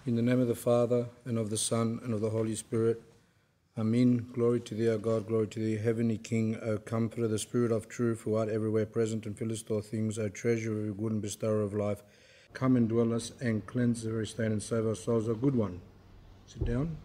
In the name of the Father, and of the Son, and of the Holy Spirit. Amen. Glory to thee, O God, glory to thee, heavenly King, O Comforter, the Spirit of truth, who art everywhere present and fillest all things, O treasurer of good and bestower of life. Come and dwell us and cleanse every stain and save our souls, O good one. Sit down.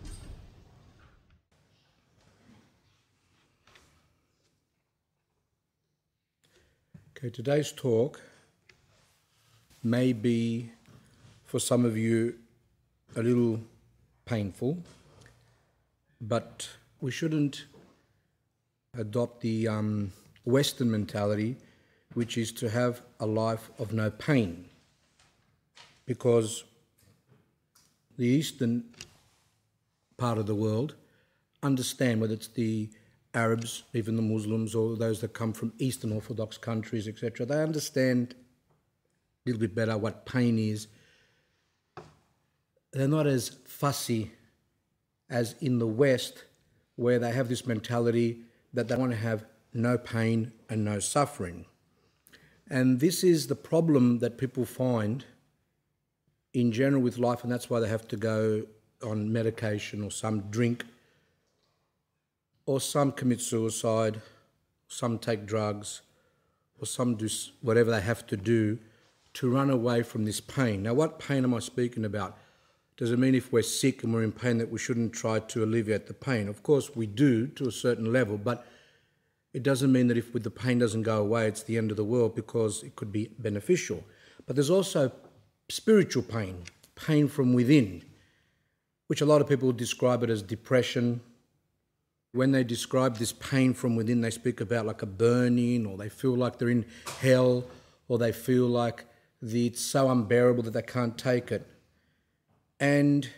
Okay, today's talk may be, for some of you, a little painful, but we shouldn't adopt the Western mentality, which is to have a life of no pain, because the Eastern part of the world understand, whether it's the Arabs, even the Muslims, or those that come from Eastern Orthodox countries, etc., they understand a little bit better what pain is. They're not as fussy as in the West, where they have this mentality that they want to have no pain and no suffering. And this is the problem that people find in general with life, and that's why they have to go on medication, or some drink, or some commit suicide, some take drugs, or some do whatever they have to do to run away from this pain. Now, what pain am I speaking about? Does it mean if we're sick and we're in pain that we shouldn't try to alleviate the pain? Of course we do to a certain level, but it doesn't mean that if the pain doesn't go away, it's the end of the world, because it could be beneficial. But there's also spiritual pain, pain from within, which a lot of people describe it as depression. When they describe this pain from within, they speak about like a burning, or they feel like they're in hell, or they feel like it's so unbearable that they can't take it. And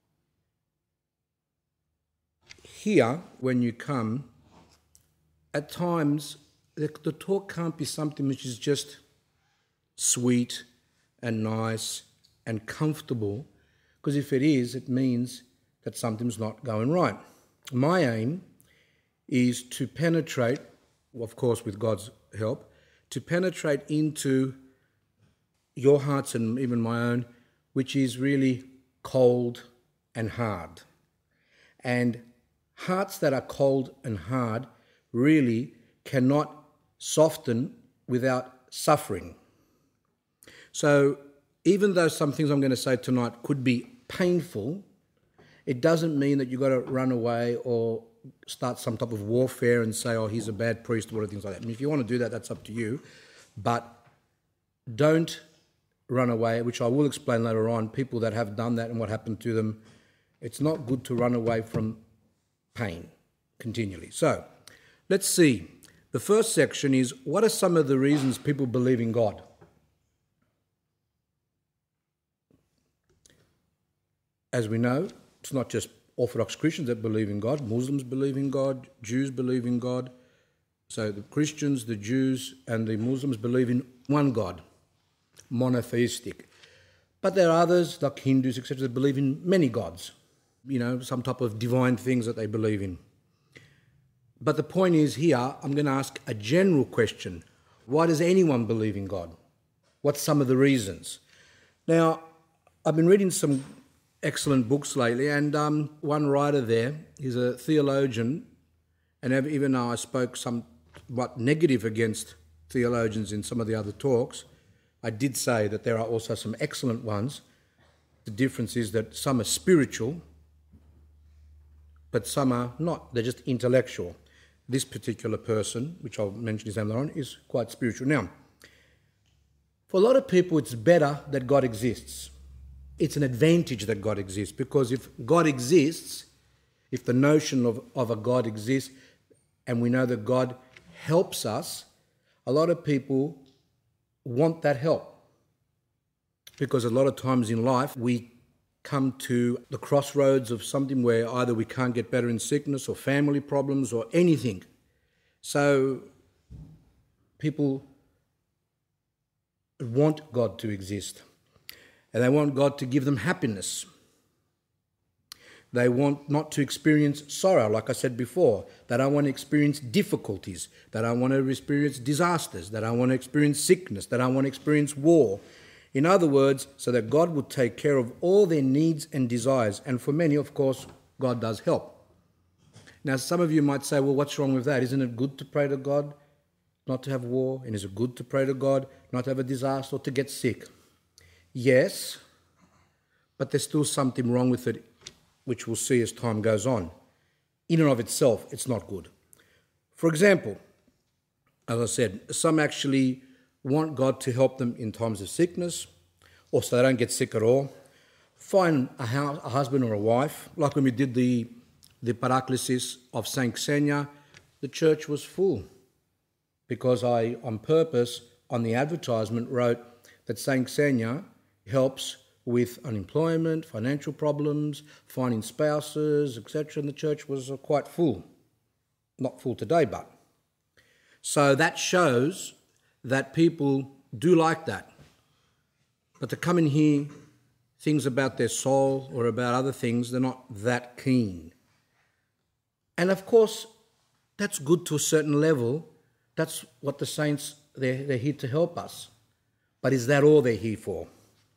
here, when you come, at times the talk can't be something which is just sweet and nice and comfortable, because if it is, it means that something's not going right. My aim is to penetrate, of course with God's help, to penetrate into your hearts and even my own, which is really cold and hard. And hearts that are cold and hard really cannot soften without suffering. So even though some things I'm going to say tonight could be painful, it doesn't mean that you've got to run away or start some type of warfare and say, oh, he's a bad priest, or things like that. And if you want to do that, that's up to you. But don't run away, which I will explain later on, people that have done that and what happened to them. It's not good to run away from pain continually. So let's see. The first section is, what are some of the reasons people believe in God? As we know, it's not just Orthodox Christians that believe in God. Muslims believe in God. Jews believe in God. So the Christians, the Jews, and the Muslims believe in one God, monotheistic. But there are others, like Hindus, etc., that believe in many gods, some type of divine things that they believe in. But the point is here, I'm going to ask a general question. Why does anyone believe in God? What's some of the reasons? Now, I've been reading some excellent books lately, and one writer there, he's a theologian, and even though I spoke somewhat negative against theologians in some of the other talks, I did say that there are also some excellent ones. The difference is that some are spiritual, but some are not. They're just intellectual. This particular person, which I'll mention his name later on, is quite spiritual. Now, for a lot of people, it's better that God exists. It's an advantage that God exists, because if God exists, if the notion of a God exists, and we know that God helps us, a lot of people want that help. Because a lot of times in life, we come to the crossroads of something where either we can't get better in sickness, or family problems, or anything. So people want God to exist. And they want God to give them happiness. They want not to experience sorrow, like I said before. They don't want to experience difficulties. They don't want to experience disasters. They don't want to experience sickness. They don't want to experience war. In other words, so that God would take care of all their needs and desires. And for many, of course, God does help. Now, some of you might say, well, what's wrong with that? Isn't it good to pray to God not to have war? And is it good to pray to God not to have a disaster or to get sick? Yes, but there's still something wrong with it, which we'll see as time goes on. In and of itself, it's not good. For example, as I said, some actually want God to help them in times of sickness, or so they don't get sick at all. Find a husband or a wife, like when we did the paraklesis of Saint Xenia, the church was full, because I, on purpose, on the advertisement, wrote that Saint Xenia helps with unemployment, financial problems, finding spouses, etc., and the church was quite full. Not full today, but. So that shows that people do like that. But to come and hear things about their soul or about other things, they're not that keen. And of course, that's good to a certain level. That's what the saints, they're here to help us. But is that all they're here for?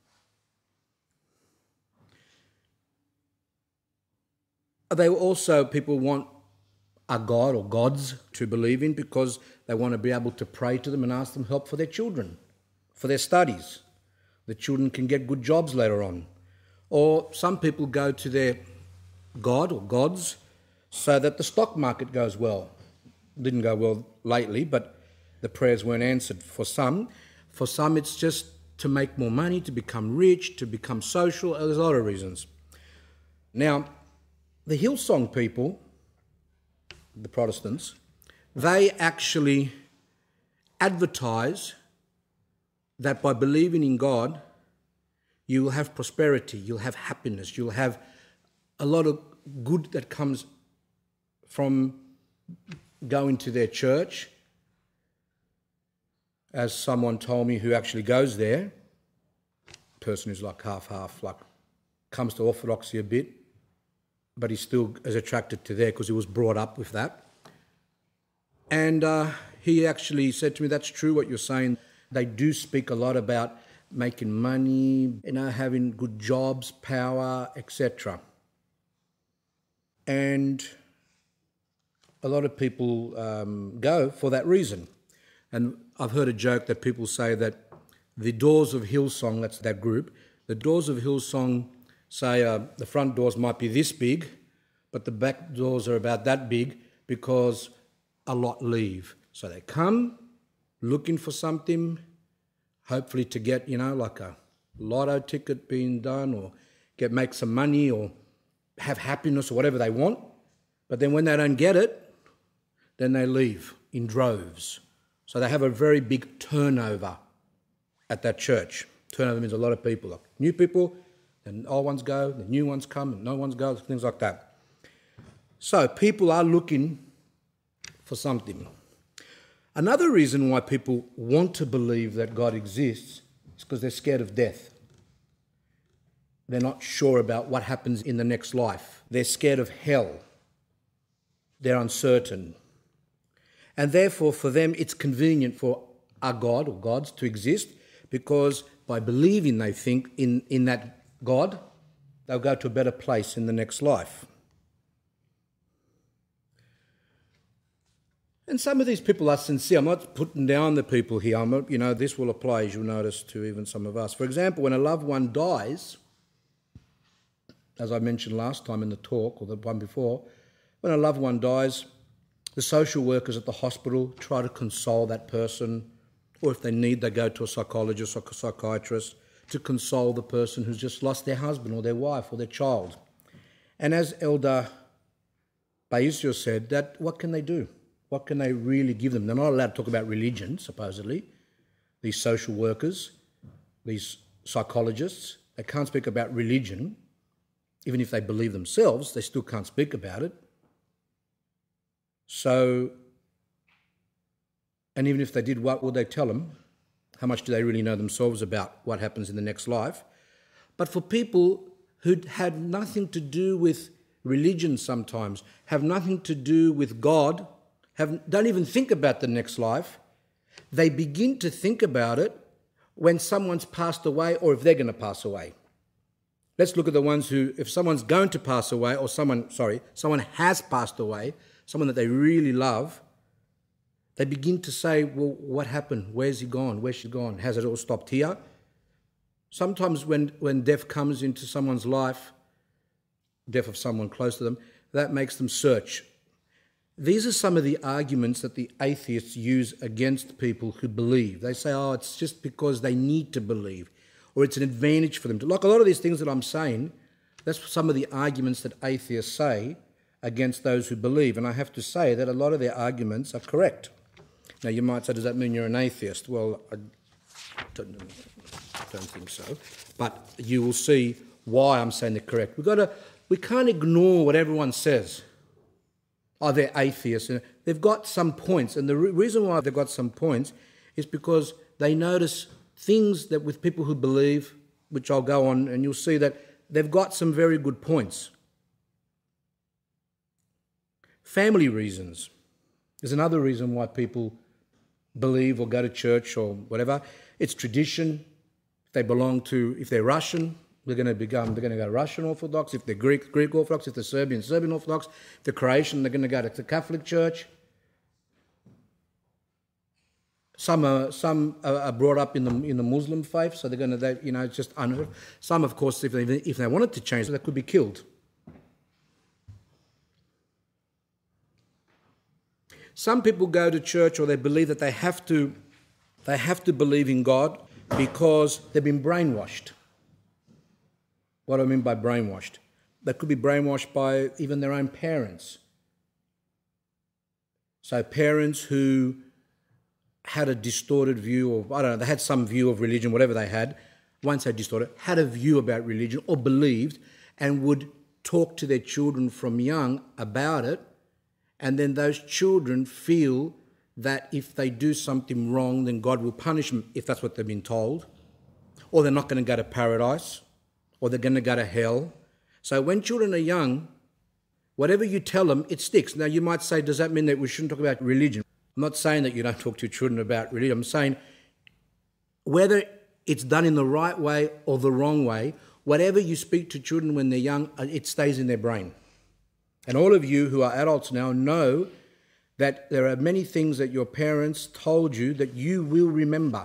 People want a God or gods to believe in because they want to be able to pray to them and ask them help for their children, for their studies. The children can get good jobs later on. Or some people go to their God or gods so that the stock market goes well. Didn't go well lately, but the prayers weren't answered for some. For some, it's just to make more money, to become rich, to become social. There's a lot of reasons. Now, the Hillsong people, the Protestants, they actually advertise that by believing in God, you will have prosperity, you'll have happiness, you'll have a lot of good that comes from going to their church. As someone told me who actually goes there, a person who's like half-half, like comes to Orthodoxy a bit, but he still is attracted to there because he was brought up with that. And he actually said to me, that's true what you're saying. They do speak a lot about making money, having good jobs, power, etc. And a lot of people go for that reason. And I've heard a joke that people say that the doors of Hillsong, that's that group, the doors of Hillsong say the front doors might be this big, but the back doors are about that big because a lot leave. So they come looking for something, hopefully to get, like a lotto ticket being done or make some money or have happiness or whatever they want. But then when they don't get it, then they leave in droves. So they have a very big turnover at that church. Turnover means a lot of people, like new people, and old ones go, the new ones come, and no ones go, things like that. So people are looking for something. Another reason why people want to believe that God exists is because they're scared of death. They're not sure about what happens in the next life. They're scared of hell. They're uncertain. And therefore, for them, it's convenient for a God or gods to exist because by believing, they think, in that God, they'll go to a better place in the next life. And some of these people are sincere. I'm not putting down the people here. This will apply, as you'll notice, to even some of us. For example, when a loved one dies, as I mentioned last time in the talk, or the one before, when a loved one dies, the social workers at the hospital try to console that person, or if they need, they go to a psychologist or a psychiatrist to console the person who's just lost their husband or their wife or their child. And as Elder Baisio said, that what can they do? What can they really give them? They're not allowed to talk about religion, supposedly. These social workers, these psychologists, they can't speak about religion. Even if they believe themselves, they still can't speak about it. So, and even if they did, what would they tell them? How much do they really know themselves about what happens in the next life? But for people who had nothing to do with religion sometimes, have nothing to do with God, don't even think about the next life, they begin to think about it when someone's passed away or if they're going to pass away. Let's look at the ones who, if someone's going to pass away or someone has passed away, someone that they really love, they begin to say, well, what happened? Where's he gone? Where's she gone? Has it all stopped here? Sometimes when death comes into someone's life, death of someone close to them, that makes them search. These are some of the arguments that the atheists use against people who believe. They say, oh, it's just because they need to believe, or it's an advantage for them to. Like a lot of these things that I'm saying, that's some of the arguments that atheists say against those who believe. And I have to say that a lot of their arguments are correct. Now, you might say, does that mean you're an atheist? Well, I don't think so. But you will see why I'm saying they're correct. We can't ignore what everyone says. Oh, they're atheists. And they've got some points. And the reason why they've got some points is because they notice things that with people who believe, which I'll go on, and you'll see that they've got some very good points. Family reasons. There's another reason why people believe or go to church or whatever. It's tradition. If they're Russian, they're going to go Russian Orthodox. If they're Greek Orthodox. If they're Serbian Orthodox. If they're Croatian, they're going to go to the Catholic Church. Some are brought up in the Muslim faith, so they're going to, just unheard. Some, of course, if they wanted to change, they could be killed. Some people go to church, or they believe that they have to believe in God because they've been brainwashed. What do I mean by brainwashed? They could be brainwashed by even their own parents. So parents who had a distorted view of, I don't know, they had some view of religion, whatever they had, once they distorted, had a view about religion or believed and would talk to their children from young about it, and then those children feel that if they do something wrong, then God will punish them, if that's what they've been told, or they're not going to go to paradise, or they're going to go to hell. So when children are young, whatever you tell them, it sticks. Now you might say, does that mean that we shouldn't talk about religion? I'm not saying that you don't talk to your children about religion. I'm saying whether it's done in the right way or the wrong way, whatever you speak to children when they're young, it stays in their brain. And all of you who are adults now know that there are many things that your parents told you that you will remember.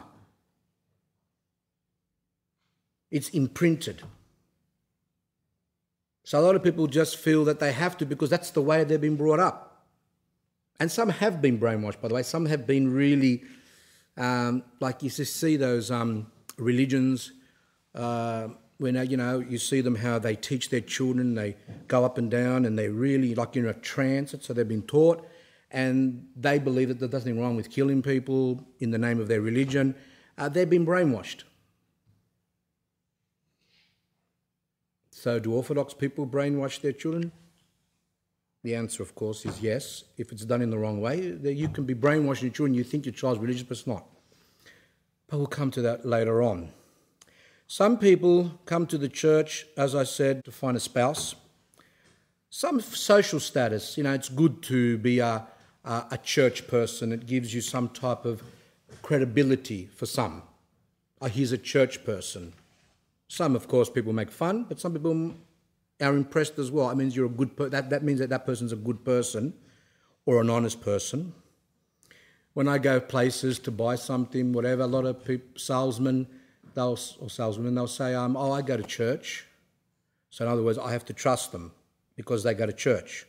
It's imprinted. So a lot of people just feel that they have to because that's the way they've been brought up. And some have been brainwashed, by the way. Some have been really, like you see those religions, when, you see them how they teach their children, they go up and down and they're really like in a trance, so they've been taught, and they believe that there's nothing wrong with killing people in the name of their religion. They've been brainwashed. So do Orthodox people brainwash their children? The answer, of course, is yes. If it's done in the wrong way, you can be brainwashing your children. You think your child's religious, but it's not. But we'll come to that later on. Some people come to the church, as I said, to find a spouse. Some social status. It's good to be a church person. It gives you some type of credibility for some. He's a church person. Some, of course, people make fun, but some people are impressed as well. It means you're a good that means that person's a good person or an honest person. When I go places to buy something, whatever, a lot of people, salesmen, they'll say, I go to church. So in other words, I have to trust them because they go to church.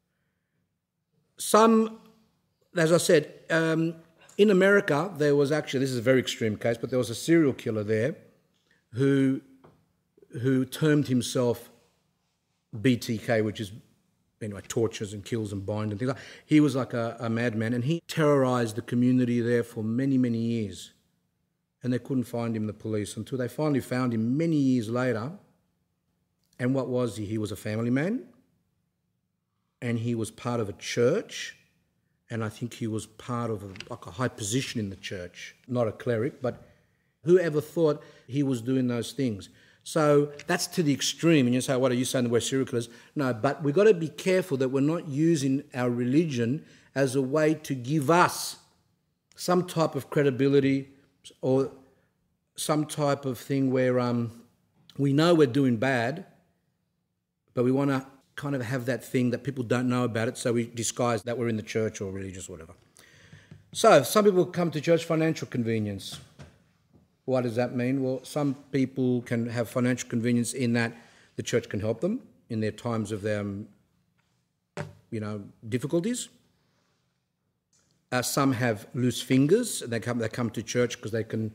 Some, as I said, in America, there was actually, this is a very extreme case, but there was a serial killer there who termed himself BTK, which is, tortures and kills and binds and things like that. He was like a madman, and he terrorised the community there for many, many years. And they couldn't find him, the police, until they finally found him many years later. And what was he? He was a family man, and he was part of a church, and I think he was part of a high position in the church. Not a cleric, but whoever thought he was doing those things? So that's to the extreme. And you say, what are you saying, we're serial killers? No, but we've got to be careful that we're not using our religion as a way to give us some type of credibility or some type of thing where we know we're doing bad, but we want to kind of have that thing that people don't know about it, so we disguise that we're in the church or religious or whatever. So some people come to church financial convenience. What does that mean? Well, some people can have financial convenience in that the church can help them in their times of their, difficulties. Some have loose fingers. They come to church because they can,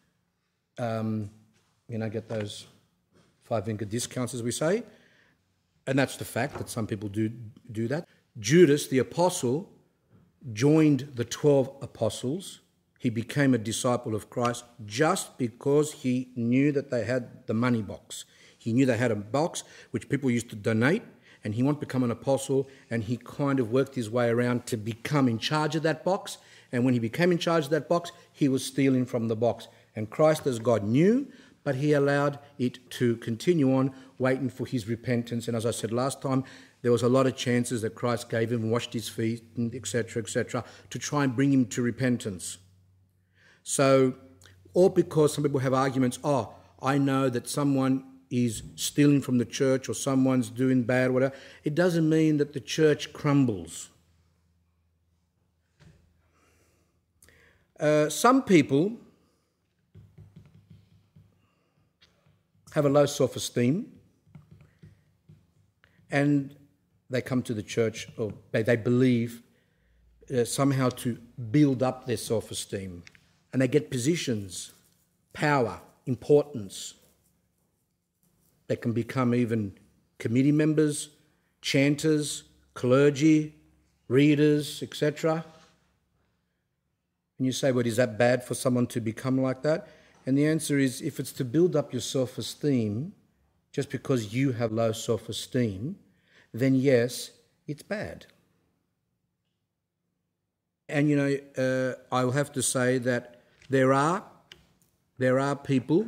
get those 5-finger discounts, as we say. And that's the fact that some people do that. Judas, the apostle, joined the 12 apostles. He became a disciple of Christ just because he knew that they had the money box. He knew they had a box which people used to donate, and he wanted to become an apostle, and he kind of worked his way around to become in charge of that box. And when he became in charge of that box, he was stealing from the box. And Christ, as God, knew, but he allowed it to continue on, waiting for his repentance. And as I said last time, there was a lot of chances that Christ gave him, washed his feet, etc., to try and bring him to repentance. So, or because some people have arguments, I know that someone is stealing from the church or someone's doing bad, or whatever, it doesn't mean that the church crumbles. Some people have a low self-esteem, and they come to the church, or they believe somehow to build up their self-esteem. And they get positions, power, importance. They can become even committee members, chanters, clergy, readers, etc. And you say, well, is that bad for someone to become like that? And the answer is, if it's to build up your self-esteem, just because you have low self-esteem, then yes, it's bad. And, I will have to say that there are people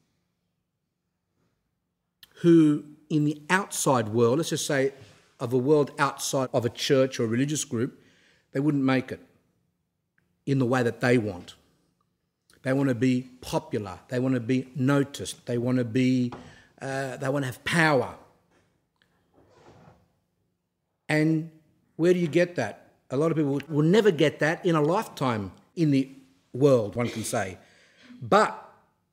who, in the outside world, let's just say of a world outside of a church or a religious group, they wouldn't make it in the way that they want. They want to be popular. They want to be noticed. They want to be. They want to have power. And where do you get that? A lot of people will never get that in a lifetime in the world, one can say. But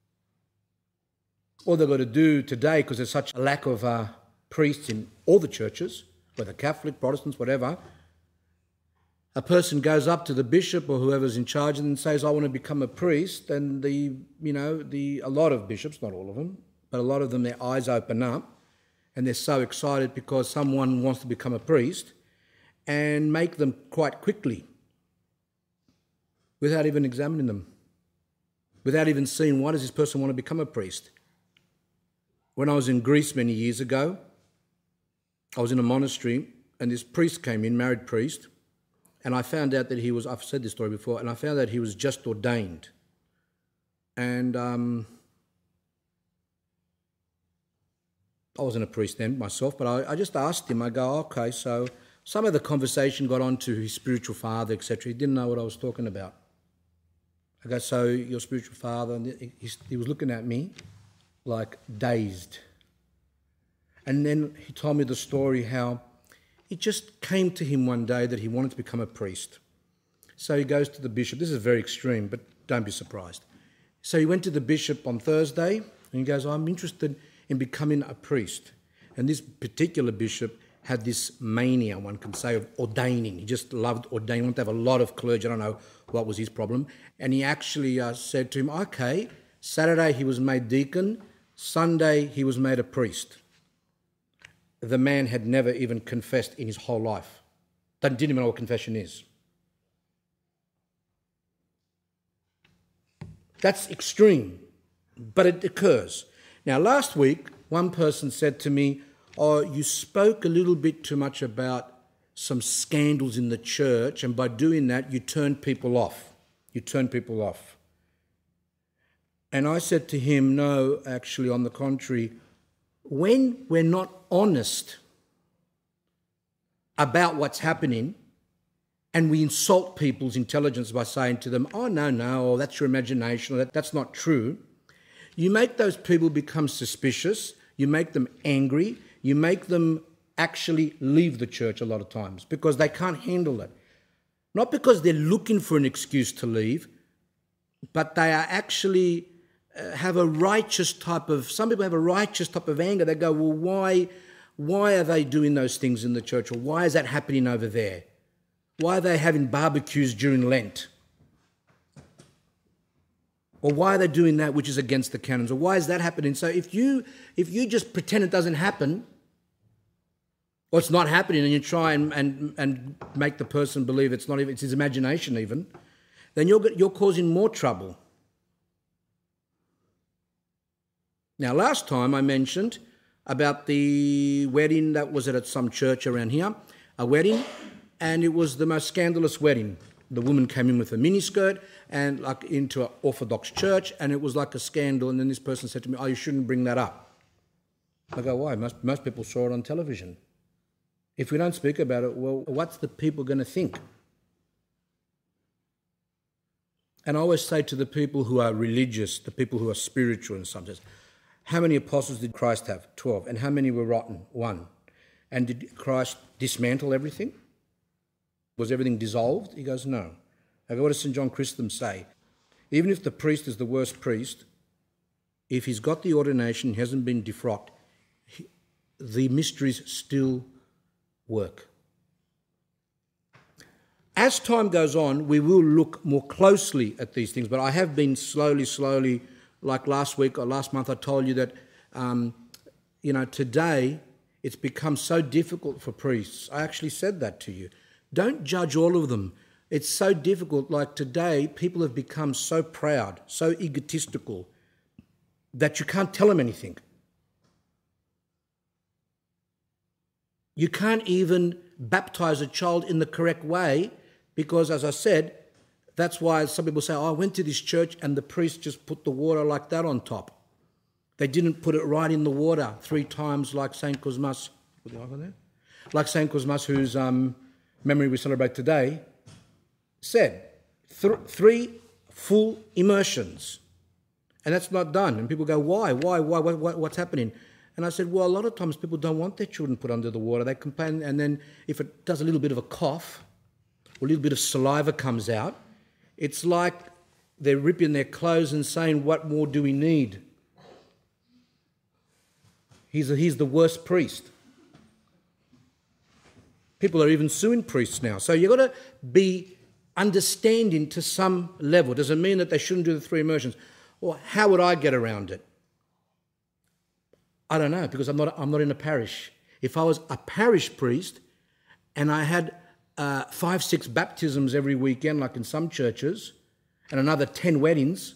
all they've got to do today, because there's such a lack of priests in all the churches, whether Catholic, Protestants, whatever, a person goes up to the bishop or whoever's in charge and says, I want to become a priest, and a lot of bishops, not all of them, but a lot of them, their eyes open up and they're so excited because someone wants to become a priest, and make them quite quickly without even examining them, without even seeing, why does this person want to become a priest? When I was in Greece many years ago, I was in a monastery and this priest came in, married priest, and I found out that I've said this story before, and I found out he was just ordained. And I wasn't a priest then myself, but I just asked him, I go, okay, so some of the conversation got on to his spiritual father, etc. He didn't know what I was talking about. I go, so your spiritual father, and he was looking at me like dazed. And then he told me the story how it just came to him one day that he wanted to become a priest. So he goes to the bishop. This is very extreme, but don't be surprised. So he went to the bishop on Thursday and he goes, I'm interested in becoming a priest. And this particular bishop had this mania, one can say, of ordaining. He just loved ordaining. He wanted to have a lot of clergy. I don't know what was his problem. And he actually said to him, okay, Saturday he was made deacon, Sunday he was made a priest. The man had never even confessed in his whole life. Didn't even know what confession is. That's extreme, but it occurs. Now, last week, one person said to me, oh, you spoke a little bit too much about some scandals in the church, and by doing that, you turned people off. You turned people off. And I said to him, no, actually, on the contrary, when we're not honest about what's happening and we insult people's intelligence by saying to them, oh, no, or that's your imagination, or that's not true, You make those people become suspicious, you make them angry, you make them actually leave the church a lot of times because they can't handle it. Not because they're looking for an excuse to leave, but they are actually have a righteous type of, some people have a righteous type of anger. They go, well, why are they doing those things in the church? Or why is that happening over there? Why are they having barbecues during Lent? Or why are they doing that which is against the canons? Or why is that happening? So if you just pretend it doesn't happen, or it's not happening, and you try and make the person believe it's not even, it's his imagination even, then you're causing more trouble. Now, last time I mentioned about the wedding that was at some church around here, a wedding, and it was the most scandalous wedding. The woman came in with a miniskirt and like into an Orthodox church, and it was like a scandal. And then this person said to me, "Oh, you shouldn't bring that up." I go, "Why? Most people saw it on television. If we don't speak about it, well, what's the people going to think?" And I always say to the people who are religious, the people who are spiritual in some sense, how many apostles did Christ have? 12. And how many were rotten? 1. And did Christ dismantle everything? Was everything dissolved? He goes, no. I go, what does St. John Chrysostom say? Even if the priest is the worst priest, if he's got the ordination, he hasn't been defrocked, the mysteries still work. As time goes on, we will look more closely at these things, but I have been slowly, like last week or last month I told you that, today it's become so difficult for priests. I actually said that to you. Don't judge all of them. It's so difficult. Like today, people have become so proud, so egotistical, that you can't tell them anything. You can't even baptize a child in the correct way because, as I said, that's why some people say, I went to this church and the priest just put the water like that on top. They didn't put it right in the water 3 times like Saint Kosmas. Put the eye on there? Like Saint Kosmas, whose memory we celebrate today, said. 3 full immersions. And that's not done. And people go, why? What's happening? And I said, well, a lot of times people don't want their children put under the water. They complain, and then if it does a little bit of a cough, or a little bit of saliva comes out, it's like they're ripping their clothes and saying, what more do we need? He's the worst priest. People are even suing priests now. So you've got to be understanding to some level. Does it mean that they shouldn't do the 3 immersions? Or how would I get around it? I don't know, because I'm not in a parish. If I was a parish priest and I had 5, 6 baptisms every weekend, like in some churches, and another 10 weddings,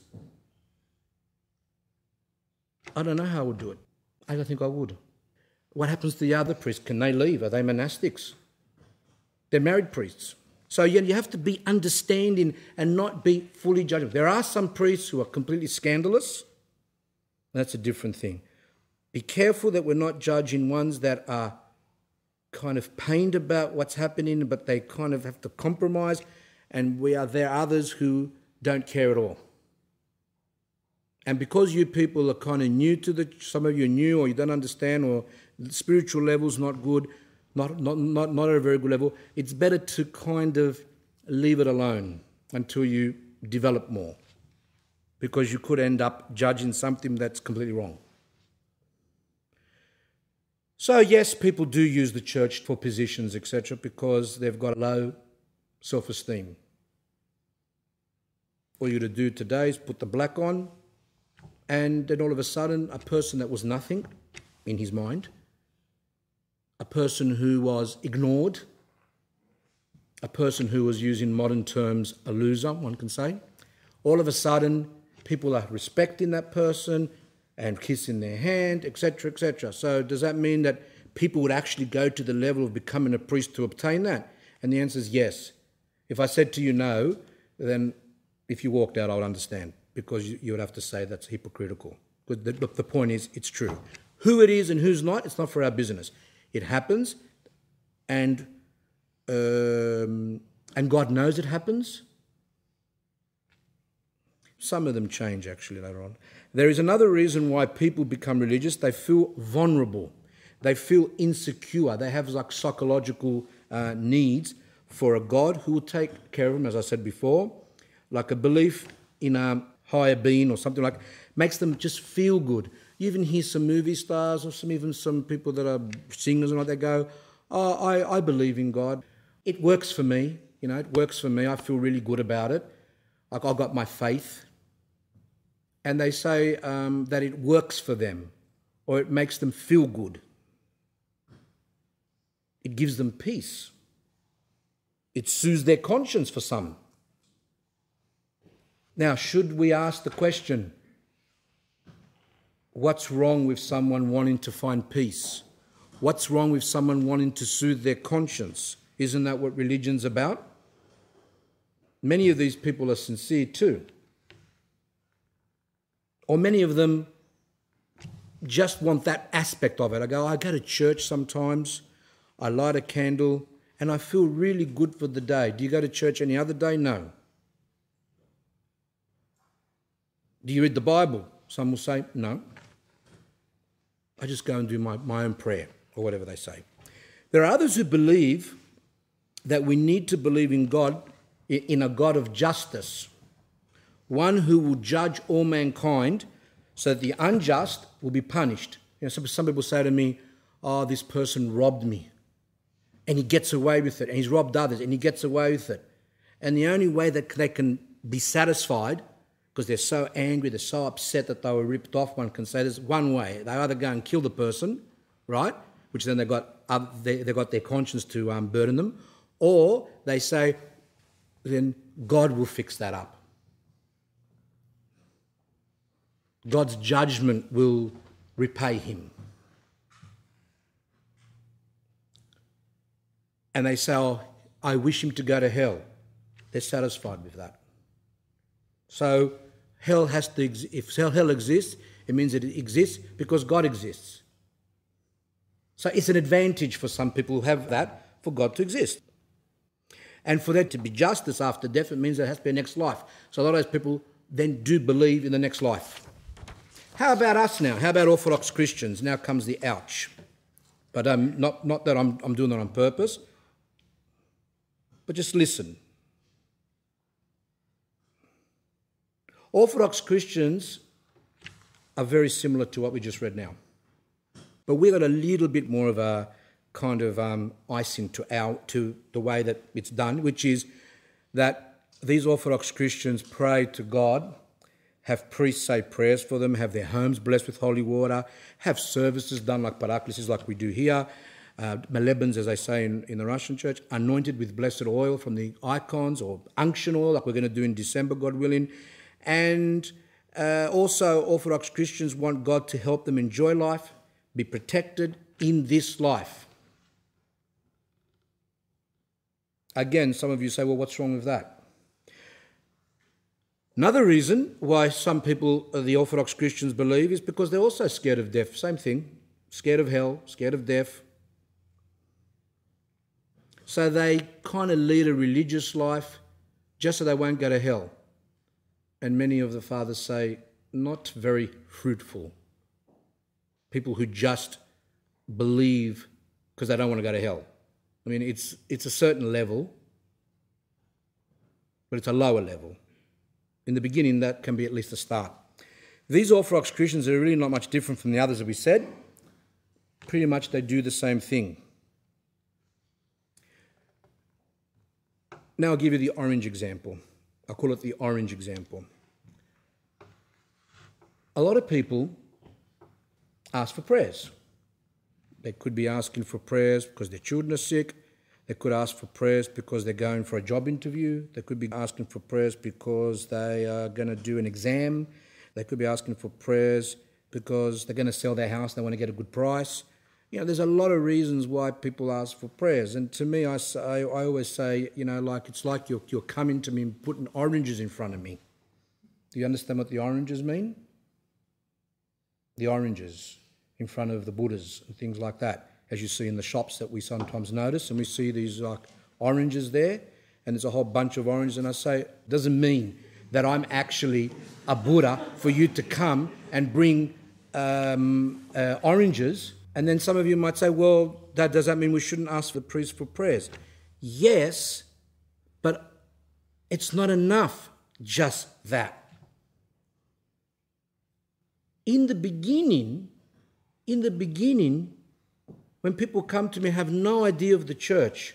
I don't know how I would do it. I don't think I would. What happens to the other priests? Can they leave? Are they monastics? They're married priests. So you have to be understanding and not be fully judging. There are some priests who are completely scandalous. That's a different thing. Be careful that we're not judging ones that are kind of pained about what's happening, but they kind of have to compromise, and there are others who don't care at all. And because you people are kind of new to some of you are new, or you don't understand, or the spiritual level's not good, not at a very good level, it's better to kind of leave it alone until you develop more, because you could end up judging something that's completely wrong. So yes, people do use the church for positions, etc., because they've got low self-esteem. All you got to do today is put the black on, and then all of a sudden, a person that was nothing in his mind, a person who was ignored, a person who was, using modern terms, a loser, one can say, all of a sudden, people are respecting that person and kissing their hand, etc., etc. So does that mean that people would actually go to the level of becoming a priest to obtain that? And the answer is yes. If I said to you no, then if you walked out, I would understand, because you would have to say that's hypocritical. But the point is, it's true. Who it is and who's not, it's not for our business. It happens, and God knows it happens. Some of them change actually later on. There is another reason why people become religious. They feel vulnerable. They feel insecure. They have like psychological needs for a God who will take care of them, as I said before. Like a belief in a higher being or something like, makes them just feel good. You even hear some movie stars or even some people that are singers and all, they go, oh, I believe in God. It works for me, it works for me. I feel really good about it. Like I've got my faith. And they say that it works for them or it makes them feel good. It gives them peace. It soothes their conscience for some. Now, should we ask the question, what's wrong with someone wanting to find peace? What's wrong with someone wanting to soothe their conscience? Isn't that what religion's about? Many of these people are sincere too. Or many of them just want that aspect of it. I go to church sometimes, I light a candle, and I feel really good for the day. Do you go to church any other day? No. Do you read the Bible? Some will say, no. I just go and do my own prayer, or whatever they say. There are others who believe that we need to believe in God, in a God of justice, one who will judge all mankind so that the unjust will be punished. Some people say to me, oh, this person robbed me, and he gets away with it, and he's robbed others, and he gets away with it. And the only way that they can be satisfied, because they're so angry, they're so upset that they were ripped off, one can say there's one way. They either go and kill the person, right, which then they've got their conscience to burden them, or they say, then God will fix that up. God's judgment will repay him. And they say, oh, I wish him to go to hell. They're satisfied with that. So hell has to if hell exists, it means that it exists because God exists. So it's an advantage for some people who have that, for God to exist. And for there to be justice after death, it means there has to be a next life. So a lot of those people then do believe in the next life. How about us now? How about Orthodox Christians? Now comes the ouch. But not that I'm doing that on purpose, but just listen. Orthodox Christians are very similar to what we just read now. But we've got a little bit more of a kind of icing to the way that it's done, which is that these Orthodox Christians pray to God, have priests say prayers for them, have their homes blessed with holy water, have services done like partaking, like we do here, melebens, as they say in the Russian church, anointed with blessed oil from the icons, or unction oil like we're going to do in December, God willing. And also Orthodox Christians want God to help them enjoy life, be protected in this life. Again, some of you say, well, what's wrong with that? Another reason why some people, the Orthodox Christians, believe is because they're also scared of death. Same thing, scared of hell, scared of death. So they kind of lead a religious life just so they won't go to hell. And many of the fathers say, not very fruitful. People who just believe because they don't want to go to hell. I mean, it's a certain level, but it's a lower level. In the beginning, that can be at least a start. These Orthodox Christians are really not much different from the others that we said. Pretty much they do the same thing. Now I'll give you the orange example. I call it the orange example. A lot of people ask for prayers. They could be asking for prayers because their children are sick. They could ask for prayers because they're going for a job interview. They could be asking for prayers because they are going to do an exam. They could be asking for prayers because they're going to sell their house. They want to get a good price. There's a lot of reasons why people ask for prayers. And to me, I always say, it's like you're coming to me and putting oranges in front of me. Do you understand what the oranges mean? The oranges in front of the Buddhas and things like that, as you see in the shops that we sometimes notice, and we see these like oranges there, and there's a whole bunch of oranges, and I say, it doesn't mean that I'm actually a Buddha for you to come and bring oranges. And then some of you might say, well, does that mean we shouldn't ask the priest for prayers? Yes, but it's not enough just that. In the beginning, when people come to me have no idea of the church,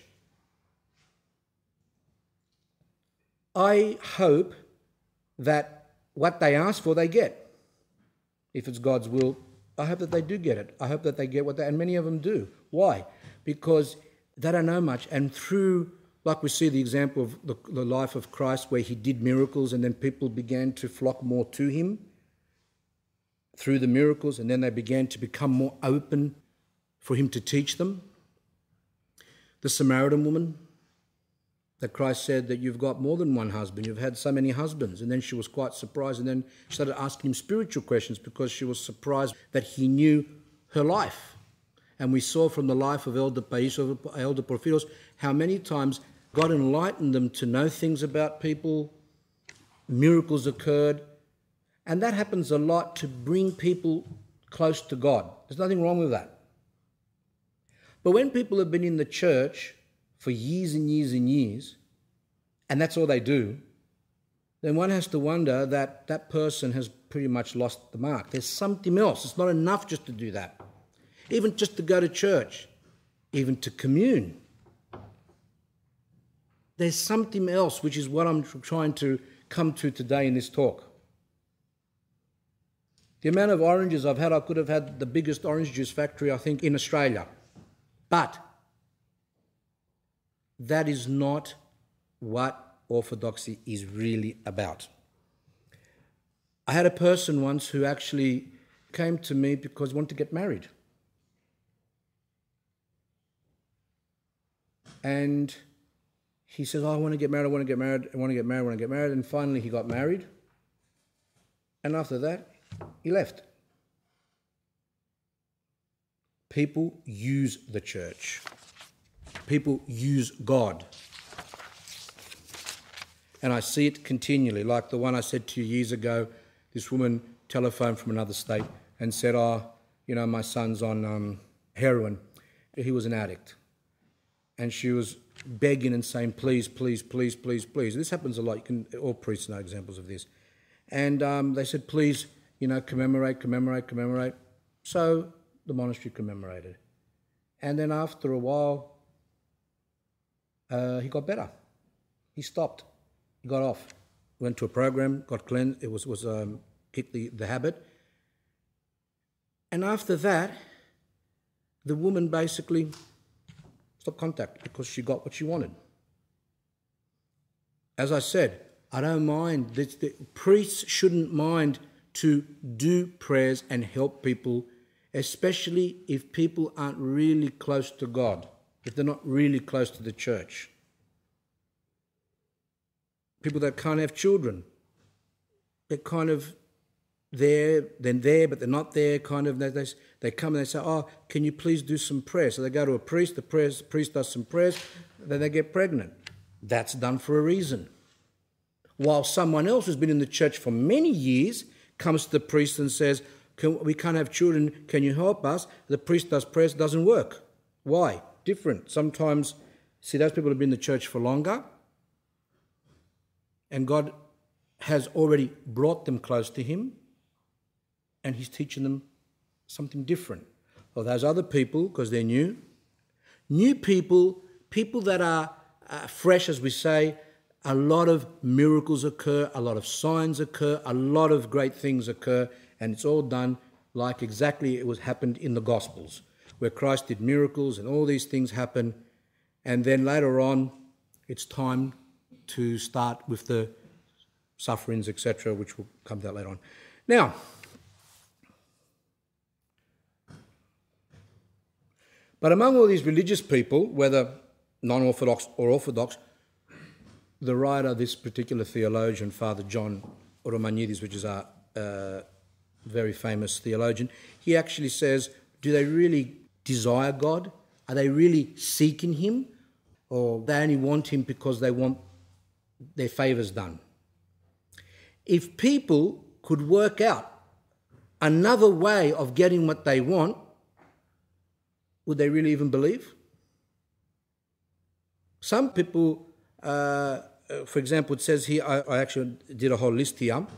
I hope that what they ask for, they get. If it's God's will, I hope that they do get it. I hope that they get what and many of them do. Why? Because they don't know much. And through, like we see the example of the life of Christ where he did miracles and then people began to flock more to him through the miracles, and then they began to become more open for him to teach them. The Samaritan woman, that Christ said that you've got more than one husband, you've had so many husbands. And then she was quite surprised, and then she started asking him spiritual questions because she was surprised that he knew her life. And we saw from the life of Elder Porphyrios how many times God enlightened them to know things about people, miracles occurred, and that happens a lot to bring people close to God. There's nothing wrong with that. But when people have been in the church for years and years and years, and that's all they do, then one has to wonder that that person has pretty much lost the mark. There's something else. It's not enough just to do that. Even just to go to church, even to commune. There's something else, which is what I'm trying to come to today in this talk. The amount of oranges I've had, I could have had the biggest orange juice factory, I think, in Australia. But that is not what Orthodoxy is really about. I had a person once who actually came to me because he wanted to get married. And he says, I want to get married, I want to get married, I want to get married, I want to get married. And finally he got married. And after that, he left. People use the church. People use God. And I see it continually, like the one I said to you years ago. This woman telephoned from another state and said, my son's on heroin. He was an addict. And she was begging and saying, please, please, please, please, please. This happens a lot. All priests know examples of this. And they said, please, commemorate. So the monastery commemorated. And then after a while, he got better. He stopped. He got off. Went to a program, got cleansed. It was kicked the habit. And after that, the woman basically stopped contact because she got what she wanted. As I said, I don't mind. The priests shouldn't mind to do prayers and help people, especially if people aren't really close to God, if they're not really close to the church. People that can't have children, they're kind of there, but they're not there, kind of. They come and they say, can you please do some prayer? So they go to a priest, the priest does some prayers, then they get pregnant. That's done for a reason. While someone else who's been in the church for many years comes to the priest and says, we can't have children, can you help us? The priest does prayers, doesn't work. Why? Different. Sometimes, see, those people have been in the church for longer, and God has already brought them close to him, and he's teaching them something different. Or those other people, because they're new people that are fresh, as we say, a lot of miracles occur, a lot of signs occur, a lot of great things occur, and it's all done like exactly it was happened in the Gospels, where Christ did miracles and all these things happen, and then later on it's time to start with the sufferings, etc., which will come to that later on. Now, but among all these religious people, whether non-Orthodox or Orthodox, the writer, this particular theologian, Father John Romanidis, which is a very famous theologian, he actually says, do they really desire God? Are they really seeking him? Or they only want him because they want their favours done? If people could work out another way of getting what they want, would they really even believe? Some people, for example, it says here, I actually did a whole list here.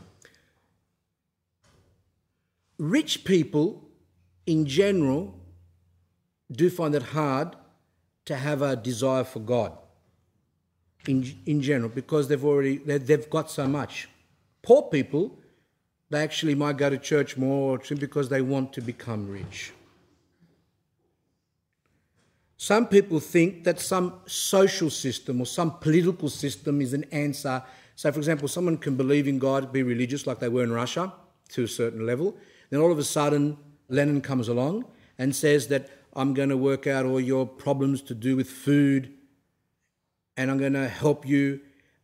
Rich people in general do find it hard to have a desire for God in general, because they've got so much. Poor people, they actually might go to church more because they want to become rich. Some people think that some social system or some political system is an answer. So, for example, someone can believe in God, be religious like they were in Russia to a certain level. Then all of a sudden, Lenin comes along and says that I'm going to work out all your problems to do with food, and I'm going to help you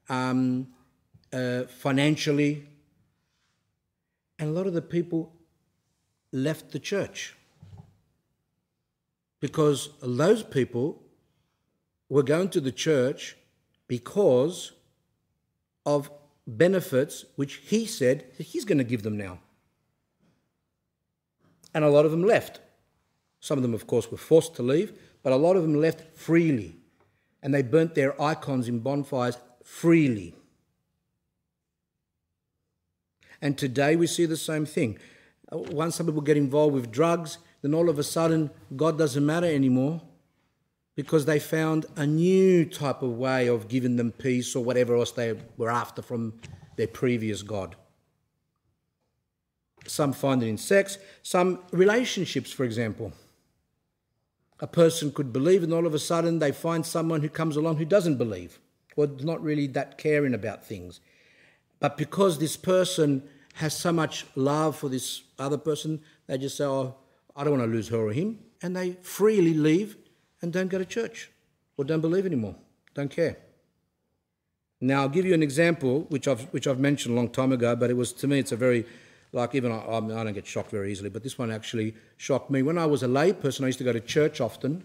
financially. And a lot of the people left the church because those people were going to the church because of benefits which he said that he's going to give them now. And a lot of them left. Some of them, of course, were forced to leave, but a lot of them left freely. And they burnt their icons in bonfires freely. And today we see the same thing. Once some people get involved with drugs, then all of a sudden God doesn't matter anymore because they found a new type of way of giving them peace or whatever else they were after from their previous God. Some find it in sex, some relationships, for example. A person could believe and all of a sudden they find someone who comes along who doesn't believe or not really that caring about things. But because this person has so much love for this other person, they just say, oh, I don't want to lose her or him. And they freely leave and don't go to church or don't believe anymore, don't care. Now, I'll give you an example, which I've mentioned a long time ago, but it was, to me, it's a very, like even I don't get shocked very easily, but this one actually shocked me. When I was a lay person, I used to go to church often.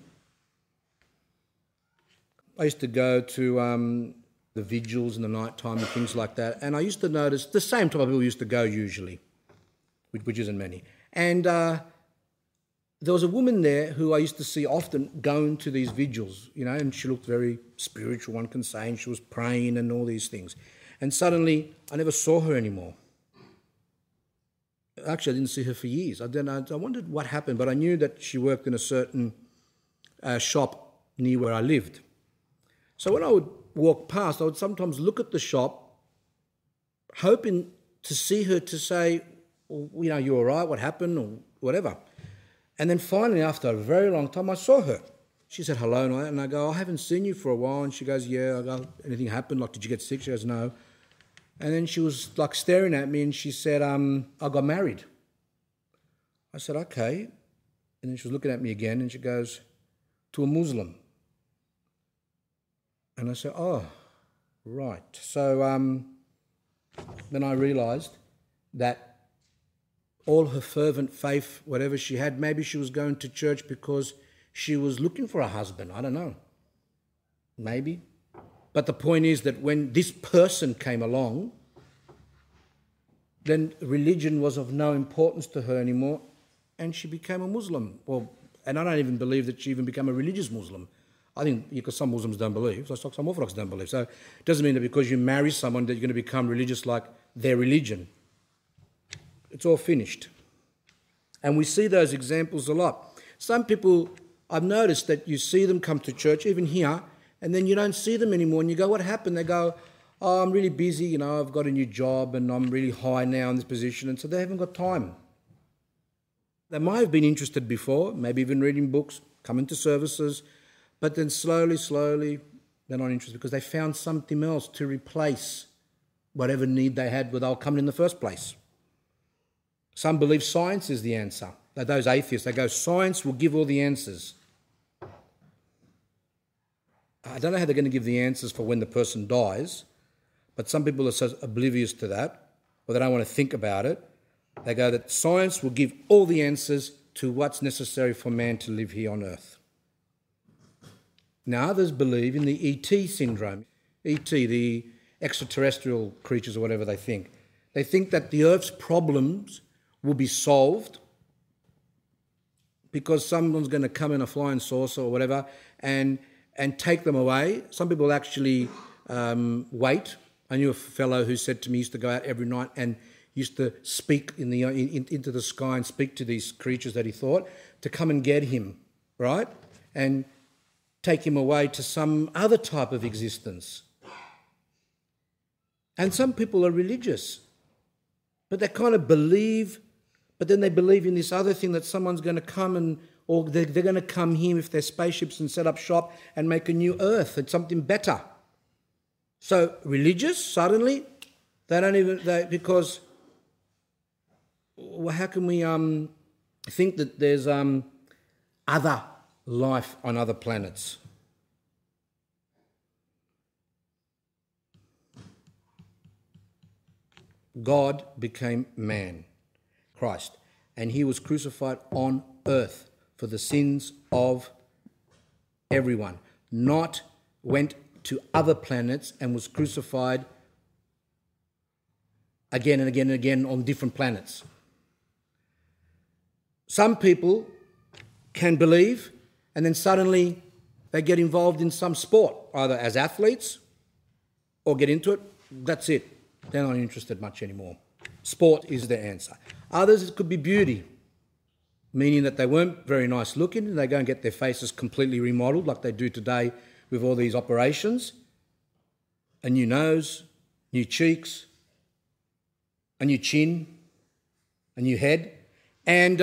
I used to go to the vigils in the night time and things like that. And I used to notice the same type of people used to go usually, which isn't many. And there was a woman there who I used to see often going to these vigils, you know, and she looked very spiritual, one can say, and she was praying and all these things. And suddenly I never saw her anymore. Actually, I didn't see her for years. I wondered what happened, but I knew that she worked in a certain shop near where I lived. So when I would walk past, I would sometimes look at the shop, hoping to see her to say, well, you know, you all right, what happened, or whatever. And then finally, after a very long time, I saw her. She said hello, and I go, I haven't seen you for a while. And she goes, yeah. I go, anything happened? Like, did you get sick? She goes, no. And then she was like staring at me and she said, I got married. I said, okay. And then she was looking at me again and she goes, to a Muslim. And I said, oh, right. So then I realised that all her fervent faith, whatever she had, maybe she was going to church because she was looking for a husband. I don't know. Maybe. But the point is that when this person came along, then religion was of no importance to her anymore and she became a Muslim. Well, and I don't even believe that she even became a religious Muslim. I think because some Muslims don't believe, so some Orthodox don't believe. So it doesn't mean that because you marry someone that you're going to become religious like their religion. It's all finished. And we see those examples a lot. Some people, I've noticed that you see them come to church, even here, and then you don't see them anymore. And you go, what happened? They go, oh, I'm really busy, you know, I've got a new job and I'm really high now in this position. And so they haven't got time. They might have been interested before, maybe even reading books, coming to services, but then slowly, they're not interested because they found something else to replace whatever need they had without coming in the first place. Some believe science is the answer. Those atheists, they go, science will give all the answers. I don't know how they're going to give the answers for when the person dies, but some people are so oblivious to that, or they don't want to think about it. They go that science will give all the answers to what's necessary for man to live here on earth. Now others believe in the ET syndrome. ET, the extraterrestrial creatures or whatever they think. They think that the earth's problems will be solved because someone's going to come in a flying saucer or whatever and take them away. Some people actually wait. I knew a fellow who said to me he used to go out every night and used to speak into the sky and speak to these creatures that he thought to come and get him, right? And take him away to some other type of existence. And some people are religious, but they kind of believe, but then they believe in this other thing that someone's going to come or they're going to come here with their spaceships and set up shop and make a new earth and something better. So religious, suddenly, because how can we think that there's other life on other planets? God became man, Christ, and he was crucified on earth for the sins of everyone, not went to other planets and was crucified again and again and again on different planets. Some people can believe and then suddenly they get involved in some sport, either as athletes or get into it. That's it. They're not interested much anymore. Sport is the answer. Others, it could be beauty, meaning that they weren't very nice looking and they go and get their faces completely remodeled like they do today with all these operations. A new nose, new cheeks, a new chin, a new head. And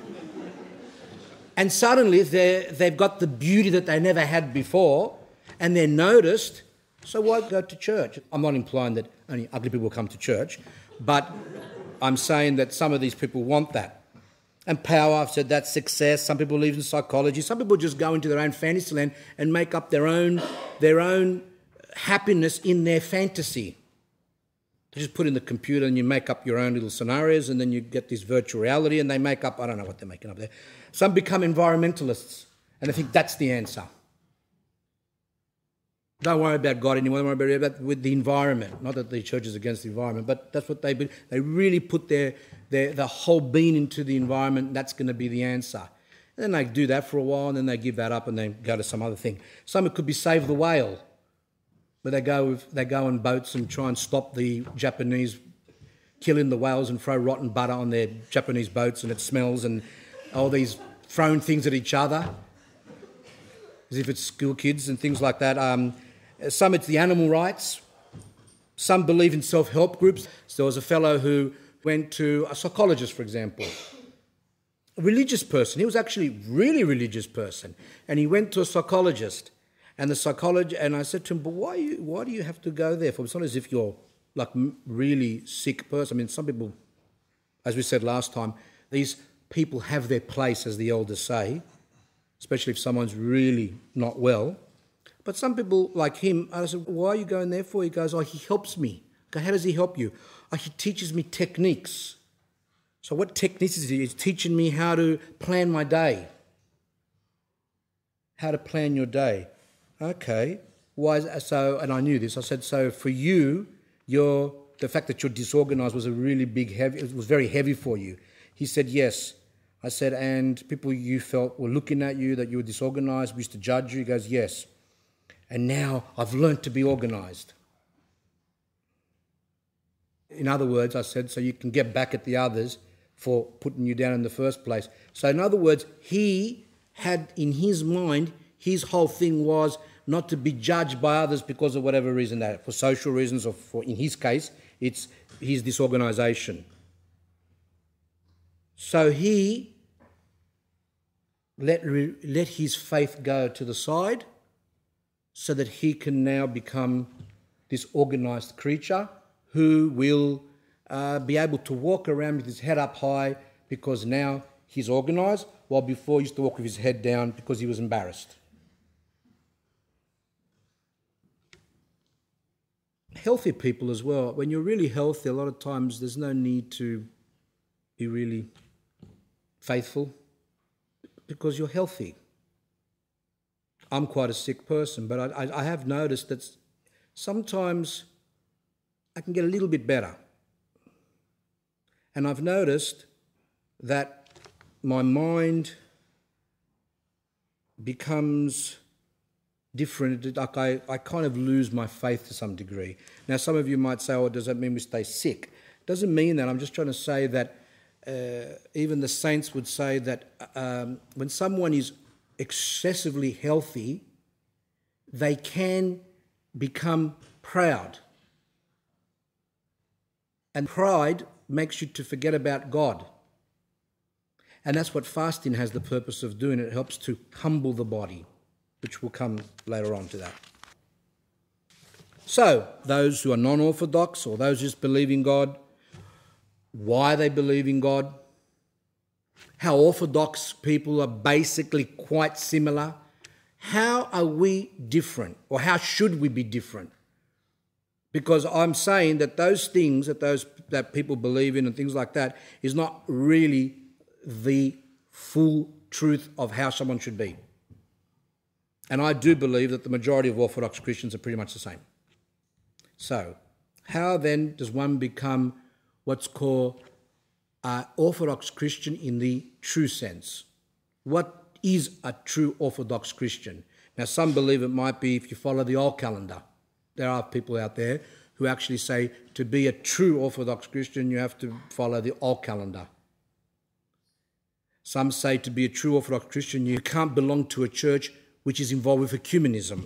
suddenly they've got the beauty that they never had before and they're noticed. So why go to church? I'm not implying that only ugly people come to church, but I'm saying that some of these people want that. And power, I've said that's success. Some people believe in psychology. Some people just go into their own fantasy land and make up their own happiness in their fantasy. You just put in the computer and you make up your own little scenarios and then you get this virtual reality and they make up, I don't know what they're making up there. Some become environmentalists and they think that's the answer. Don't worry about God anymore, don't worry about with the environment. Not that the church is against the environment, but that's what they really put the whole being into the environment, and that's going to be the answer. And then they do that for a while, and then they give that up, and they go to some other thing. Some it could be save the whale, where they go on boats and try and stop the Japanese killing the whales and throw rotten butter on their Japanese boats, and it smells, and all these throwing things at each other, as if it's school kids and things like that. Some it's the animal rights. Some believe in self-help groups. So there was a fellow who went to a psychologist, for example, a religious person. He was actually a really religious person. And he went to a psychologist. And I said to him, but why do you have to go there for? It's not as if you're like really sick person. I mean, some people, as we said last time, these people have their place, as the elders say, especially if someone's really not well. But some people like him, I said, why are you going there for? He goes, he helps me. I go, how does he help you? He teaches me techniques. So what techniques is he? He's teaching me how to plan my day. How to plan your day. Okay. Why? So, and I knew this. I said, so for you, the fact that you're disorganized was it was very heavy for you. He said, yes. I said, and people you felt were looking at you, that you were disorganized, we used to judge you. He goes, yes. And now I've learned to be organized. In other words, I said, so you can get back at the others for putting you down in the first place. So in other words, he had in his mind, his whole thing was not to be judged by others because of whatever reason, that for social reasons or for, in his case, it's his disorganization. So he let his faith go to the side so that he can now become this organised creature who will be able to walk around with his head up high because now he's organised, while before he used to walk with his head down because he was embarrassed. Healthy people as well. When you're really healthy, a lot of times there's no need to be really faithful because you're healthy. I'm quite a sick person, but I have noticed that sometimes I can get a little bit better. And I've noticed that my mind becomes different. Like I kind of lose my faith to some degree. Now, some of you might say, oh, does that mean we stay sick? It doesn't mean that. I'm just trying to say that even the saints would say that when someone is excessively healthy, they can become proud. And pride makes you to forget about God. And that's what fasting has the purpose of doing. It helps to humble the body, which will come later on to that. So, those who are non-Orthodox or those who just believe in God, why they believe in God, how Orthodox people are basically quite similar. How are we different, or how should we be different? Because I'm saying that those things that people believe in and things like that is not really the full truth of how someone should be. And I do believe that the majority of Orthodox Christians are pretty much the same. So, how then does one become what's called an Orthodox Christian in the true sense? What is a true Orthodox Christian? Now, some believe it might be if you follow the old calendar. There are people out there who actually say to be a true Orthodox Christian, you have to follow the old calendar. Some say to be a true Orthodox Christian, you can't belong to a church which is involved with ecumenism.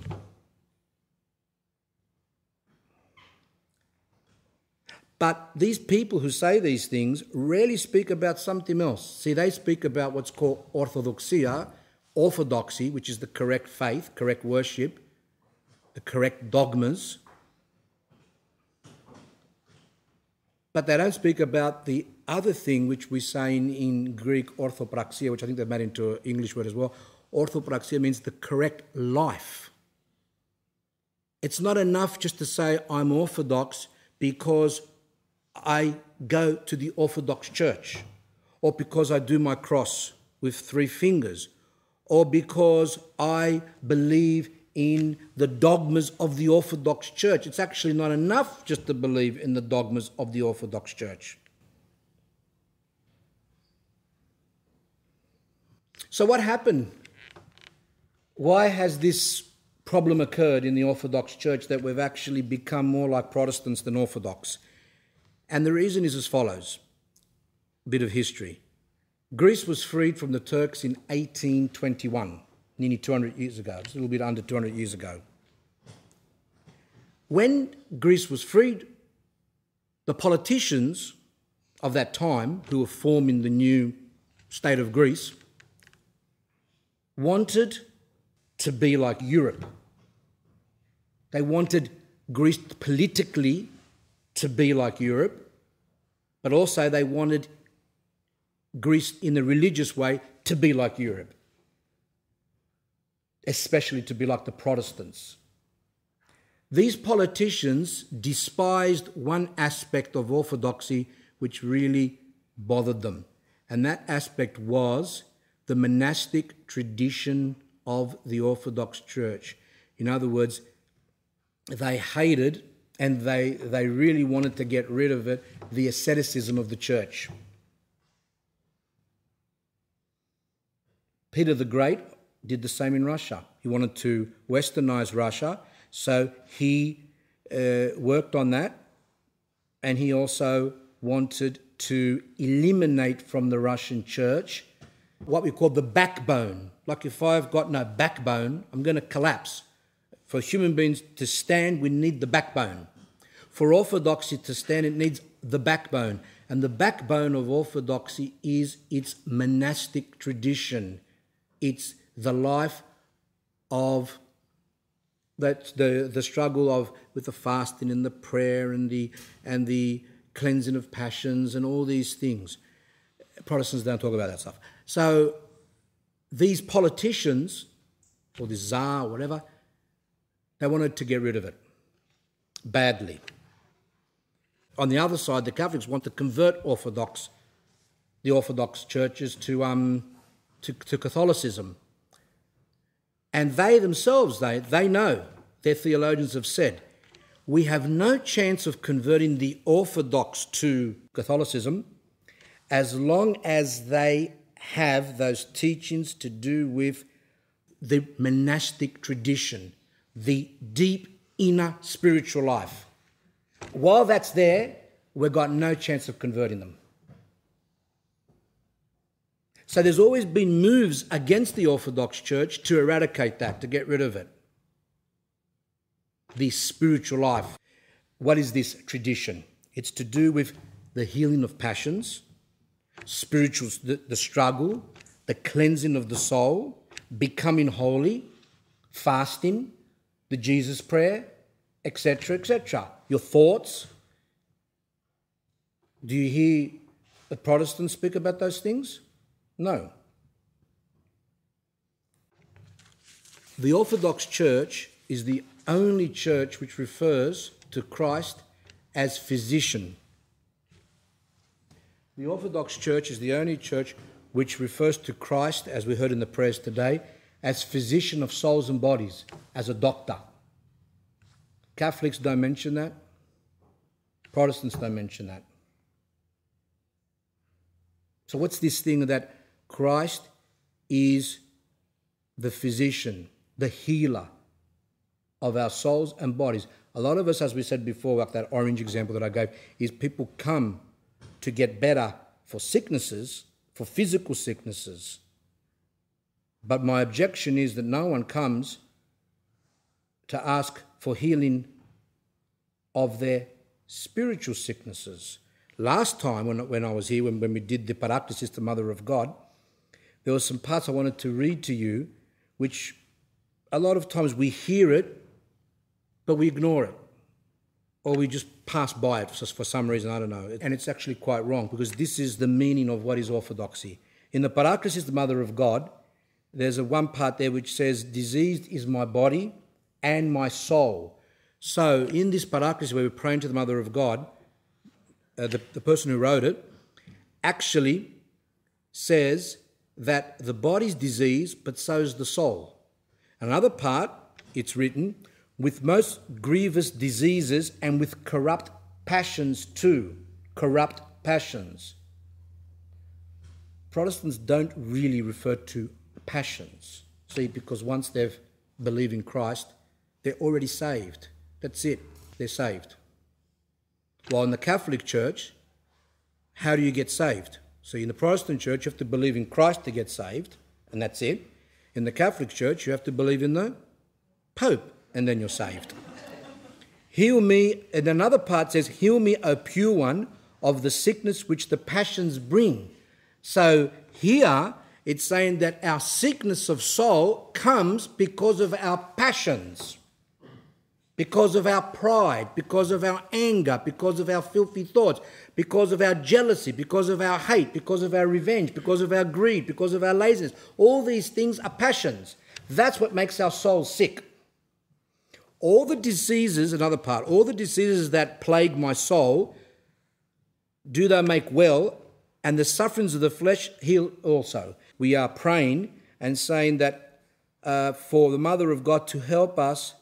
But these people who say these things rarely speak about something else. See, they speak about what's called orthodoxia, orthodoxy, which is the correct faith, correct worship, the correct dogmas. But they don't speak about the other thing which we say in Greek, orthopraxia, which I think they've made into an English word as well. Orthopraxia means the correct life. It's not enough just to say I'm Orthodox because I go to the Orthodox Church, or because I do my cross with 3 fingers, or because I believe in the dogmas of the Orthodox Church. It's actually not enough just to believe in the dogmas of the Orthodox Church. So what happened? Why has this problem occurred in the Orthodox Church that we've actually become more like Protestants than Orthodox? And the reason is as follows. A bit of history. Greece was freed from the Turks in 1821. Nearly 200 years ago. It's a little bit under 200 years ago. When Greece was freed, the politicians of that time, who were forming the new state of Greece, wanted to be like Europe. They wanted Greece politically to be like Europe, but also they wanted Greece in the religious way to be like Europe, especially to be like the Protestants. These politicians despised one aspect of orthodoxy which really bothered them, and that aspect was the monastic tradition of the Orthodox Church. In other words, they hated and they really wanted to get rid of it, the asceticism of the church. Peter the Great did the same in Russia. He wanted to westernize Russia, so he worked on that, and he also wanted to eliminate from the Russian church what we call the backbone. Like if I've got no backbone, I'm going to collapse. For human beings to stand, we need the backbone. For orthodoxy to stand, it needs the backbone. And the backbone of orthodoxy is its monastic tradition. It's the life of that the struggle of with the fasting and the prayer and the cleansing of passions and all these things. Protestants don't talk about that stuff. So these politicians, or the Tsar, or whatever, they wanted to get rid of it badly. On the other side, the Catholics want to convert the Orthodox churches to Catholicism. And they themselves, they know, their theologians have said, we have no chance of converting the Orthodox to Catholicism as long as they have those teachings to do with the monastic tradition, the deep inner spiritual life. While that's there, we've got no chance of converting them. So there's always been moves against the Orthodox Church to eradicate that, to get rid of it. The spiritual life. What is this tradition? It's to do with the healing of passions, spiritual, the struggle, the cleansing of the soul, becoming holy, fasting, the Jesus prayer, etc., etc. Your thoughts. Do you hear the Protestants speak about those things? No. The Orthodox Church is the only church which refers to Christ as physician. The Orthodox Church is the only church which refers to Christ, as we heard in the prayers today, as physician of souls and bodies, as a doctor. Catholics don't mention that. Protestants don't mention that. So what's this thing that Christ is the physician, the healer of our souls and bodies? A lot of us, as we said before, like that orange example that I gave, is people come to get better for sicknesses, for physical sicknesses. But my objection is that no one comes to ask for healing of their spiritual sicknesses. Last time when I was here, when we did the Partaking, the Mother of God, there were some parts I wanted to read to you, which a lot of times we hear it, but we ignore it. Or we just pass by it for some reason, I don't know. And it's actually quite wrong, because this is the meaning of what is orthodoxy. In the Partaking, the Mother of God, there's a one part there which says, diseased is my body and my soul. So in this Partaking, where we're praying to the Mother of God, the person who wrote it actually says that the body's diseased, but so is the soul. Another part, it's written, with most grievous diseases and with corrupt passions too. Corrupt passions. Protestants don't really refer to passions. See, because once they've believed in Christ, they're already saved. That's it. They're saved. While in the Catholic Church, how do you get saved? So in the Protestant Church, you have to believe in Christ to get saved, and that's it. In the Catholic Church, you have to believe in the Pope, and then you're saved. Heal me, and another part says, heal me, O pure one, of the sickness which the passions bring. So here, it's saying that our sickness of soul comes because of our passions, because of our pride, because of our anger, because of our filthy thoughts, because of our jealousy, because of our hate, because of our revenge, because of our greed, because of our laziness. All these things are passions. That's what makes our soul sick. All the diseases, another part, all the diseases that plague my soul, do they make well, and the sufferings of the flesh heal also. We are praying and saying that for the Mother of God to help us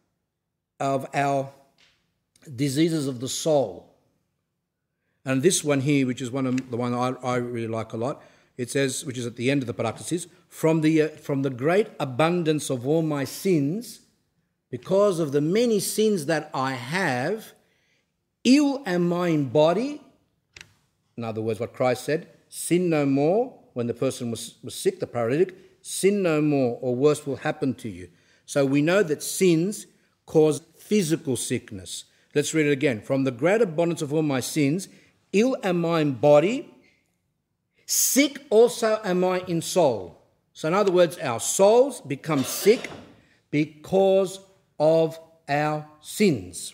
of our diseases of the soul. And this one here, which is the one I really like a lot, it says, which is at the end of the Partaking, from the great abundance of all my sins, because of the many sins that I have, ill am I in body. In other words, what Christ said, sin no more. When the person was sick, the paralytic, sin no more, or worse will happen to you. So we know that sins cause physical sickness. Let's read it again. From the great abundance of all my sins, ill am I in body, sick also am I in soul. So in other words, our souls become sick because of our sins.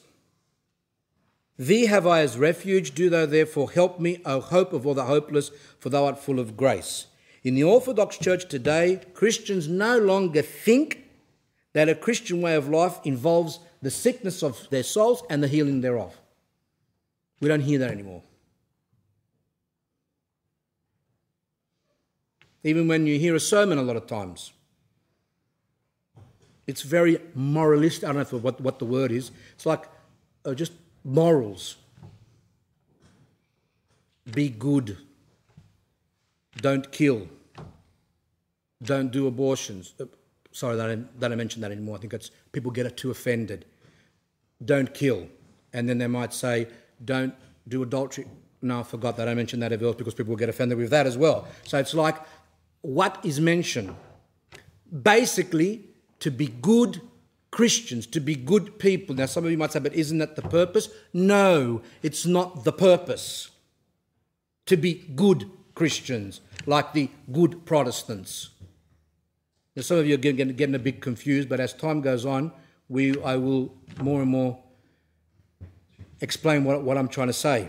Thee have I as refuge, do thou therefore help me, O hope of all the hopeless, for thou art full of grace. In the Orthodox Church today, Christians no longer think that a Christian way of life involves the sickness of their souls and the healing thereof. We don't hear that anymore. Even when you hear a sermon a lot of times, it's very moralistic. I don't know what the word is. It's like just morals. Be good. don't kill, don't do abortions. Sorry, they don't mention that anymore. I think it's people get too offended. Don't kill. And then they might say, don't do adultery. No, I forgot that. I mentioned that as well because people get offended with that as well. So it's like, what is mentioned? Basically, to be good Christians, to be good people. Now, some of you might say, but isn't that the purpose? No, it's not the purpose. To be good Christians, like the good Protestants. Now, some of you are getting a bit confused, but as time goes on, I will more and more explain what I'm trying to say.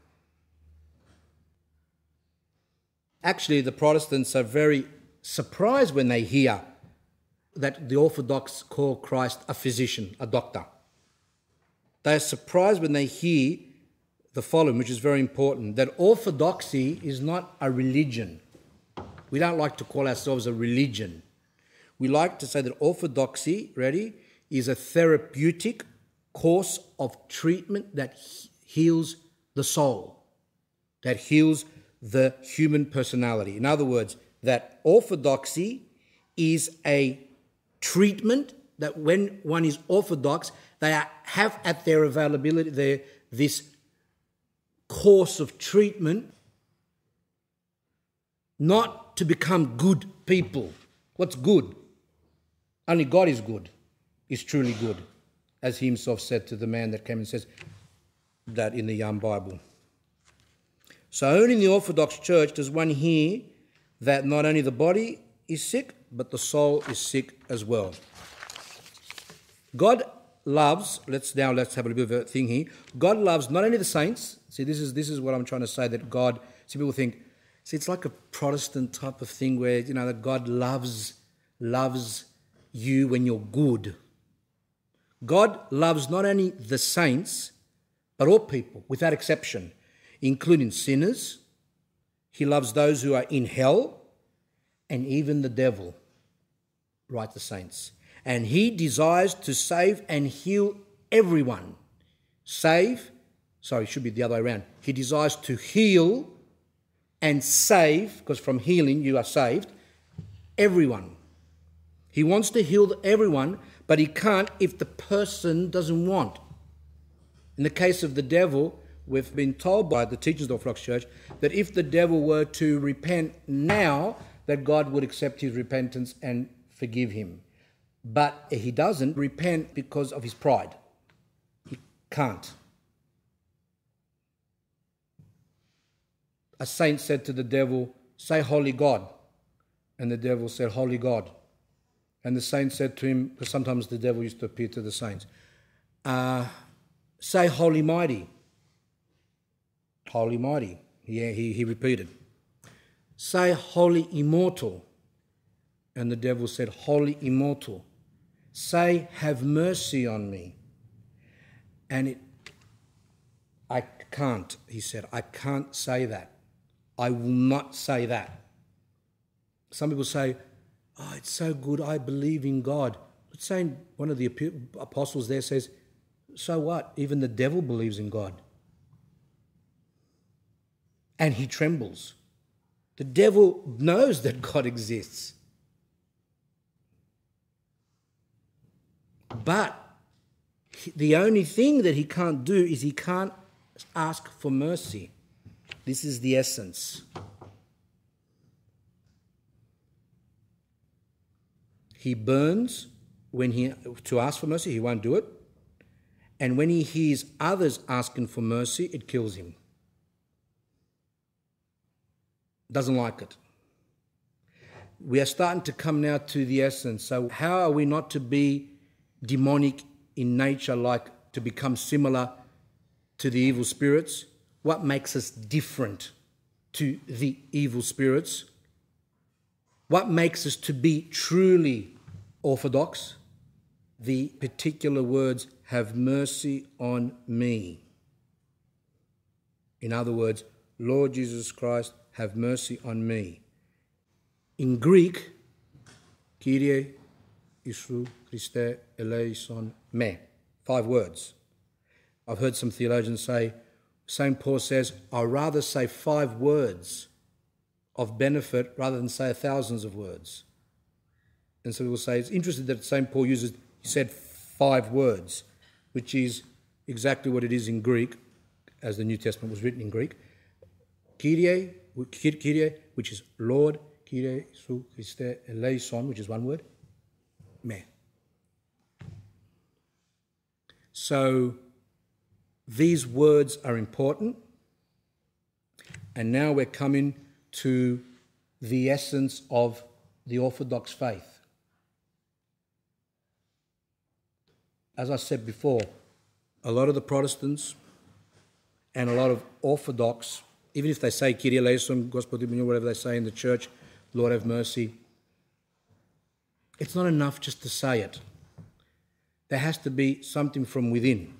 Actually, the Protestants are very surprised when they hear that the Orthodox call Christ a physician, a doctor. They are surprised when they hear the following, which is very important, that Orthodoxy is not a religion. We don't like to call ourselves a religion. We like to say that Orthodoxy, ready, is a therapeutic course of treatment that heals the soul, that heals the human personality. In other words, that Orthodoxy is a treatment that when one is Orthodox, they have at their availability this course of treatment not to become good people. What's good? Only God is good, is truly good, as he himself said to the man that came and says that in the Bible. So only in the Orthodox Church does one hear that not only the body is sick, but the soul is sick as well. God loves, let's have a little bit of a thing here. God loves not only the saints. See, this is what I'm trying to say, that God, see, people think, see, it's like a Protestant type of thing where, that God loves you when you're good. God loves not only the saints, but all people, without exception, including sinners. He loves those who are in hell and even the devil, right, the saints. And he desires to save and heal everyone. It should be the other way around. He desires to heal and save, because from healing you are saved, everyone. He wants to heal everyone, but he can't if the person doesn't want. In the case of the devil, we've been told by the teachers of the Orthodox Church that if the devil were to repent now, that God would accept his repentance and forgive him. But he doesn't repent because of his pride. He can't. A saint said to the devil, say, Holy God. And the devil said, Holy God. And the saint said to him, because sometimes the devil used to appear to the saints, say, Holy Mighty. Holy Mighty. Yeah, he repeated. Say, Holy Immortal. And the devil said, Holy Immortal. Say, have mercy on me. And I can't, he said, I can't say that. I will not say that. Some people say, oh, it's so good, I believe in God. But saying one of the apostles there says, so what? Even the devil believes in God. And he trembles. The devil knows that God exists. But the only thing that he can't do is he can't ask for mercy. This is the essence. He burns to ask for mercy, he won't do it. And when he hears others asking for mercy, it kills him. Doesn't like it. We are starting to come now to the essence. So how are we not to be demonic in nature, like to become similar to the evil spirits? What makes us different to the evil spirits? What makes us to be truly orthodox? The particular words, have mercy on me. In other words, Lord Jesus Christ, have mercy on me. In Greek, Kyrie Isu Christe eleison me. 5 words. I've heard some theologians say, St. Paul says, I'd rather say 5 words of benefit rather than say thousands of words. And so we'll say it's interesting that St. Paul he said 5 words, which is exactly what it is in Greek, as the New Testament was written in Greek. Kyrie, which is Lord, Kyrie, Su, Christe, eleison, which is 1 word, me. So these words are important. And now we're coming to the essence of the Orthodox faith. As I said before, a lot of the Protestants and a lot of Orthodox, even if they say Kyrie eleison, Gospodi benio, whatever they say in the church, Lord have mercy, it's not enough just to say it. There has to be something from within.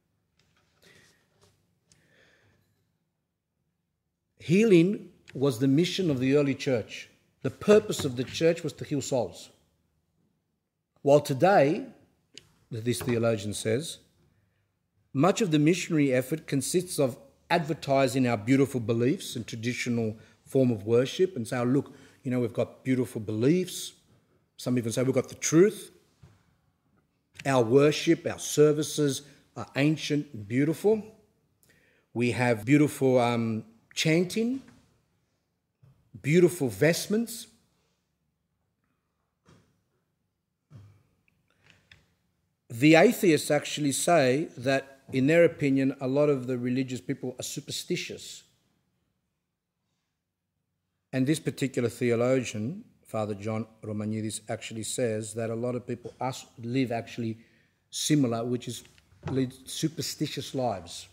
Healing was the mission of the early church. The purpose of the church was to heal souls. While today, this theologian says, much of the missionary effort consists of advertising our beautiful beliefs and traditional form of worship and say, oh, look, we've got beautiful beliefs. Some even say we've got the truth. Our worship, our services are ancient and beautiful. We have beautiful chanting, beautiful vestments. The atheists actually say that, in their opinion, a lot of the religious people are superstitious. And this particular theologian, Father John Romanidis, actually says that a lot of people live actually similar, which is lead superstitious lives.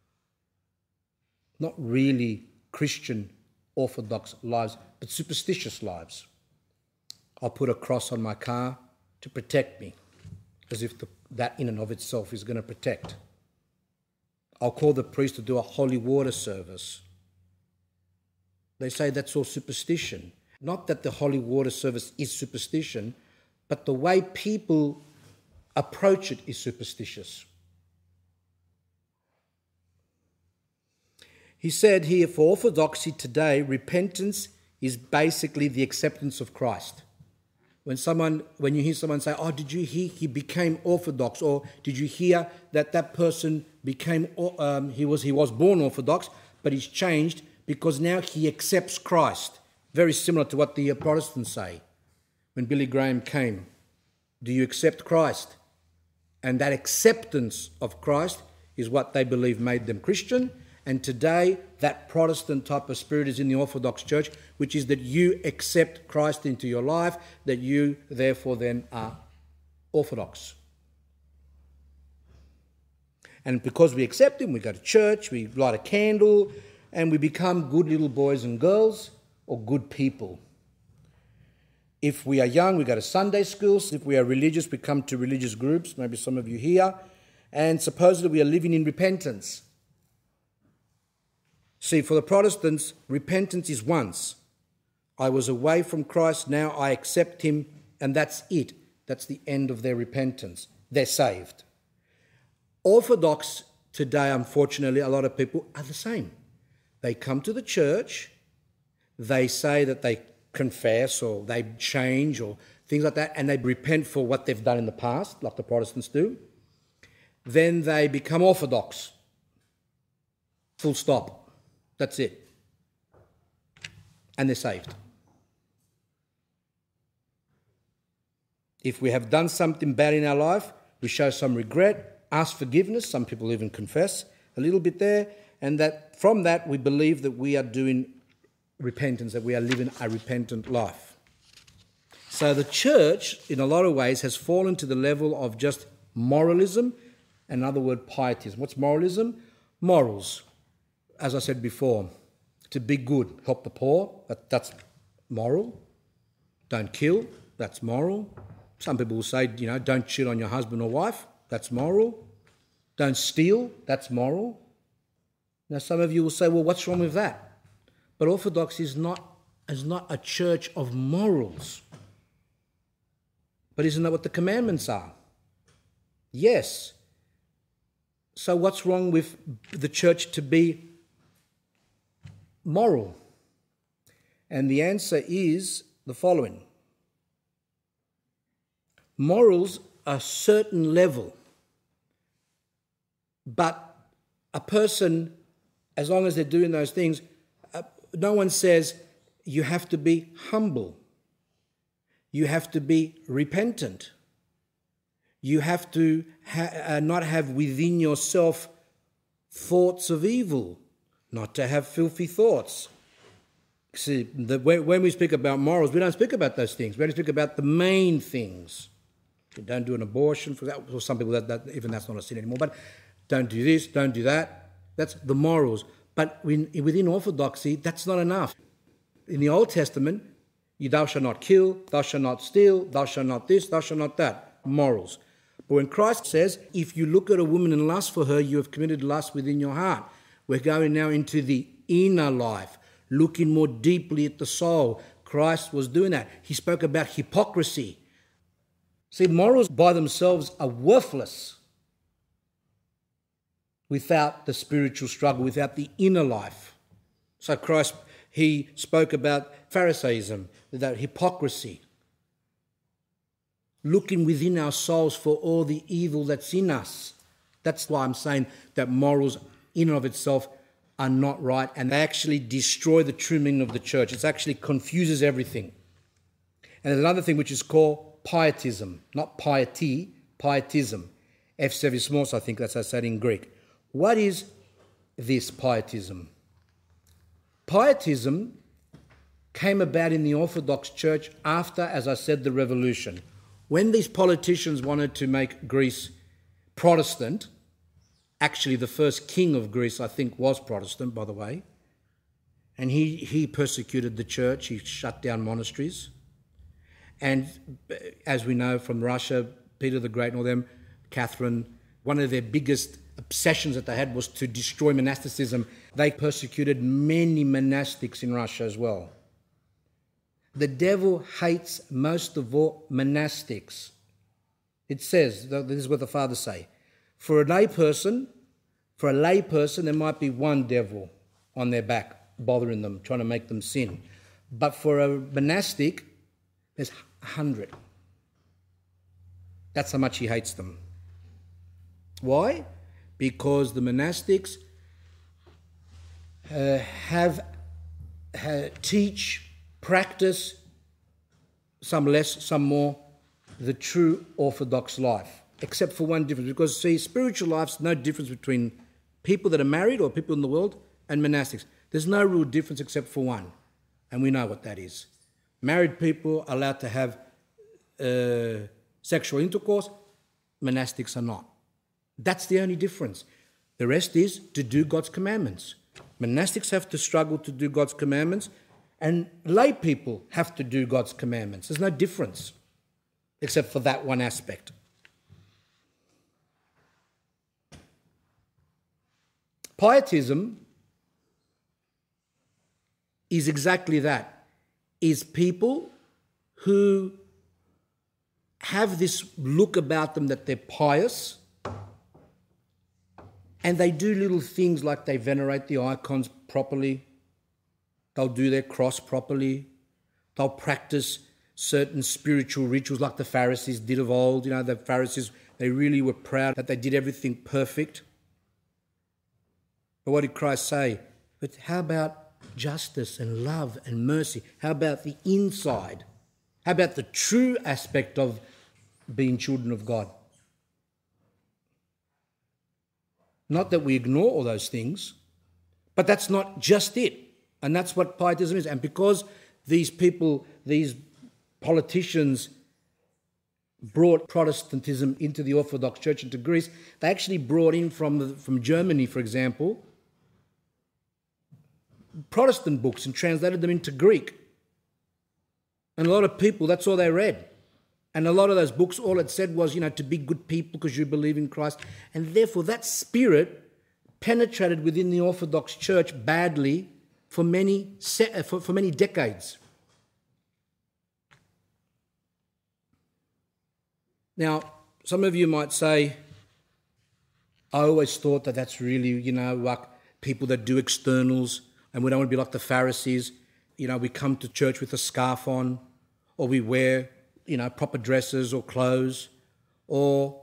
Not really Christian Orthodox lives, but superstitious lives. I'll put a cross on my car to protect me, as if that in and of itself is going to protect. I'll call the priest to do a holy water service. They say that's all superstition. Not that the holy water service is superstition, but the way people approach it is superstitious. He said here, for Orthodoxy today, repentance is basically the acceptance of Christ. When you hear someone say, oh, did you hear he became Orthodox? Or did you hear that person became, he was born Orthodox, but he's changed because now he accepts Christ. Very similar to what the Protestants say. When Billy Graham came, do you accept Christ? And that acceptance of Christ is what they believe made them Christian. And today, that Protestant type of spirit is in the Orthodox Church, which is that you accept Christ into your life, that you therefore then are Orthodox. And because we accept Him, we go to church, we light a candle, and we become good little boys and girls or good people. If we are young, we go to Sunday schools. If we are religious, we come to religious groups, maybe some of you here, and supposedly we are living in repentance. See, for the Protestants, repentance is once. I was away from Christ, now I accept Him, and that's it. That's the end of their repentance. They're saved. Orthodox today, unfortunately, a lot of people are the same. They come to the church, they say that they confess or they change or things like that, and they repent for what they've done in the past, like the Protestants do. Then they become Orthodox. Full stop. That's it. And they're saved. If we have done something bad in our life, we show some regret, ask forgiveness. Some people even confess a little bit there. And that from that, we believe that we are doing repentance, that we are living a repentant life. So the church, in a lot of ways, has fallen to the level of just moralism, and another word, pietism. What's moralism? Morals. As I said before, to be good, help the poor, that's moral. Don't kill, that's moral. Some people will say, don't cheat on your husband or wife, that's moral. Don't steal, that's moral. Now some of you will say, well, what's wrong with that? But Orthodoxy is not a church of morals. But isn't that what the commandments are? Yes. So what's wrong with the church to be moral? And the answer is the following. Morals are a certain level, but a person, as long as they're doing those things, no one says you have to be humble. You have to be repentant. You have to not have within yourself thoughts of evil, not to have filthy thoughts. See, when we speak about morals, we don't speak about those things. We only speak about the main things. You don't do an abortion, for that. For some people, even that's not a sin anymore. But don't do this, don't do that. That's the morals. But within Orthodoxy, that's not enough. In the Old Testament, thou shalt not kill, thou shalt not steal, thou shalt not this, thou shalt not that. Morals. But when Christ says, if you look at a woman and lust for her, you have committed lust within your heart. We're going now into the inner life, looking more deeply at the soul. Christ was doing that. He spoke about hypocrisy. See, morals by themselves are worthless without the spiritual struggle, without the inner life. So Christ, he spoke about Pharisaism, that hypocrisy, looking within our souls for all the evil that's in us. That's why I'm saying that morals in and of itself are not right, and they actually destroy the true meaning of the church. It actually confuses everything. And there's another thing which is called pietism, not piety, pietism. Ephsevismos, I think that's how I said in Greek. What is this pietism? Pietism came about in the Orthodox Church after, as I said, the revolution. When these politicians wanted to make Greece Protestant, actually the first king of Greece, I think, was Protestant, by the way, and he persecuted the church, he shut down monasteries. And as we know from Russia, Peter the Great and all them, Catherine, one of their biggest obsessions that they had was to destroy monasticism. They persecuted many monastics in Russia as well. The devil hates most of all monastics. It says, this is what the fathers say, for a lay person, there might be one devil on their back bothering them, trying to make them sin. But for a monastic, there's 100. That's how much he hates them. Why? Because the monastics teach, practice, some less, some more, the true Orthodox life, except for one difference. Because, see, spiritual life's no difference between people that are married or people in the world and monastics. There's no real difference except for one, and we know what that is. Married people are allowed to have sexual intercourse. Monastics are not. That's the only difference. The rest is to do God's commandments. Monastics have to struggle to do God's commandments, and lay people have to do God's commandments. There's no difference except for that one aspect. Pietism is exactly that. Is people who have this look about them that they're pious, and they do little things like they venerate the icons properly, they'll do their cross properly, they'll practice certain spiritual rituals like the Pharisees did of old. You know, the Pharisees, they really were proud that they did everything perfect. But what did Christ say? But how about justice and love and mercy? How about the inside? How about the true aspect of being children of God? Not that we ignore all those things, but that's not just it. And that's what pietism is. And because these people, these politicians brought Protestantism into the Orthodox Church, into Greece, they actually brought in from Germany, for example, Protestant books and translated them into Greek. And a lot of people, that's all they read. And a lot of those books, all it said was, to be good people because you believe in Christ. And therefore that spirit penetrated within the Orthodox Church badly for many decades. Now, some of you might say, I always thought that that's really, like people that do externals, and we don't want to be like the Pharisees. we come to church with a scarf on, or we wear, proper dresses or clothes, or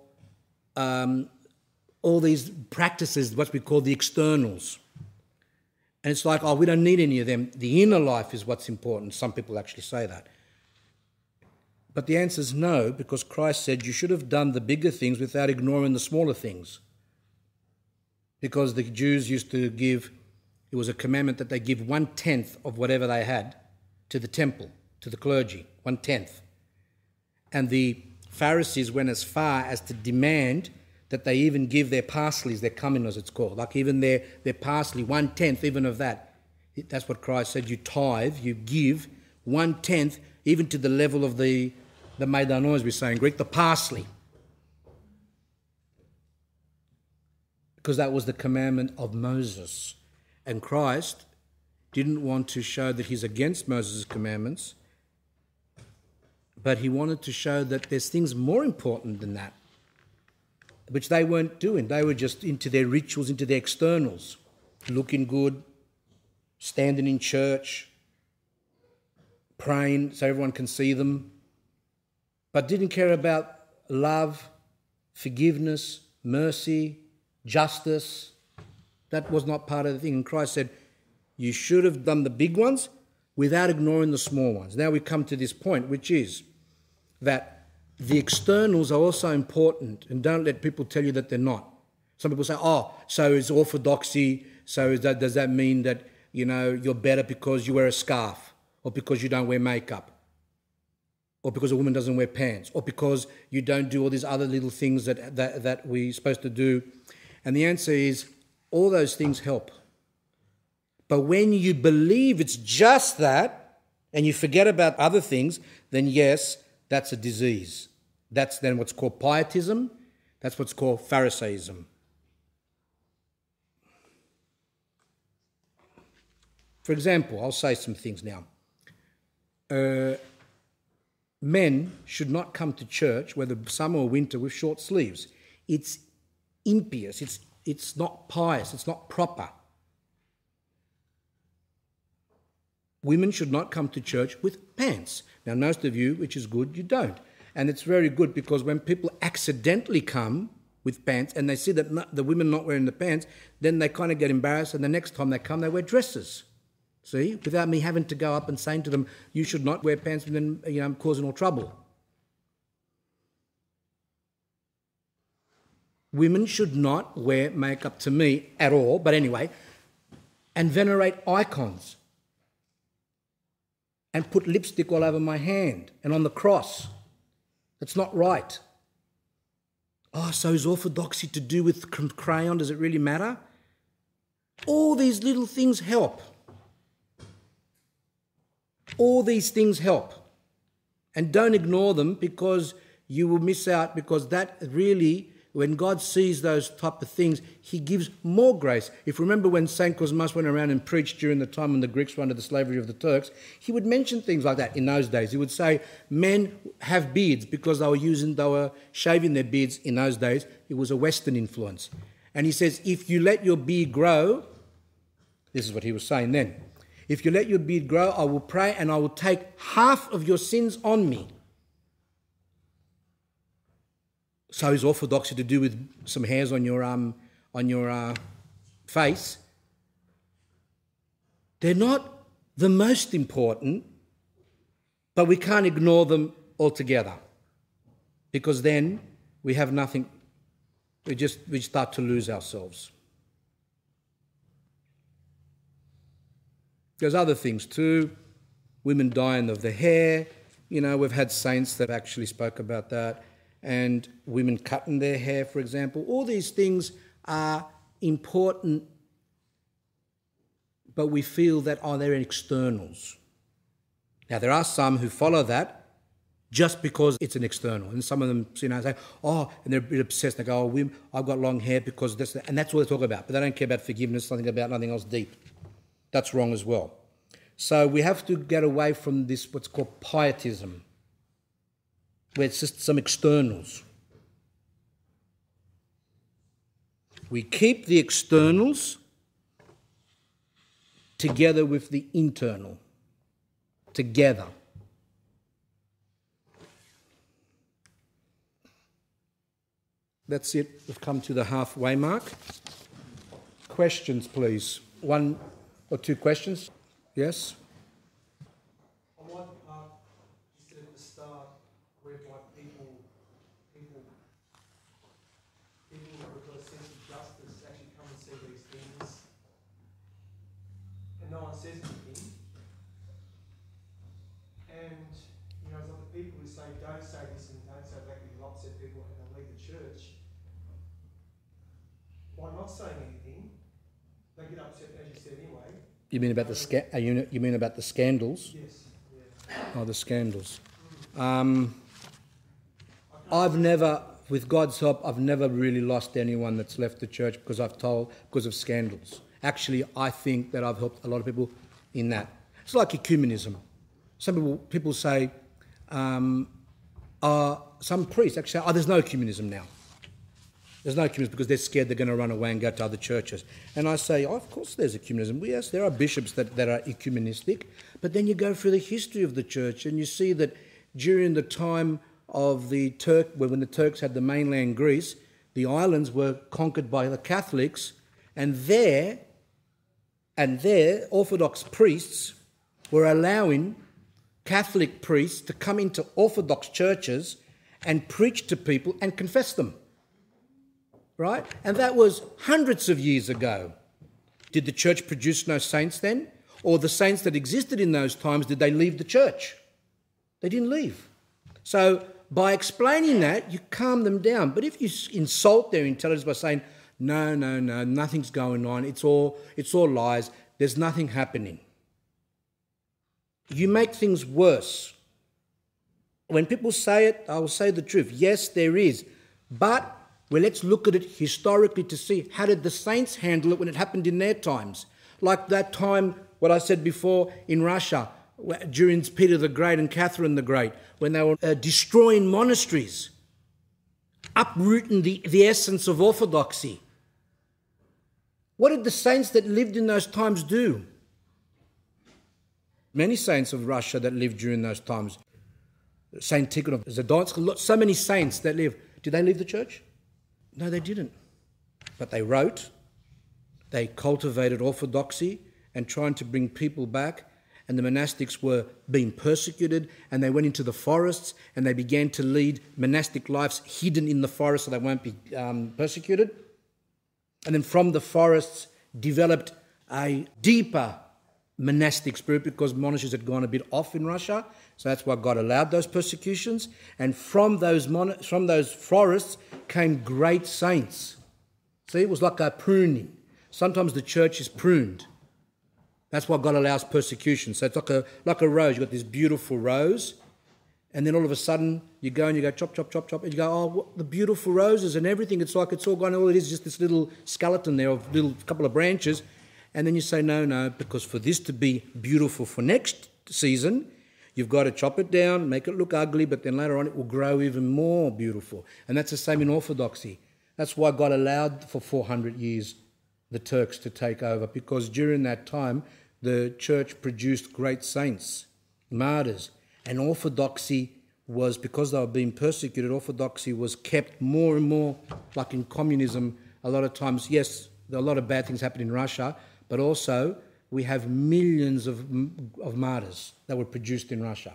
all these practices, what we call the externals. And it's like, we don't need any of them. The inner life is what's important. Some people actually say that. But the answer is no, because Christ said you should have done the bigger things without ignoring the smaller things. Because the Jews used to give, it was a commandment that they give 1/10 of whatever they had to the temple, to the clergy, 1/10. And the Pharisees went as far as to demand that they even give their parsleys, their cumin as it's called, like even their parsley, 1/10 even of that. That's what Christ said, you tithe, you give 1/10 even to the level of the meidano, as we say in Greek, the parsley. Because that was the commandment of Moses. And Christ didn't want to show that he's against Moses' commandments, but he wanted to show that there's things more important than that, which they weren't doing. They were just into their rituals, into their externals, looking good, standing in church, praying so everyone can see them, but didn't care about love, forgiveness, mercy, justice. That was not part of the thing. And Christ said, you should have done the big ones without ignoring the small ones. Now we come to this point, which is that the externals are also important, and don't let people tell you that they're not. Some people say, so is Orthodoxy, does that mean that, you're better because you wear a scarf, or because you don't wear makeup, or because a woman doesn't wear pants, or because you don't do all these other little things that we're supposed to do? And the answer is, all those things help. But when you believe it's just that, and you forget about other things, then yes, that's a disease. That's then what's called pietism. That's what's called Pharisaism. For example, I'll say some things now. Men should not come to church, whether summer or winter, with short sleeves. It's impious. It's not pious. It's not proper. Women should not come to church with pants. Now, most of you, which is good, you don't. And it's very good, because when people accidentally come with pants and they see that the women not wearing the pants, then they kind of get embarrassed, and the next time they come, they wear dresses. See? Without me having to go up and saying to them, you should not wear pants, and then, I'm causing all trouble. Women should not wear makeup, to me, at all, but anyway, and venerate icons, and put lipstick all over my hand and on the cross. That's not right. So is Orthodoxy to do with crayon? Does it really matter? All these little things help. All these things help. And don't ignore them, because you will miss out, because that really, when God sees those type of things, he gives more grace. If you remember when Saint Kosmas went around and preached during the time when the Greeks were under the slavery of the Turks, he would mention things like that in those days. He would say, men have beards, because they were shaving their beards in those days. It was a Western influence. And he says, if you let your beard grow, this is what he was saying then, if you let your beard grow, I will pray and I will take half of your sins on me. So is Orthodoxy to do with some hairs on your face? They're not the most important, but we can't ignore them altogether, because then we have nothing. We start to lose ourselves. There's other things too. Women dyeing of the hair. We've had saints that actually spoke about that. And women cutting their hair, for example. All these things are important, but we feel that, they're externals. Now, there are some who follow that just because it's an external. And some of them, say, and they're a bit obsessed. They go, I've got long hair because this, and that's all they talk about. But they don't care about forgiveness, nothing else deep. That's wrong as well. So we have to get away from this, what's called pietism, where it's just some externals. We keep the externals together with the internal. together. That's it. We've come to the halfway mark. Questions, please. One or two questions. Yes? I like the part you said at the start where people who've got a sense of justice actually come and see these things and no one says anything. And, there's other people who say, don't say this and don't say that, because you'll upset people and they'll leave the church. By not saying anything, they get upset, as you said anyway. You mean about you mean about the scandals? Yes. Yeah. Oh, the scandals. I've never, with God's help, I've never really lost anyone that's left the church because of scandals. Actually, I think that I've helped a lot of people in that. It's like ecumenism. Some people say, some priests actually say, there's no ecumenism now. There's no ecumenism because they're scared they're going to run away and go to other churches. And I say, of course there's ecumenism. Yes, there are bishops that are ecumenistic, but then you go through the history of the church and you see that during the time of the when the Turks had the mainland Greece, the islands were conquered by the Catholics, and there Orthodox priests were allowing Catholic priests to come into Orthodox churches and preach to people and confess them. Right? And that was hundreds of years ago. Did the church produce no saints then? Or the saints that existed in those times, did they leave the church? They didn't leave. So by explaining that, you calm them down. But if you insult their intelligence by saying, no, nothing's going on, it's all lies, there's nothing happening, you make things worse. When people say it, I will say the truth. Yes, there is. But let's look at it historically to see how did the saints handle it when it happened in their times. Like that time, what I said before, in Russia, during Peter the Great and Catherine the Great, when they were destroying monasteries, uprooting the essence of orthodoxy. What did the saints that lived in those times do? Many saints of Russia that lived during those times, Saint Tikhonov, Zadonsky, so many saints that lived, did they leave the church? No, they didn't. But they wrote, they cultivated orthodoxy and trying to bring people back, and the monastics were being persecuted, and they went into the forests and they began to lead monastic lives hidden in the forest so they won't be persecuted. And then from the forests developed a deeper monastic spirit because monasteries had gone a bit off in Russia. So that's why God allowed those persecutions. And from those forests came great saints. See, it was like a pruning. Sometimes the church is pruned. That's why God allows persecution. So it's like a rose. You've got this beautiful rose, and then all of a sudden you go and you go chop, chop, chop, chop, and you go, oh, what, the beautiful roses and everything. It's like it's all gone. All it is just this little skeleton there of little couple of branches. And then you say, no, because for this to be beautiful for next season, you've got to chop it down, make it look ugly, but then later on it will grow even more beautiful. And that's the same in Orthodoxy. That's why God allowed for 400 years the Turks to take over, because during that time the church produced great saints, martyrs, and Orthodoxy was, because they were being persecuted, Orthodoxy was kept more and more, like in communism, a lot of times, yes, a lot of bad things happened in Russia, but also we have millions of martyrs that were produced in Russia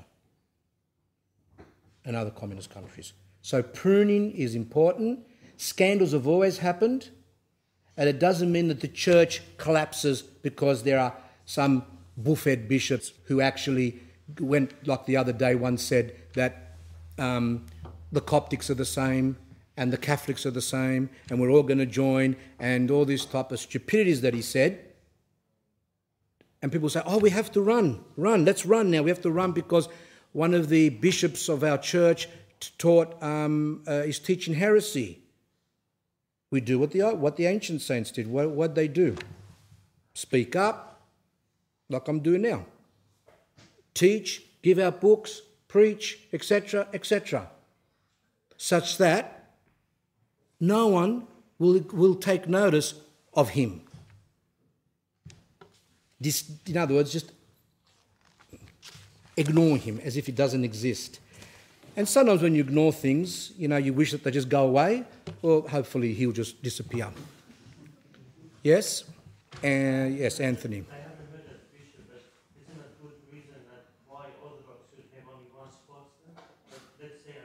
and other communist countries. So pruning is important. Scandals have always happened, and it doesn't mean that the church collapses because there are some buffet bishops who actually went, like the other day one said, that the Coptics are the same and the Catholics are the same and we're all going to join, and all these type of stupidities that he said. And people say, oh, we have to run, let's run now. We have to run because one of the bishops of our church is teaching heresy. We do what the ancient saints did. What they do? Speak up, like I'm doing now. Teach, give out books, preach, etc., etc., such that no one will take notice of him. This, in other words, just ignore him as if he doesn't exist. And sometimes when you ignore things, you wish that they just go away, or hopefully he'll just disappear. Yes? Yes, Anthony. I haven't heard as bishop, but isn't a good reason that why Orthodox should have only one spokesman? But let's say,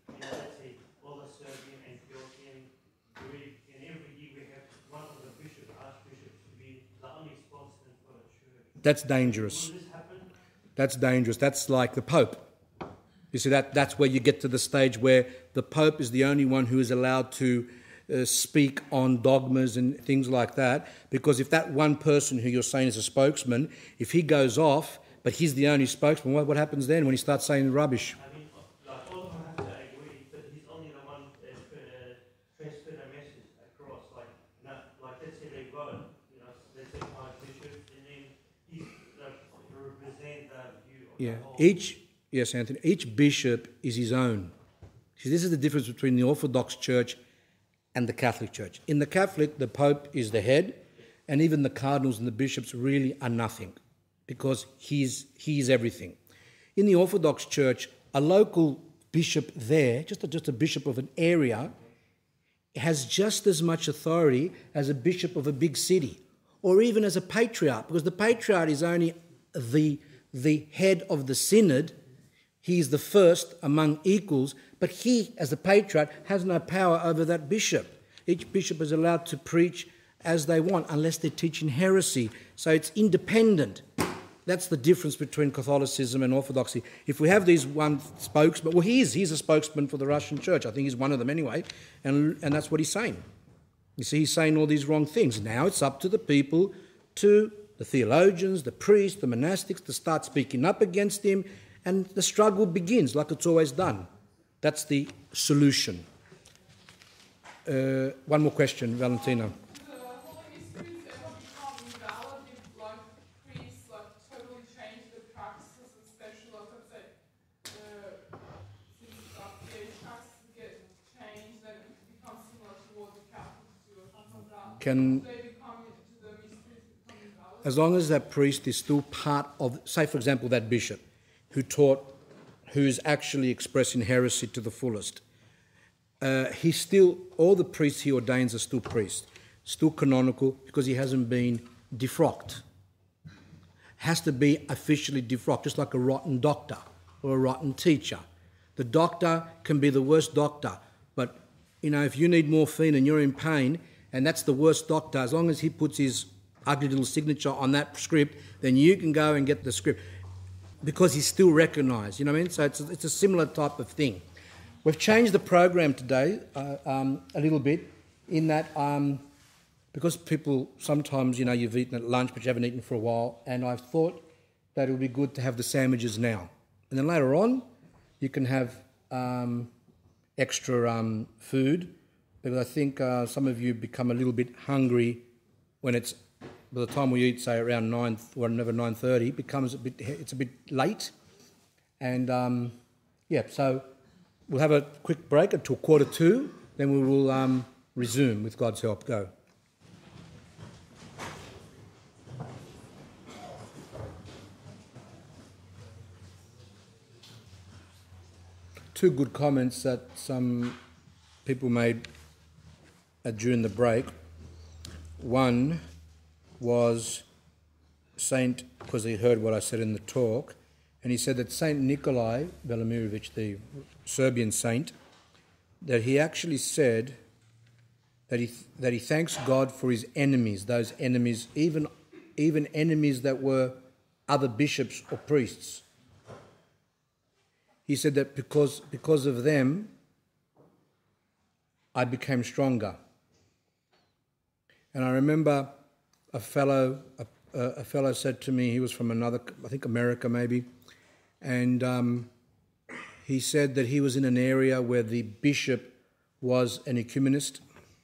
all the Serbian, Ethiopian, Greek, and every year we have one of the bishops, archbishops, to be the only spokesman for the church. That's dangerous. Will this happen? That's dangerous. That's like the Pope. You see, that's where you get to the stage where the Pope is the only one who is allowed to speak on dogmas and things like that, because if that one person who you're saying is a spokesman, if he goes off, but he's the only spokesman, what happens then when he starts saying rubbish? All of them have to agree, but he's only the one transfer the message across. Let's say they vote, let's say archbishop, and then he's represent the view of the whole. Yes, Anthony, each bishop is his own. See, this is the difference between the Orthodox Church and the Catholic Church. In the Catholic, the Pope is the head, and even the cardinals and the bishops really are nothing, because he's everything. In the Orthodox Church, a local bishop there, just a bishop of an area, has just as much authority as a bishop of a big city, or even as a patriarch, because the patriarch is only the head of the synod. He is the first among equals, but he, as the patriarch, has no power over that bishop. Each bishop is allowed to preach as they want, unless they're teaching heresy. So it's independent. That's the difference between Catholicism and Orthodoxy. If we have these one spokesman, well, he's a spokesman for the Russian Church. I think he's one of them anyway, and that's what he's saying. You see, he's saying all these wrong things. Now it's up to the people, to the theologians, the priests, the monastics, to start speaking up against him, and the struggle begins like it's always done. That's the solution. One more question, Valentina. The Holy Mysteries ever become invalid if priests totally change their practices, especially let's say since the practices get changed, then it becomes similar to what the Catholics do or something like that. As long as that priest is still part of, say for example, that bishop who's actually expressing heresy to the fullest, all the priests he ordains are still priests, still canonical, because he hasn't been defrocked. Has to be officially defrocked, just like a rotten doctor or a rotten teacher. The doctor can be the worst doctor, but if you need morphine and you're in pain, and that's the worst doctor, as long as he puts his ugly little signature on that script, then you can go and get the script, because he's still recognised, So it's a similar type of thing. We've changed the program today a little bit, in that because people sometimes, you've eaten at lunch but you haven't eaten for a while, and I thought that it would be good to have the sandwiches now. And then later on, you can have extra food, because I think some of you become a little bit hungry when it's, by the time we eat, say around 9 or 9:30, it's a bit late, and so we'll have a quick break until 1:45, then we will resume with God's help. Go. Two good comments that some people made during the break. One was because he heard what I said in the talk, and he said that Saint Nikolai Velimirovich, the Serbian saint, that he actually said that he thanks God for his enemies, those enemies, even enemies that were other bishops or priests. He said that because of them, I became stronger. And I remember a fellow said to me, he was from another, I think America maybe, and he said that he was in an area where the bishop was an ecumenist,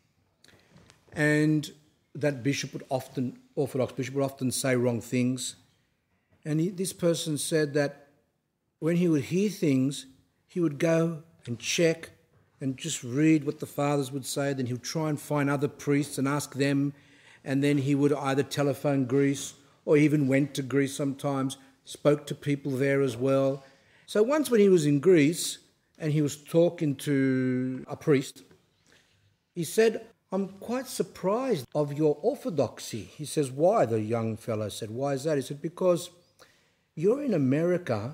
and that Orthodox bishop would often say wrong things. And this person said that when he would hear things, he would go and check and just read what the fathers would say. Then he would try and find other priests and ask them, and then he would either telephone Greece or even went to Greece sometimes spoke to people there as well. So once when he was in Greece and he was talking to a priest, he said, I'm quite surprised of your orthodoxy. He says, why? The young fellow said, why is that? He said, because you're in America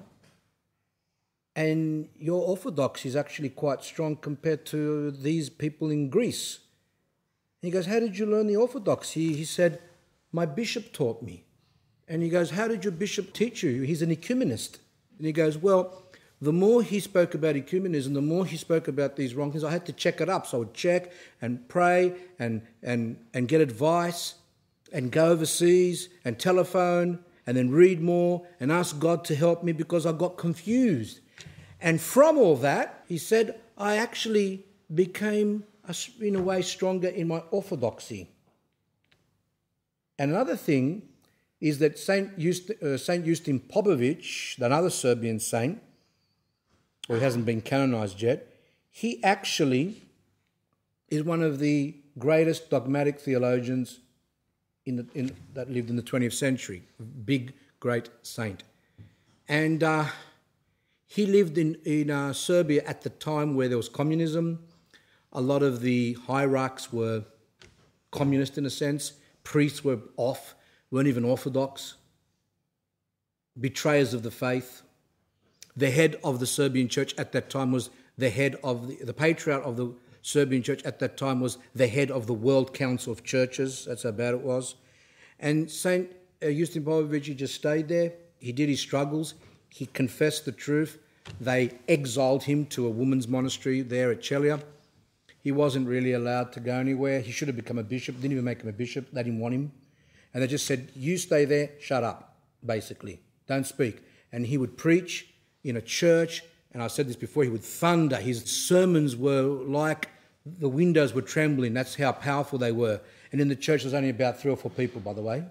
and your orthodoxy is actually quite strong compared to these people in Greece. And he goes, how did you learn the orthodoxy? He said, my bishop taught me. And he goes, how did your bishop teach you? He's an ecumenist. And he goes, well, the more he spoke about ecumenism, the more he spoke about these wrong things, I had to check it up. So I would check and pray and get advice and go overseas and telephone and then read more and ask God to help me because I got confused. And from all that, he said, I actually became, in a way, stronger in my orthodoxy. And another thing is that Saint Justin Popovic, another Serbian saint, who hasn't been canonized yet, he actually is one of the greatest dogmatic theologians that lived in the 20th century. Big, great saint. And he lived in Serbia at the time where there was communism. A lot of the hierarchs were communist in a sense. Priests were off, weren't even Orthodox. Betrayers of the faith. The head of the Serbian church at that time was the head of the patriarch of the Serbian church at that time was the head of the World Council of Churches. That's how bad it was. And Saint Justin Popovic, he just stayed there. He did his struggles. He confessed the truth. They exiled him to a women's monastery there at Chelia. He wasn't really allowed to go anywhere. He should have become a bishop. Didn't even make him a bishop. They didn't want him. And they just said, you stay there, shut up, basically. Don't speak. And he would preach in a church, and I said this before, he would thunder. His sermons were like the windows were trembling. That's how powerful they were. And in the church, there was only about 3 or 4 people, by the way.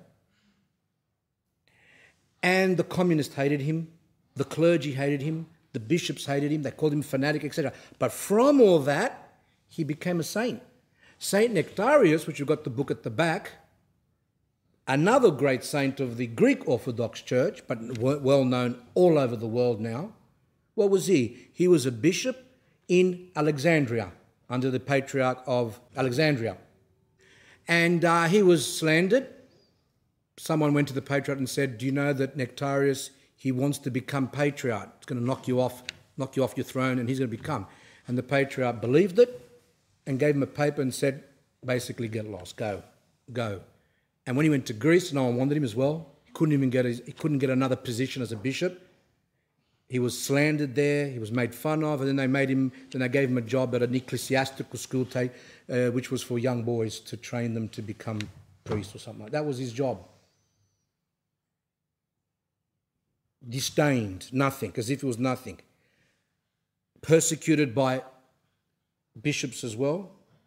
And the communists hated him. The clergy hated him. The bishops hated him. They called him fanatic, etc. But from all that, he became a saint. Saint Nectarius, which you've got the book at the back, another great saint of the Greek Orthodox Church, but well known all over the world now. What was he? He was a bishop in Alexandria, under the Patriarch of Alexandria. And he was slandered. Someone went to the Patriarch and said, do you know that Nectarius, he wants to become Patriarch. It's going to knock you off your throne, and he's going to become. And the Patriarch believed it and gave him a paper and said, basically, get lost, go. And when he went to Greece, no one wanted him as well. He couldn't get another position as a bishop. He was slandered there. He was made fun of, and then they gave him a job at an ecclesiastical school, which was for young boys to train them to become priests or something like that. That was his job. Disdained, nothing, as if it was nothing. Persecuted by bishops as well.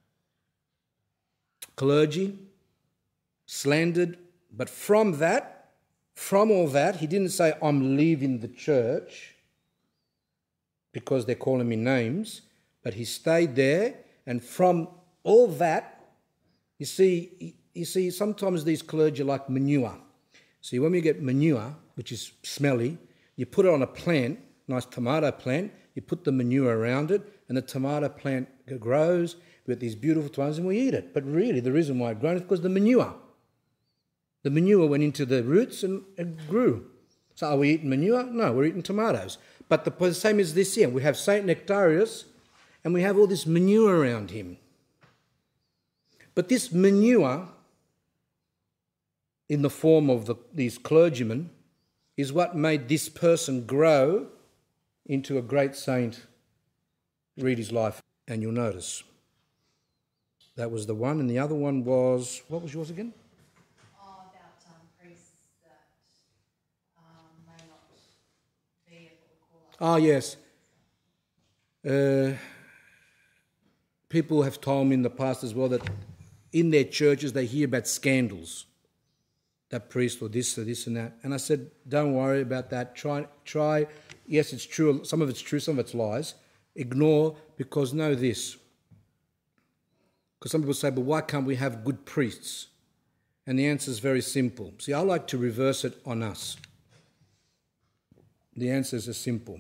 Clergy. Slandered, but from all that, he didn't say, I'm leaving the church because they're calling me names, but he stayed there, and from all that, you see, sometimes these clergy are like manure. See, when we get manure, which is smelly, you put it on a plant, nice tomato plant, you put the manure around it, and the tomato plant grows with these beautiful tomatoes, and we eat it. But really, the reason why it grows is because the manure. The manure went into the roots and it grew. So are we eating manure? No, we're eating tomatoes. But the same as this here. We have Saint Nectarius and we have all this manure around him. But this manure, in the form of these clergymen, is what made this person grow into a great saint. Read his life and you'll notice. That was the one. And the other one was, what was yours again? Oh, yes. People have told me in the past as well that in their churches they hear about scandals. That priest or this and that. And I said, don't worry about that. Try. Yes, it's true. Some of it's true, some of it's lies. Ignore, because know this. Because some people say, but why can't we have good priests? And the answer is very simple. See, I like to reverse it on us. The answers are simple.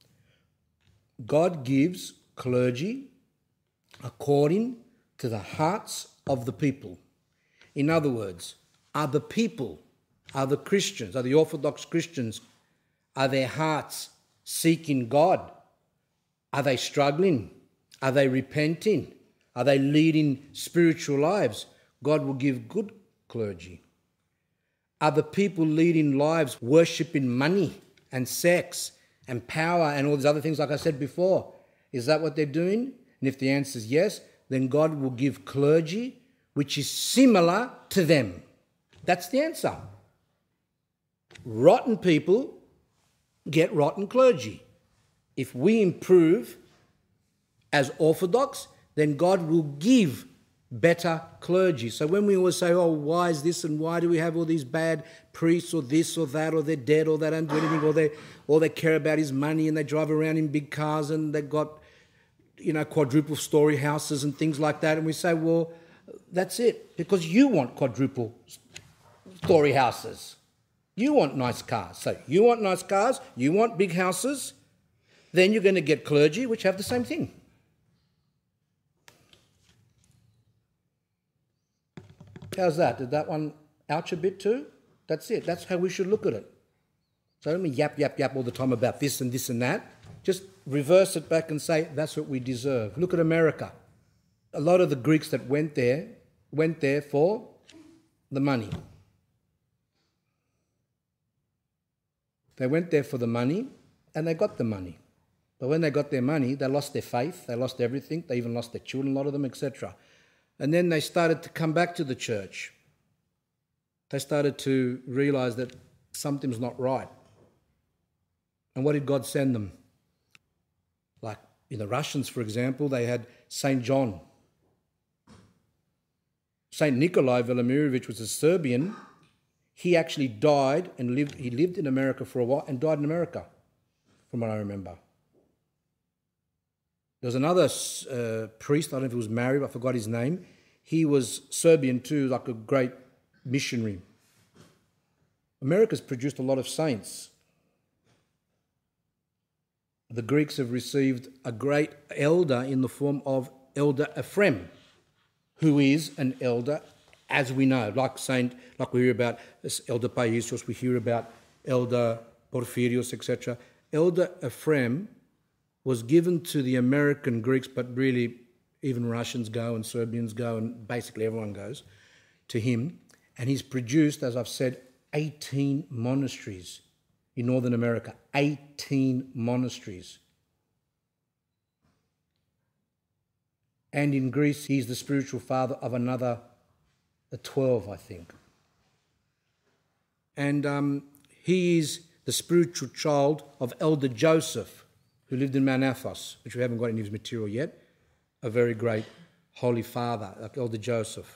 God gives clergy according to the hearts of the people. In other words, are the people, are the Christians, are the Orthodox Christians, are their hearts seeking God? Are they struggling? Are they repenting? Are they leading spiritual lives? God will give good clergy. Are the people leading lives worshipping money and sex and power and all these other things like I said before? Is that what they're doing? And if the answer is yes, then God will give clergy which is similar to them. That's the answer. Rotten people get rotten clergy. If we improve as Orthodox, then God will give better clergy. So when we always say, oh, why is this and why do we have all these bad priests or this or that, or they're dead or they don't do anything, or they care about his money and they drive around in big cars and they've got, quadruple story houses and things like that. And we say, well, that's it, because you want quadruple story houses. You want nice cars. So you want nice cars, you want big houses, then you're going to get clergy which have the same thing. How's that? Did that one ouch a bit too? That's it. That's how we should look at it. So don't be yap all the time about this and this and that. Just reverse it back and say, that's what we deserve. Look at America. A lot of the Greeks that went there for the money. They went there for the money and they got the money. But when they got their money, they lost their faith, they lost everything, they even lost their children, a lot of them, etc. And then they started to come back to the church. They started to realise that something's not right. And what did God send them? Like in the Russians, for example, they had Saint John. Saint Nikolai Velimirovich was a Serbian. He actually died and lived in America for a while and died in America, from what I remember. There was another priest, I don't know if he was married, I forgot his name. He was Serbian too, like a great missionary. America's produced a lot of saints. The Greeks have received a great elder in the form of Elder Ephraim, who is an elder, as we know, like we hear about Elder Paisios, we hear about Elder Porphyrios, etc. Elder Ephraim was given to the American Greeks, but really even Russians go and Serbians go and basically everyone goes to him. And he's produced, as I've said, 18 monasteries in Northern America. 18 monasteries. And in Greece, he's the spiritual father of another 12, I think. And he is the spiritual child of Elder Joseph, who lived in Mount Athos, which we haven't got any of his material yet, a very great holy father, like Elder Joseph.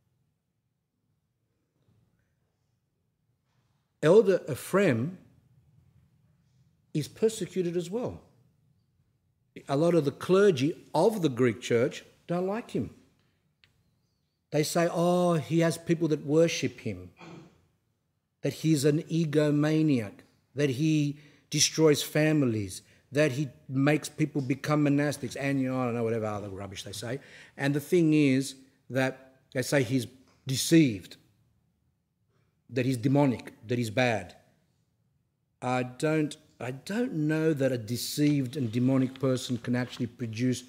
Elder Ephraim is persecuted as well. A lot of the clergy of the Greek church don't like him. They say, oh, he has people that worship him, that he's an egomaniac, that he destroys families, that he makes people become monastics, and I don't know, whatever other rubbish they say. And the thing is that they say he's deceived, that he's demonic, that he's bad. I don't know that a deceived and demonic person can actually produce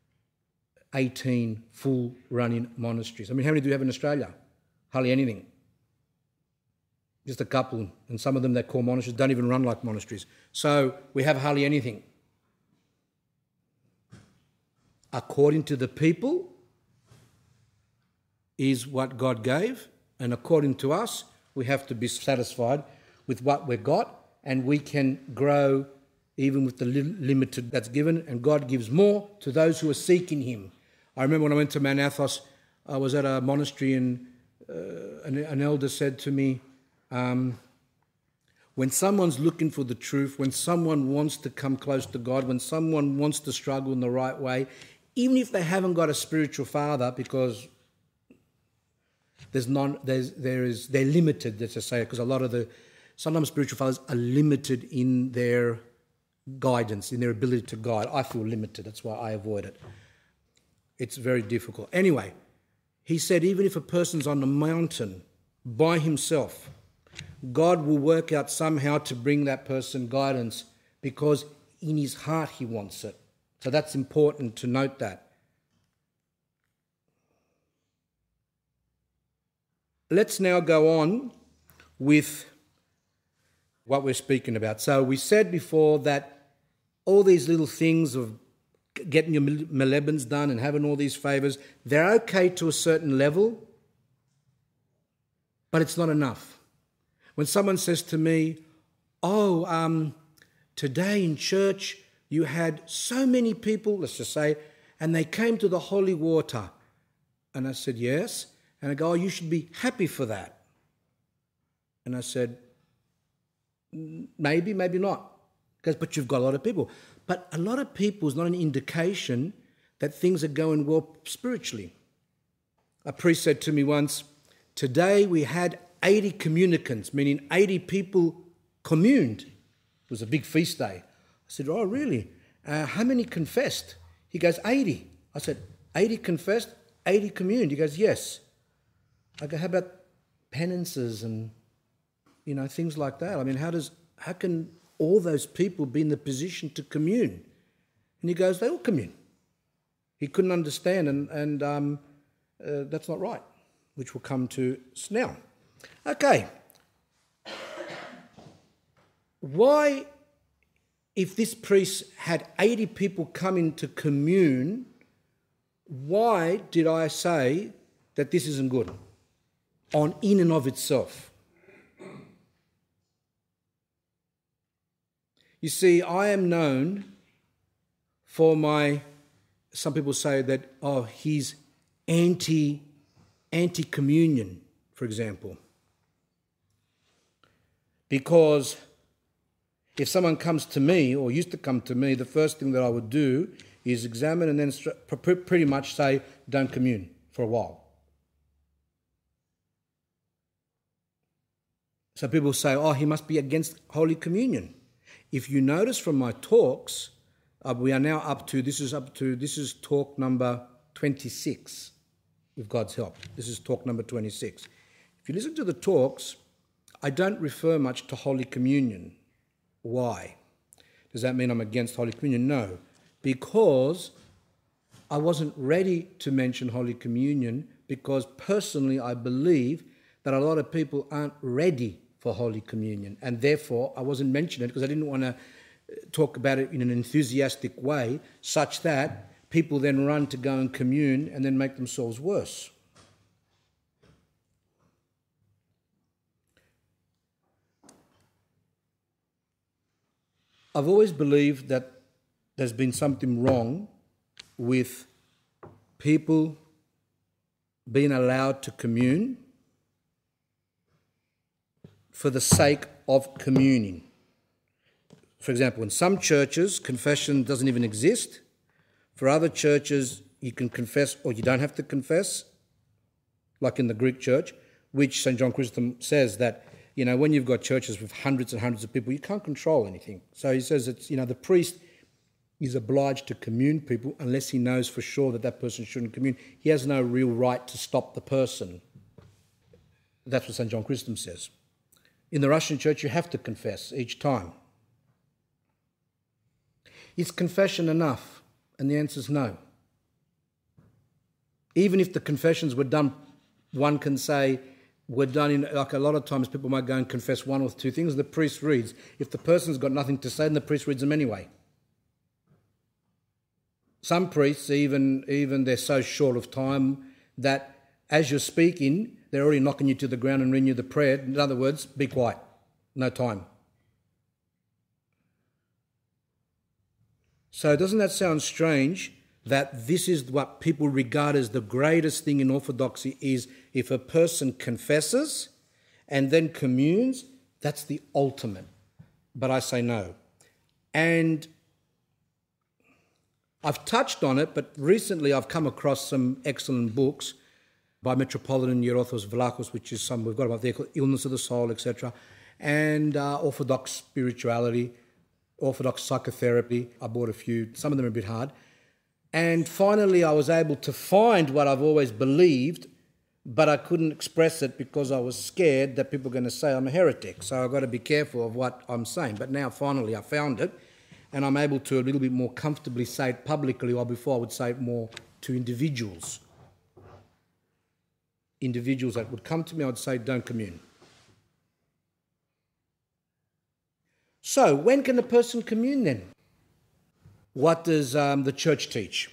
18 full running monasteries. I mean, how many do we have in Australia? Hardly anything. Just a couple, and some of them they call monasteries don't even run like monasteries. So we have hardly anything. According to the people is what God gave, and according to us, we have to be satisfied with what we've got, and we can grow even with the limited that's given, and God gives more to those who are seeking him. I remember when I went to Mount Athos, I was at a monastery and an elder said to me, when someone's looking for the truth, when someone wants to come close to God, when someone wants to struggle in the right way, even if they haven't got a spiritual father, because they're limited, let's just say, because a lot of the sometimes spiritual fathers are limited in their guidance, in their ability to guide. I feel limited, that's why I avoid it. It's very difficult. Anyway, he said even if a person's on the mountain by himself, God will work out somehow to bring that person guidance because in his heart he wants it. So that's important to note that. Let's now go on with what we're speaking about. So we said before that all these little things of getting your malebans done and having all these favours, they're okay to a certain level, but it's not enough. When someone says to me, today in church you had so many people, let's just say, and they came to the holy water. And I said, yes. And I go, you should be happy for that. And I said, maybe, maybe not. Because, but you've got a lot of people. But a lot of people is not an indication that things are going well spiritually. A priest said to me once, today we had 80 communicants, meaning 80 people communed. It was a big feast day. I said, oh, really? How many confessed? He goes, 80. I said, 80 confessed, 80 communed. He goes, yes. I go, how about penances and, things like that? I mean, how can all those people be in the position to commune? And he goes, they all commune. He couldn't understand, and that's not right, which we'll come to now. Okay. Why, if this priest had 80 people coming to commune, why did I say that this isn't good in and of itself? You see, I am known for some people say that, he's anti-communion, for example. Because if someone comes to me, or used to come to me, the first thing that I would do is examine and then pretty much say, don't commune for a while. So people say, he must be against Holy Communion. If you notice from my talks, we are now up to, this is talk number 26, with God's help. This is talk number 26. If you listen to the talks, I don't refer much to Holy Communion. Why? Does that mean I'm against Holy Communion? No, because I wasn't ready to mention Holy Communion, because personally I believe that a lot of people aren't ready for Holy Communion, and therefore I wasn't mentioning it because I didn't want to talk about it in an enthusiastic way such that people then run to go and commune and then make themselves worse. I've always believed that there's been something wrong with people being allowed to commune for the sake of communing. For example, in some churches, confession doesn't even exist. For other churches, you can confess or you don't have to confess, like in the Greek church, which St. John Chrysostom says that, when you've got churches with hundreds and hundreds of people, you can't control anything. So he says that, the priest is obliged to commune people unless he knows for sure that person shouldn't commune. He has no real right to stop the person. That's what St. John Chrysostom says. In the Russian church, you have to confess each time. Is confession enough? And the answer is no. Even if the confessions were done, one can say, were done in, like a lot of times people might go and confess one or two things, the priest reads. If the person's got nothing to say, then the priest reads them anyway. Some priests, even they're so short of time that as you're speaking, they're already knocking you to the ground and reading you the prayer. In other words, be quiet. No time. So doesn't that sound strange that this is what people regard as the greatest thing in Orthodoxy is if a person confesses and then communes, that's the ultimate. But I say no. And I've touched on it, but recently I've come across some excellent books by Metropolitan Eurythos Vlachos, which is some we've got about the illness of the soul, etc. and Orthodox spirituality, Orthodox psychotherapy. I bought a few, some of them are a bit hard. And finally I was able to find what I've always believed, but I couldn't express it because I was scared that people were going to say I'm a heretic. So I've got to be careful of what I'm saying. But now finally I found it, and I'm able to a little bit more comfortably say it publicly, while before I would say it more to individuals. Individuals that would come to me, I'd say, don't commune. So when can a person commune then? What does the church teach?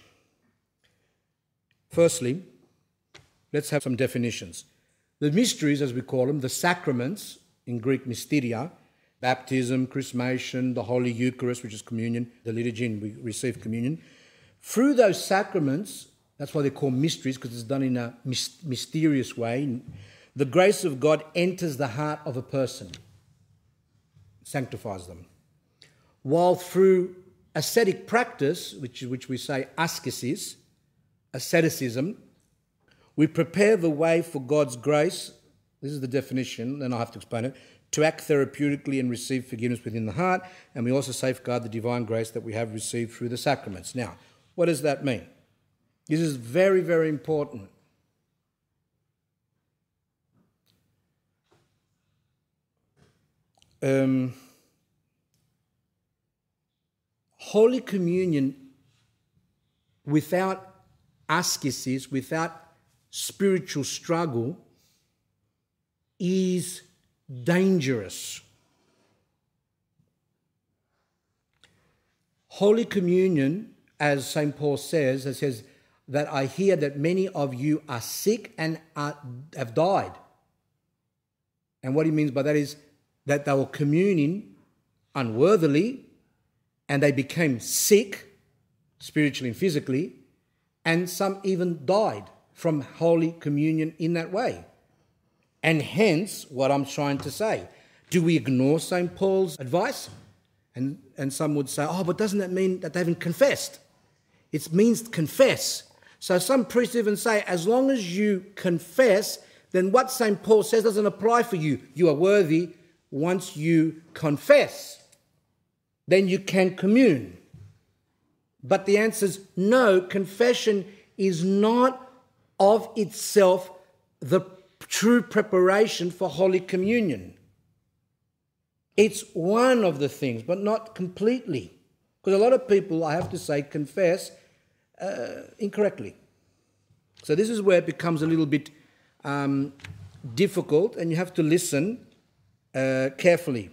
Firstly, let's have some definitions. The mysteries, as we call them, the sacraments, in Greek mysteria, baptism, chrismation, the Holy Eucharist, which is communion, the liturgy, and we receive communion. Through those sacraments, that's why they're called mysteries, because it's done in a mysterious way, the grace of God enters the heart of a person, sanctifies them. While through ascetic practice, which we say asceticism, we prepare the way for God's grace, this is the definition, then I'll have to explain it, to act therapeutically and receive forgiveness within the heart, and we also safeguard the divine grace that we have received through the sacraments. Now, what does that mean? This is very, very important. Holy Communion without ascesis, without spiritual struggle, is dangerous. Holy Communion, as St. Paul says, it says that I hear that many of you are sick and have died. And what he means by that is that they were communing unworthily, and they became sick, spiritually and physically, and some even died from Holy Communion in that way. And hence, what I'm trying to say, do we ignore St. Paul's advice? And some would say, oh, but doesn't that mean that they haven't confessed? It means confess. So some priests even say, as long as you confess, then what St. Paul says doesn't apply for you. You are worthy once you confess. Then you can commune. But the answer is no, confession is not of itself the true preparation for Holy Communion. It's one of the things, but not completely. Because a lot of people, I have to say, confess incorrectly. So this is where it becomes a little bit difficult, and you have to listen carefully.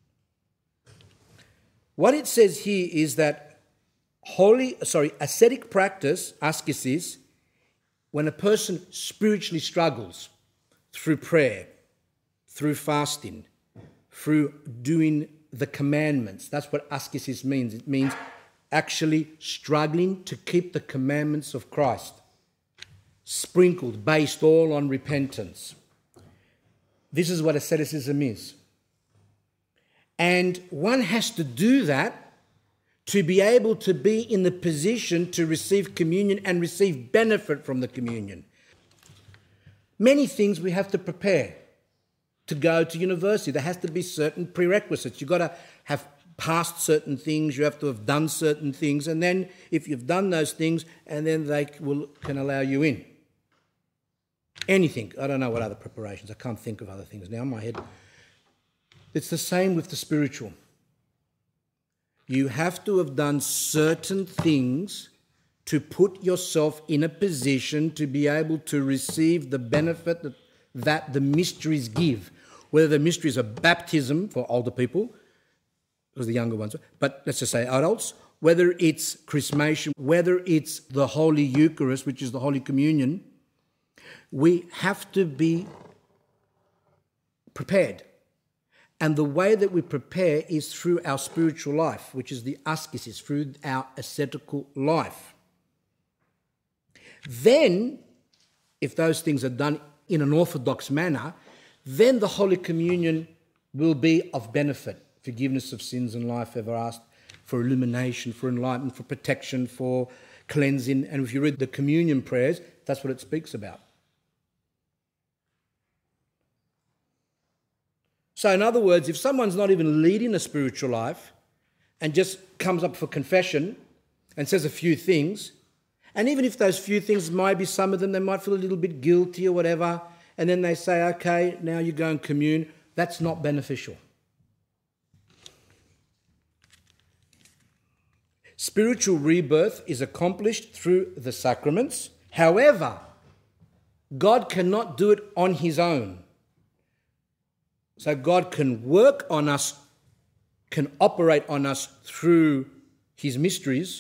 What it says here is that ascetic practice, ascesis, when a person spiritually struggles through prayer, through fasting, through doing the commandments. That's what ascesis means. It means actually struggling to keep the commandments of Christ, sprinkled, based all on repentance. This is what asceticism is. And one has to do that to be able to be in the position to receive communion and receive benefit from the communion. Many things we have to prepare. To go to university, there has to be certain prerequisites. You've got to have passed certain things, you have to have done certain things, and then if you've done those things, and then they can allow you in. Anything. I don't know what other preparations. I can't think of other things now in my head. It's the same with the spiritual. You have to have done certain things to put yourself in a position to be able to receive the benefit that the mysteries give. Whether the mysteries are baptism for older people, because the younger ones, but let's just say adults, whether it's chrismation, whether it's the Holy Eucharist, which is the Holy Communion, we have to be prepared. And the way that we prepare is through our spiritual life, which is the ascesis, through our ascetical life. Then, if those things are done in an orthodox manner, then the Holy Communion will be of benefit. Forgiveness of sins and life ever asked, for illumination, for enlightenment, for protection, for cleansing. And if you read the communion prayers, that's what it speaks about. So in other words, if someone's not even leading a spiritual life and just comes up for confession and says a few things, and even if those few things might be some of them, they might feel a little bit guilty or whatever, and then they say, okay, now you go and commune, that's not beneficial. Spiritual rebirth is accomplished through the sacraments. However, God cannot do it on his own. So God can work on us, can operate on us through his mysteries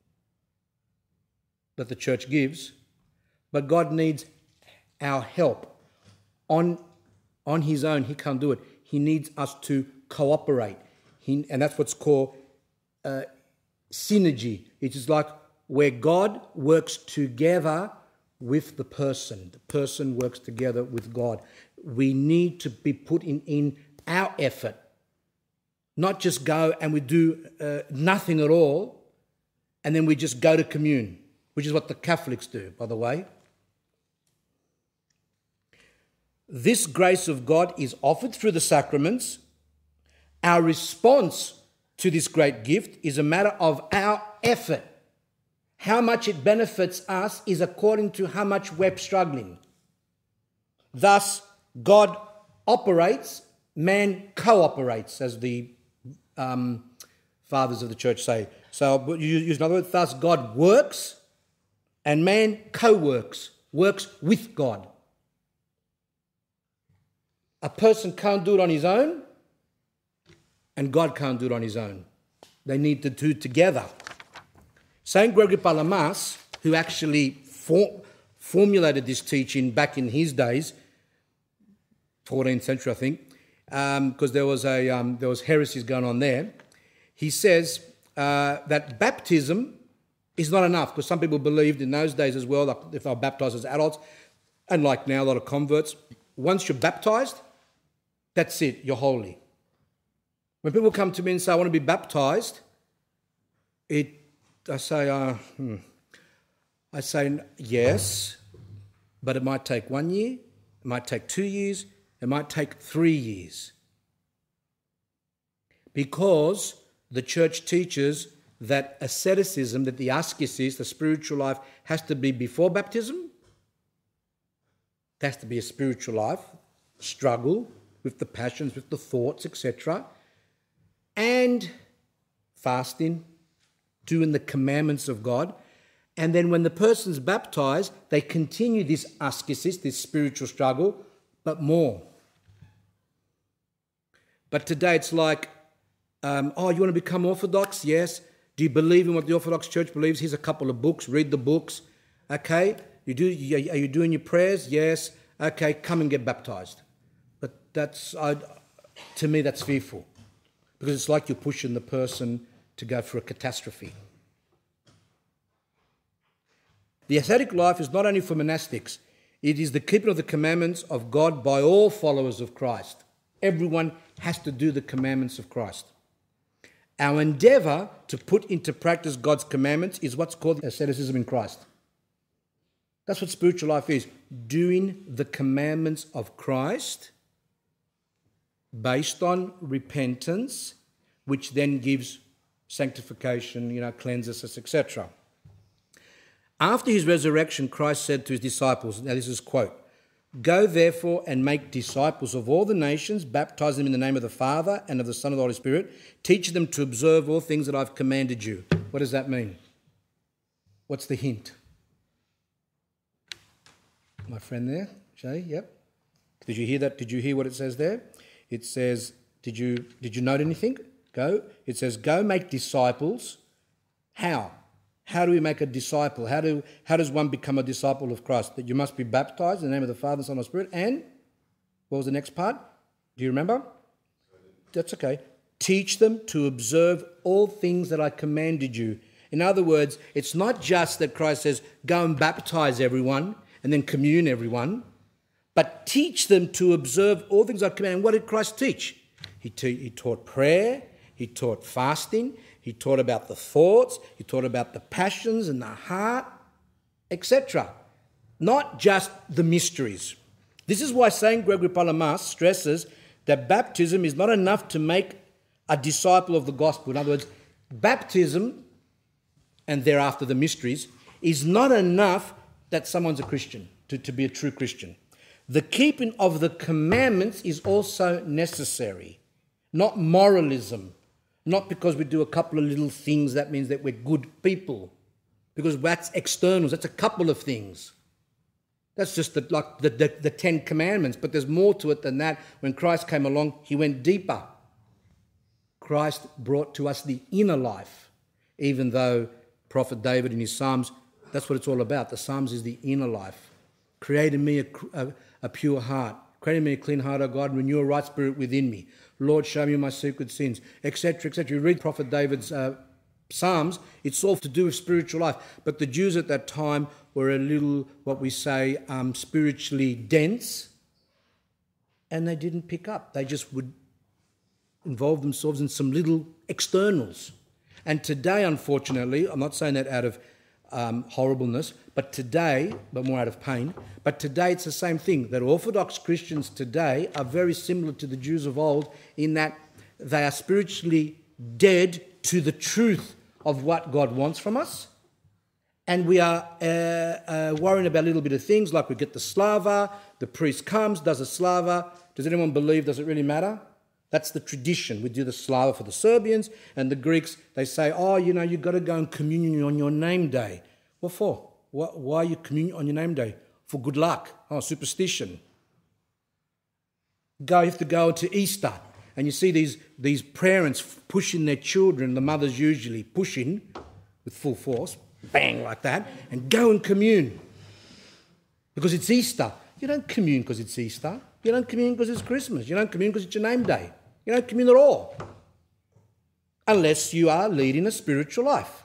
that the church gives, but God needs our help. On his own, he can't do it. He needs us to cooperate. And that's what's called synergy. It is like where God works together with the person. The person works together with God. We need to be put in our effort, not just go and we do nothing at all, and then we just go to commune, which is what the Catholics do, by the way. This grace of God is offered through the sacraments. Our response to this great gift is a matter of our effort. How much it benefits us is according to how much we're struggling. Thus, God operates, man cooperates, as the fathers of the church say. So, use another word, thus God works and man co-works, works with God. A person can't do it on his own, and God can't do it on his own. They need to do it together. Saint Gregory Palamas, who actually formulated this teaching back in his days, 14th century, I think, because there was heresies going on there. He says that baptism is not enough, because some people believed in those days as well, like if they were baptized as adults, and like now a lot of converts, once you're baptized, that's it, you're holy. When people come to me and say, I want to be baptized, I say yes, but it might take 1 year, it might take 2 years, it might take 3 years. Because the church teaches that asceticism, that the ascesis, the spiritual life, has to be before baptism. It has to be a spiritual life, struggle with the passions, with the thoughts, etc. And fasting, doing the commandments of God. And then when the person's baptized, they continue this ascesis, this spiritual struggle, but more. But today it's like, you want to become Orthodox? Yes. Do you believe in what the Orthodox Church believes? Here's a couple of books. Read the books. Okay. Are you doing your prayers? Yes. Okay, come and get baptized. But to me, that's fearful. Because it's like you're pushing the person to go for a catastrophe. The ascetic life is not only for monastics, it is the keeping of the commandments of God by all followers of Christ. Everyone has to do the commandments of Christ. Our endeavour to put into practice God's commandments is what's called asceticism in Christ. That's what spiritual life is, doing the commandments of Christ based on repentance, which then gives sanctification, cleanses us, etc. After his resurrection, Christ said to his disciples, now this is quote, "Go therefore and make disciples of all the nations, baptize them in the name of the Father and of the Son and of the Holy Spirit, teach them to observe all things that I've commanded you." What does that mean? What's the hint? My friend there, Shay, yep. Did you hear that? Did you hear what it says there? It says, did you note anything? Go. It says, go make disciples. How? How do we make a disciple? How does one become a disciple of Christ? That you must be baptized in the name of the Father, Son, and Spirit. And what was the next part? Do you remember? That's okay. Teach them to observe all things that I commanded you. In other words, it's not just that Christ says, go and baptize everyone and then commune everyone, but teach them to observe all things I command. And what did Christ teach? He taught prayer, he taught fasting, he taught about the thoughts, he taught about the passions and the heart, etc. Not just the mysteries. This is why Saint Gregory Palamas stresses that baptism is not enough to make a disciple of the gospel. In other words, baptism, and thereafter the mysteries, is not enough that someone's a Christian, to be a true Christian. The keeping of the commandments is also necessary, not moralism. Not because we do a couple of little things, that means that we're good people. Because that's externals, that's a couple of things. That's just the 10 Commandments, but there's more to it than that. When Christ came along, he went deeper. Christ brought to us the inner life, even though Prophet David in his Psalms, that's what it's all about. The Psalms is the inner life. Create in me a pure heart. Create in me a clean heart, O God, and renew a right spirit within me. Lord, show me my secret sins, etc., etc. You read Prophet David's Psalms, it's all to do with spiritual life. But the Jews at that time were a little, what we say, spiritually dense, and they didn't pick up. They just would involve themselves in some little externals. And today, unfortunately, I'm not saying that out of horribleness, but more out of pain, but today it's the same thing, that Orthodox Christians today are very similar to the Jews of old in that they are spiritually dead to the truth of what God wants from us, and we are worrying about a little bit of things, like we get the slava, the priest comes, does a slava. Does anyone believe, does it really matter? That's the tradition. We do the slava for the Serbians, and the Greeks, they say, you've got to go in communion on your name day. What for? Why are you communion on your name day? For good luck. Superstition. You have to go to Easter, and you see these parents pushing their children, the mothers usually pushing with full force, bang, like that, and go and commune. Because it's Easter. You don't commune because it's Easter. You don't commune because it's Christmas. You don't commune because it's your name day. You don't commune at all. Unless you are leading a spiritual life.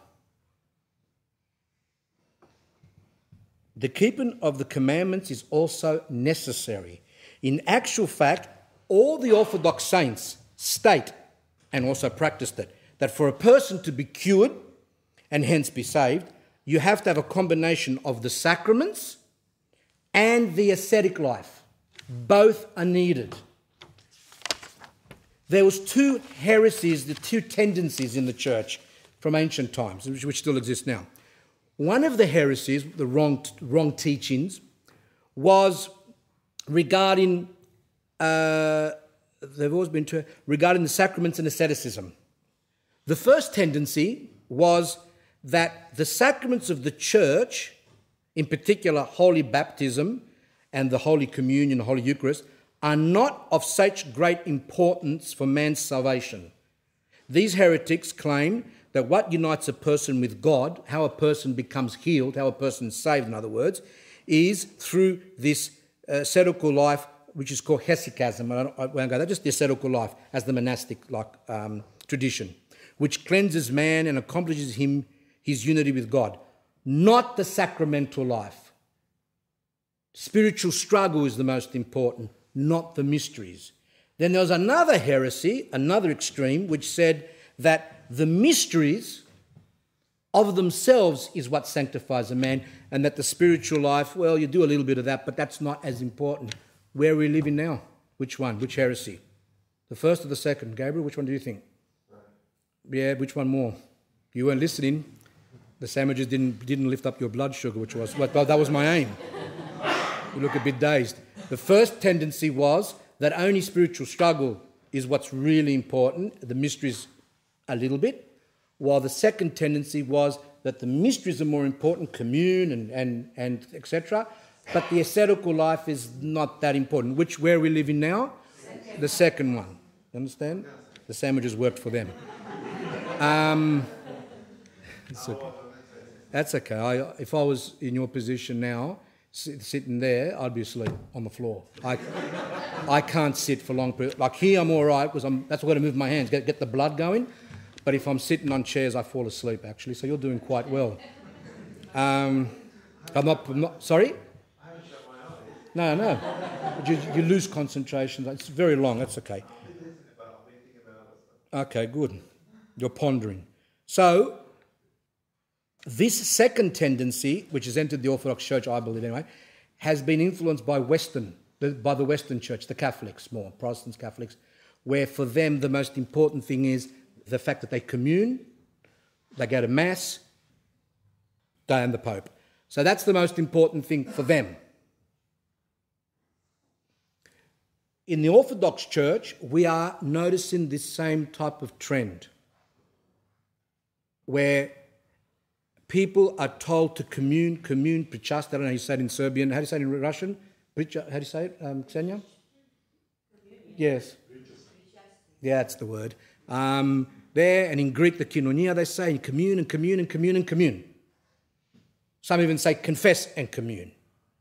The keeping of the commandments is also necessary. In actual fact, all the Orthodox saints state, and also practiced it, that for a person to be cured and hence be saved, you have to have a combination of the sacraments and the ascetic life. Both are needed. There was two heresies, the two tendencies in the church from ancient times, which still exist now. One of the heresies, the wrong teachings, was regarding, they've always been regarding the sacraments and asceticism. The first tendency was that the sacraments of the church, in particular Holy Baptism and the Holy Communion, the Holy Eucharist, are not of such great importance for man's salvation. These heretics claim that what unites a person with God, how a person becomes healed, how a person is saved, in other words, is through this ascetical life, which is called hesychasm. I won't go there, just the ascetical life as the monastic tradition, which cleanses man and accomplishes him his unity with God, not the sacramental life. Spiritual struggle is the most important, not the mysteries. Then there was another heresy, another extreme, which said that the mysteries of themselves is what sanctifies a man, and that the spiritual life, well, you do a little bit of that, but that's not as important. Where are we living now? Which one? Which heresy? The first or the second? Gabriel, which one do you think? Yeah, which one more? You weren't listening. The sandwiches didn't lift up your blood sugar, which was, well, that was my aim. You look a bit dazed. The first tendency was that only spiritual struggle is what's really important, the mysteries a little bit, while the second tendency was that the mysteries are more important, commune and etc., but the ascetical life is not that important. Where are we living now? The second one. You understand? The sandwiches worked for them. That's okay. If I was in your position now, sitting there, I'd be asleep on the floor. I can't sit for long periods. Like here, I'm all right because that's why I've got to move my hands, get the blood going. But if I'm sitting on chairs, I fall asleep actually. So you're doing quite well. I'm not. Sorry. I haven't shut my eyes. No. You lose concentration. It's very long. That's okay. Okay, good. You're pondering. So this second tendency, which has entered the Orthodox Church, I believe anyway, has been influenced by Western by the Western Church, the Catholics more, Protestants, Catholics, where for them the most important thing is the fact that they commune, they go to Mass, they and the Pope. So that's the most important thing for them. In the Orthodox Church, we are noticing this same type of trend where people are told to commune, pričast, I don't know how you say it in Serbian. How do you say it in Russian? How do you say it, Ksenia? Yes. Yeah, that's the word. There, and in Greek, the koinonia, they say commune and commune and commune and commune. Some even say confess and commune.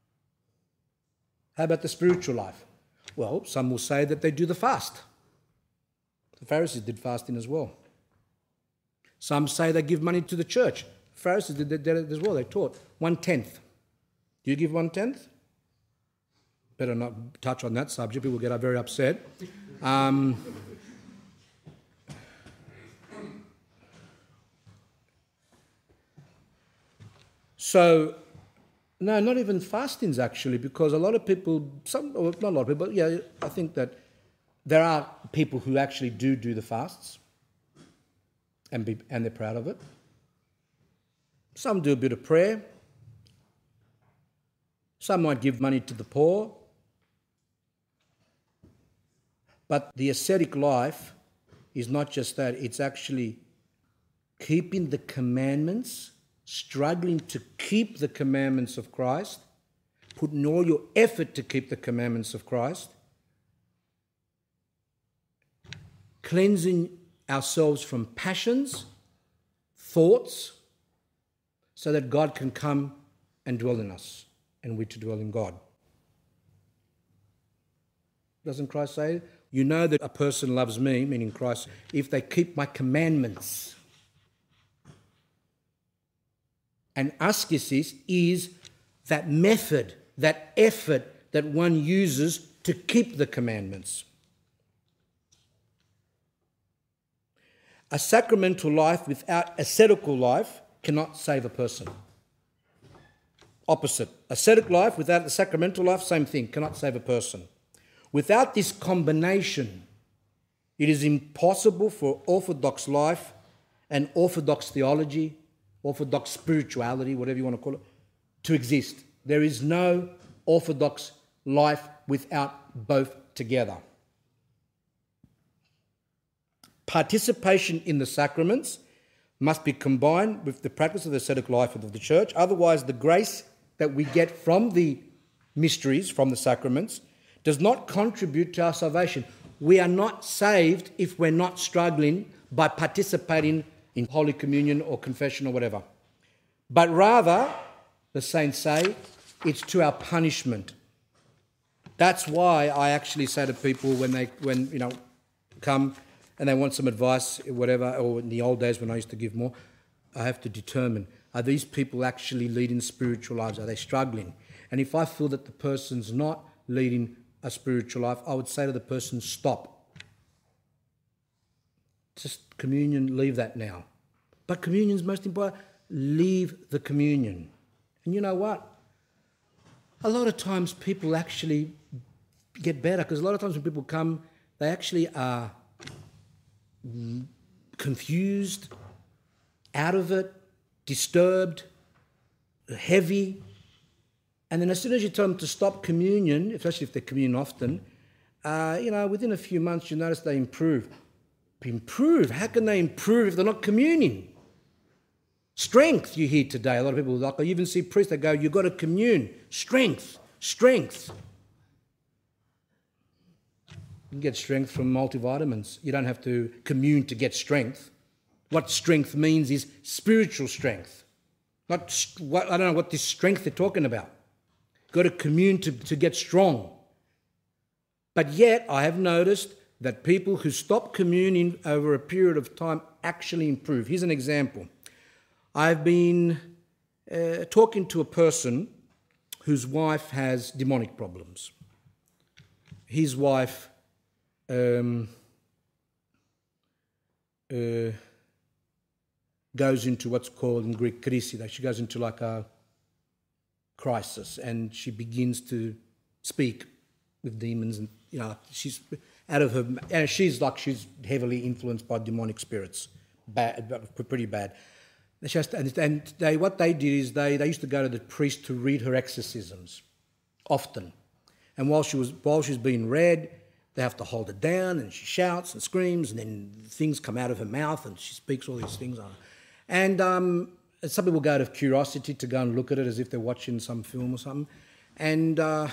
How about the spiritual life? Well, some will say that they do the fast. The Pharisees did fasting as well. Some say they give money to the church. The Pharisees did that as well. They taught 1/10. Do you give 1/10? Better not touch on that subject. People get very upset. So, no, not even fastings actually, because a lot of people, not a lot of people, but yeah, I think that there are people who actually do the fasts and they're proud of it. Some do a bit of prayer. Some might give money to the poor. But the ascetic life is not just that, it's actually keeping the commandments, struggling to keep the commandments of Christ, putting all your effort to keep the commandments of Christ, cleansing ourselves from passions, thoughts, so that God can come and dwell in us and we to dwell in God. Doesn't Christ say, you know that a person loves me, meaning Christ, if they keep my commandments? And ascesis is that method, that effort that one uses to keep the commandments. A sacramental life without ascetical life cannot save a person. Opposite. Ascetic life without the sacramental life, same thing, cannot save a person. Without this combination, it is impossible for Orthodox life and Orthodox theology, Orthodox spirituality, whatever you want to call it, to exist. There is no Orthodox life without both together. Participation in the sacraments must be combined with the practice of the ascetic life of the Church. Otherwise, the grace that we get from the mysteries, from the sacraments, does not contribute to our salvation. We are not saved if we're not struggling by participating in Holy Communion or confession or whatever. But rather, the saints say, it's to our punishment. That's why I actually say to people when come and they want some advice, whatever, or in the old days when I used to give more, I have to determine, are these people actually leading spiritual lives? Are they struggling? And if I feel that the person's not leading a spiritual life, I would say to the person, stop. Just communion, leave that now. But communion's most important. Leave the communion. And you know what? A lot of times people actually get better, because a lot of times when people come, they actually are confused, out of it, disturbed, heavy. And then as soon as you tell them to stop communion, especially if they commune often, within a few months you notice they improve. Improve? How can they improve if they're not communing? Strength, you hear today. A lot of people, like, I even see priests that go, you've got to commune. Strength. You can get strength from multivitamins. You don't have to commune to get strength. What strength means is spiritual strength. I don't know what this strength they're talking about. Got to commune to get strong. But yet, I have noticed that people who stop communing over a period of time actually improve. Here's an example. I've been talking to a person whose wife has demonic problems. His wife goes into what's called in Greek krise. She goes into like a crisis and she begins to speak with demons, and she's out of her. And she's heavily influenced by demonic spirits, pretty bad. What they did is they used to go to the priest to read her exorcisms, often. And while she's being read, they have to hold her down, and she shouts and screams, and then things come out of her mouth, and she speaks all these things. And some people go out of curiosity to go and look at it as if they're watching some film or something. And I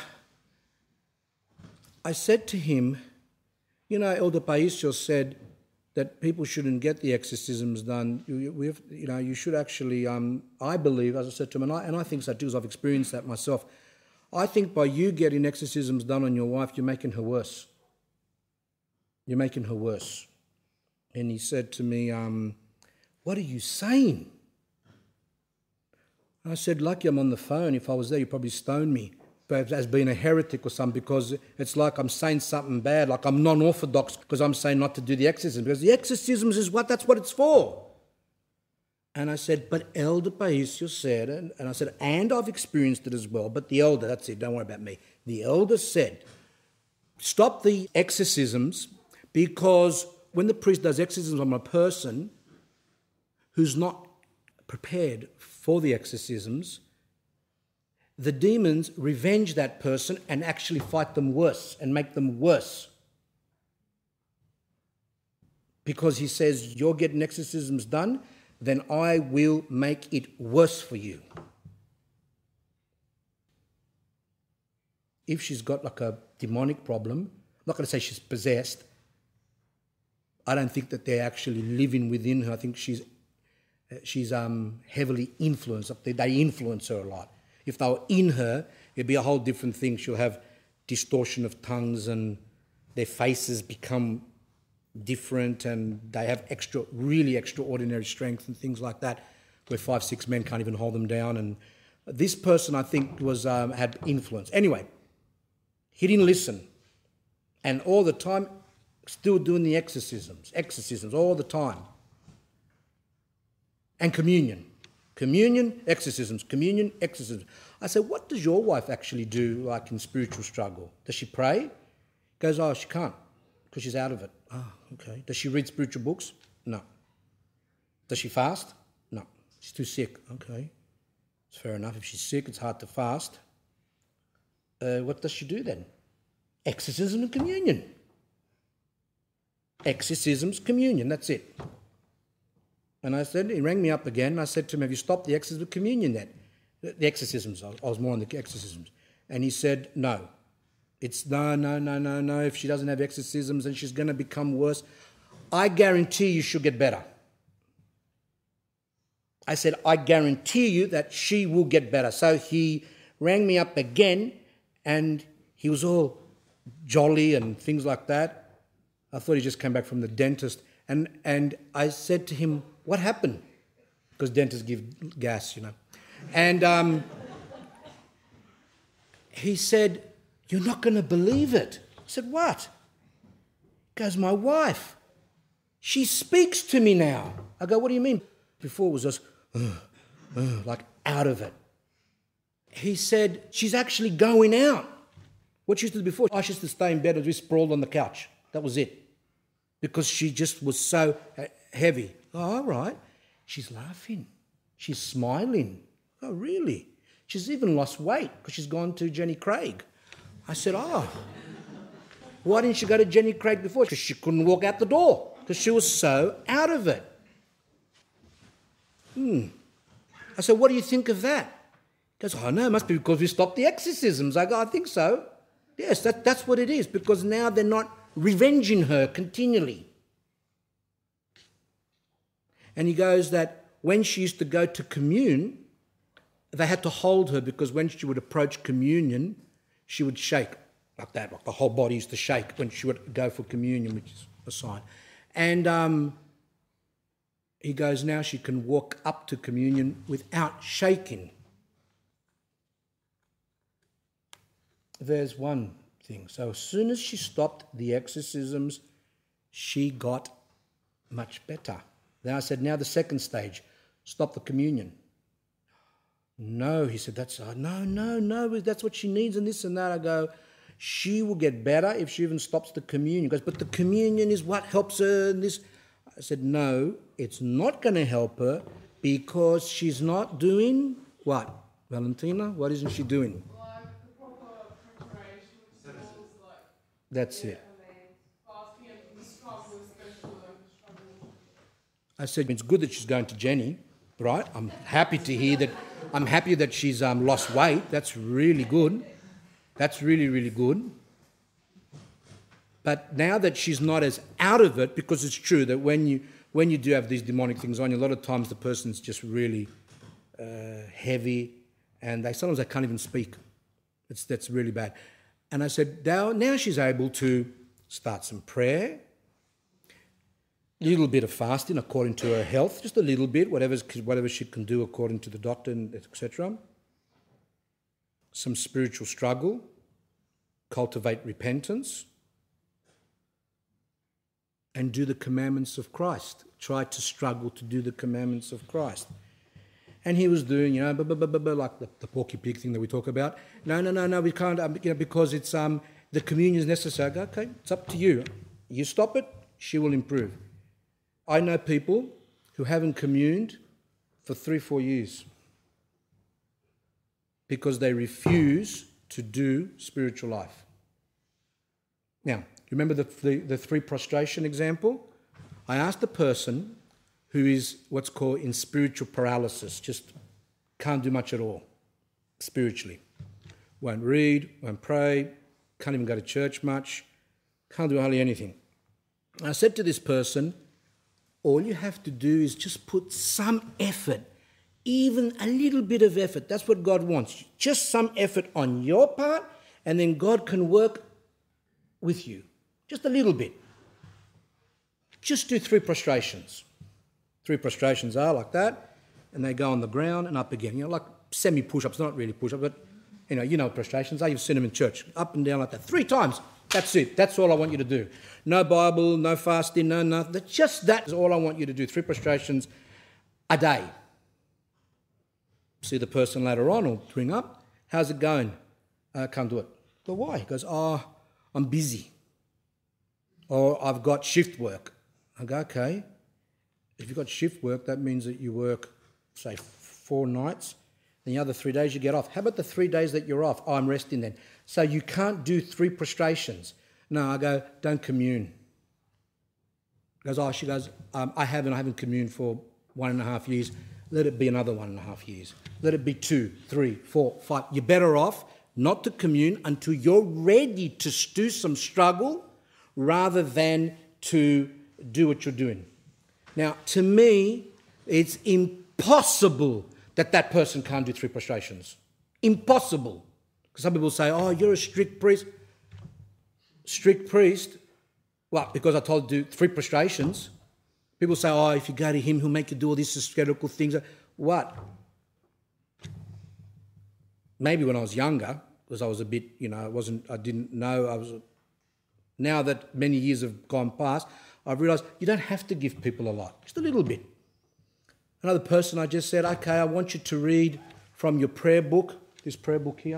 said to him, Elder Paisio said that people shouldn't get the exorcisms done. You should actually, I believe, as I said to him, and I think so too, because I've experienced that myself, I think by you getting exorcisms done on your wife, you're making her worse. You're making her worse. And he said to me, what are you saying? I said, lucky I'm on the phone. If I was there, you'd probably stone me as being a heretic or something, because it's like I'm saying something bad, like I'm non-orthodox because I'm saying not to do the exorcism, because the exorcisms that's what it's for. And I said, but Elder Paisio said, and I said, and I've experienced it as well, but the elder, that's it, don't worry about me. The elder said, stop the exorcisms, because when the priest does exorcisms on a person who's not prepared for the exorcisms, the demons revenge that person and actually fight them worse and make them worse. Because he says, you're getting exorcisms done, then I will make it worse for you. If she's got like a demonic problem, I'm not going to say she's possessed. I don't think that they're actually living within her. I think she's heavily influenced. They influence her a lot. If they were in her, it'd be a whole different thing. She'll have distortion of tongues and their faces become different, and they have really extraordinary strength and things like that, where 5-6 men can't even hold them down. And this person, I think, had influence. Anyway, he didn't listen. And all the time, still doing the exorcisms all the time. And communion, exorcisms, communion, exorcisms. I said, what does your wife actually do, like in spiritual struggle? Does she pray? He goes, oh, she can't, because she's out of it. Oh, okay. Does she read spiritual books? No. Does she fast? No. She's too sick. Okay. It's fair enough. If she's sick, it's hard to fast. What does she do then? Exorcism and communion. Exorcisms, communion, that's it. And I said, he rang me up again, and I said to him, have you stopped the exorcism of communion yet? The exorcisms, I was more on the exorcisms. And he said, no. It's no. If she doesn't have exorcisms, then she's going to become worse. I guarantee you she'll get better. I said, I guarantee you that she will get better. So he rang me up again, and he was all jolly and things like that. I thought he just came back from the dentist. And I said to him, what happened? Because dentists give gas, And he said, you're not going to believe it. I said, what? He goes, my wife, she speaks to me now. I go, what do you mean? Before it was just, like out of it. He said, she's actually going out. What she used to do before, I used to stay in bed and just sprawled on the couch. That was it. Because she just was so heavy. Oh, all right. She's laughing. She's smiling. Oh, really? She's even lost weight because she's gone to Jenny Craig. I said, why didn't she go to Jenny Craig before? Because she couldn't walk out the door because she was so out of it. I said, what do you think of that? He goes, oh, no, it must be because we stopped the exorcisms. I go, I think so. Yes, that's what it is, because now they're not revenging her continually. And he goes that when she used to go to commune, they had to hold her because when she would approach communion, she would shake like that, like the whole body used to shake when she would go for communion, which is a sign. And he goes, now she can walk up to communion without shaking. There's one thing. So as soon as she stopped the exorcisms, she got much better. Then I said, now the second stage, stop the communion. No, he said, no, that's what she needs and this and that. I go, She will get better if she even stops the communion. He goes, but the communion is what helps her in this. I said, no, it's not going to help her because she's not doing what? Valentina, what isn't she doing? Like the proper preparation, which involves like That's it. fasting and struggle, especially like the struggle. I said, it's good that she's going to Jenny, right? I'm happy to hear that. I'm happy that she's lost weight. That's really good. That's really, really good. But now that she's not as out of it, because it's true that when you do have these demonic things on you, a lot of times the person's just really heavy, and sometimes they can't even speak. That's really bad. And I said, now she's able to start some prayer, a little bit of fasting according to her health, just a little bit, whatever she can do according to the doctor, etc. Some spiritual struggle, cultivate repentance, and do the commandments of Christ. Try to struggle to do the commandments of Christ. And he was doing, like the porky pig thing that we talk about. No, we can't, because it's the communion is necessary. I go, okay, it's up to you. You stop it, she will improve. I know people who haven't communed for 3-4 years because they refuse to do spiritual life. Now, remember the 3 prostration example? I asked the person who is what's called in spiritual paralysis, just can't do much at all spiritually. Won't read, won't pray, can't even go to church much, can't do hardly anything. And I said to this person, all you have to do is just put some effort, even a little bit of effort. That's what God wants. Just some effort on your part, and then God can work with you. Just a little bit. Just do 3 prostrations. 3 prostrations are like that, and they go on the ground and up again. Like semi-push-ups, not really push-ups, but you know what prostrations are. You've seen them in church. Up and down like that. 3 times. That's it. That's all I want you to do. No Bible, no fasting, no nothing. Just that is all I want you to do. 3 prostrations a day. See the person later on or ring up. How's it going? Can't do it. Well, why? He goes, I'm busy. Or I've got shift work. I go, okay. If you've got shift work, that means that you work, say, 4 nights. And the other 3 days you get off. How about the 3 days that you're off? I'm resting then. So you can't do 3 prostrations. No, I go, don't commune. She goes, I haven't communed for 1.5 years. Let it be another 1.5 years. Let it be 2, 3, 4, 5. You're better off not to commune until you're ready to do some struggle rather than to do what you're doing. Now, to me, it's impossible that person can't do 3 prostrations. Impossible. Because some people say, you're a strict priest. Strict priest? Well, because I told you to do 3 prostrations. People say, if you go to him, he'll make you do all these ascetical things. What? Maybe when I was younger, because I was a bit, I didn't know. Now that many years have gone past, I've realised you don't have to give people a lot, just a little bit. Another person, I just said, okay, I want you to read from your prayer book, this prayer book here.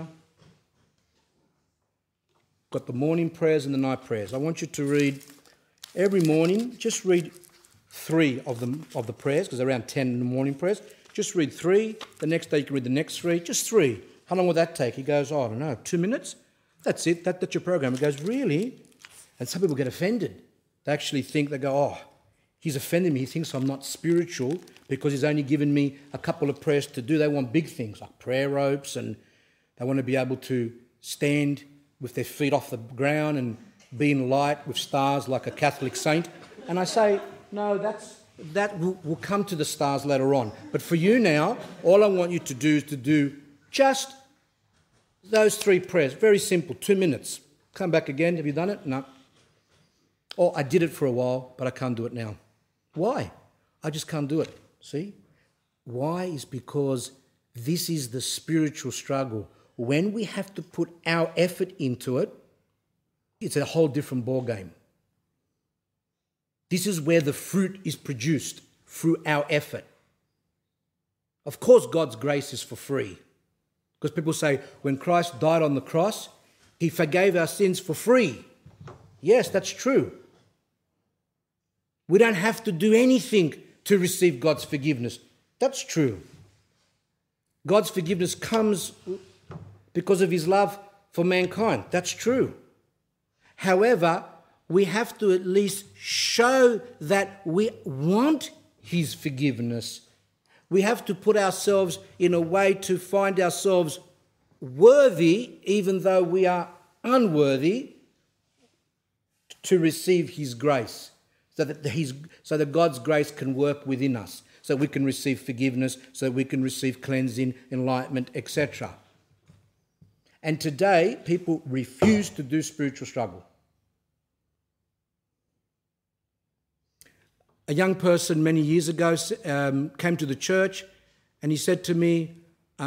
Got the morning prayers and the night prayers. I want you to read every morning, just read 3 of the prayers, because there are around 10 in the morning prayers. Just read 3. The next day you can read the next 3. Just 3. How long will that take? He goes, I don't know, 2 minutes? That's it. That's your program. He goes, really? And some people get offended. They actually think, they go, he's offended me. He thinks I'm not spiritual because he's only given me a couple of prayers to do. They want big things like prayer ropes, and they want to be able to stand with their feet off the ground and be in light with stars like a Catholic saint. And I say, no, that will come to the stars later on. But for you now, all I want you to do is to do just those 3 prayers. Very simple, 2 minutes. Come back again. Have you done it? No. I did it for a while, but I can't do it now. Why? I just can't do it. See? Why? Is because this is the spiritual struggle. When we have to put our effort into it, it's a whole different ball game. This is where the fruit is produced, through our effort. Of course, God's grace is for free. Because people say, when Christ died on the cross, He forgave our sins for free. Yes, that's true. We don't have to do anything to receive God's forgiveness. That's true. God's forgiveness comes because of his love for mankind. That's true. However, we have to at least show that we want his forgiveness. We have to put ourselves in a way to find ourselves worthy, even though we are unworthy, to receive his grace, so that God's grace can work within us, so we can receive forgiveness, so we can receive cleansing, enlightenment, etc. And today, people refuse to do spiritual struggle. A young person many years ago came to the church and he said to me, he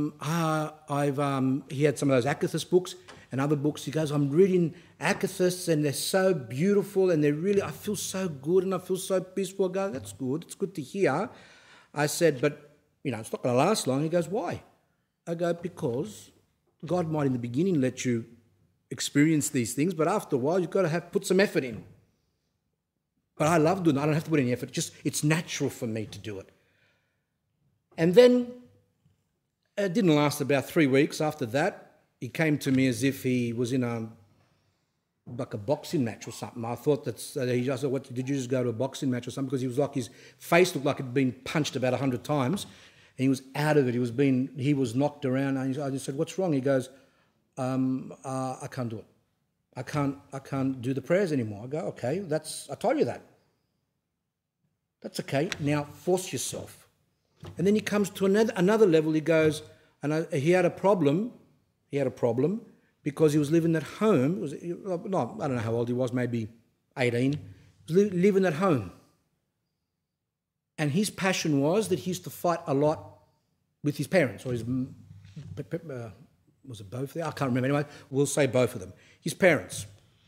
had some of those Akathist books and other books. He goes, I'm reading Akathists and they're so beautiful and I feel so good and I feel so peaceful. I go, that's good. It's good to hear. I said, but, it's not going to last long. He goes, why? I go, because God might in the beginning let you experience these things, but after a while you've got to put some effort in. But I love doing it. I don't have to put any effort. It's natural for me to do it. And then it didn't last about 3 weeks. After that, he came to me as if he was in a boxing match or something. I thought I said, "What did you just go to a boxing match or something?" Because he was like, his face looked like it had been punched about 100 times, and he was out of it. He was knocked around. And I just said, "What's wrong?" He goes, "I can't do it. I can't do the prayers anymore." I go, "Okay, I told you that. That's okay. Now force yourself." And then he comes to another level. He goes, he had a problem. He had a problem because he was living at home. I don't know how old he was, maybe 18. He was living at home. And his passion was that he used to fight a lot with his parents, or his, was it both there? I can't remember. Anyway, we'll say both of them. His parents.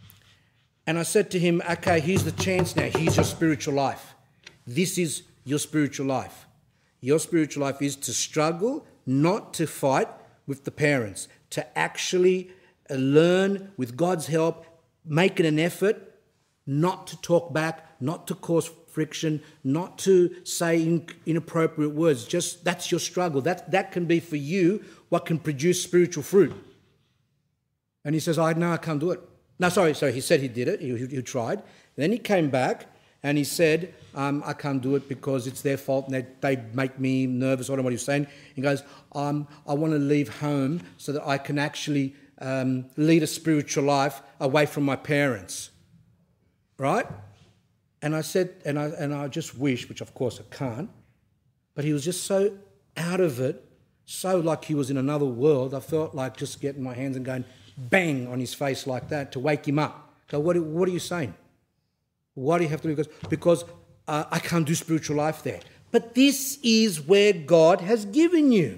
And I said to him, okay, here's the chance now. Here's your spiritual life. This is your spiritual life. Your spiritual life is to struggle, not to fight with the parents, to actually learn with God's help, making an effort not to talk back, not to cause friction, not to say inappropriate words. Just that's your struggle. That can be for you what can produce spiritual fruit. And he says, I can't do it. No, sorry, he said he did it. He tried. And then he came back and he said, I can't do it because it's their fault and they make me nervous. I don't know what he was saying. He goes, I want to leave home so that I can actually lead a spiritual life away from my parents. Right? And I said, and I just wish, which of course I can't, but he was just so out of it, so like he was in another world. I felt like just getting my hands and going bang on his face like that to wake him up. So what are you saying? Why do you have to do? Because I can't do spiritual life there. But this is where God has given you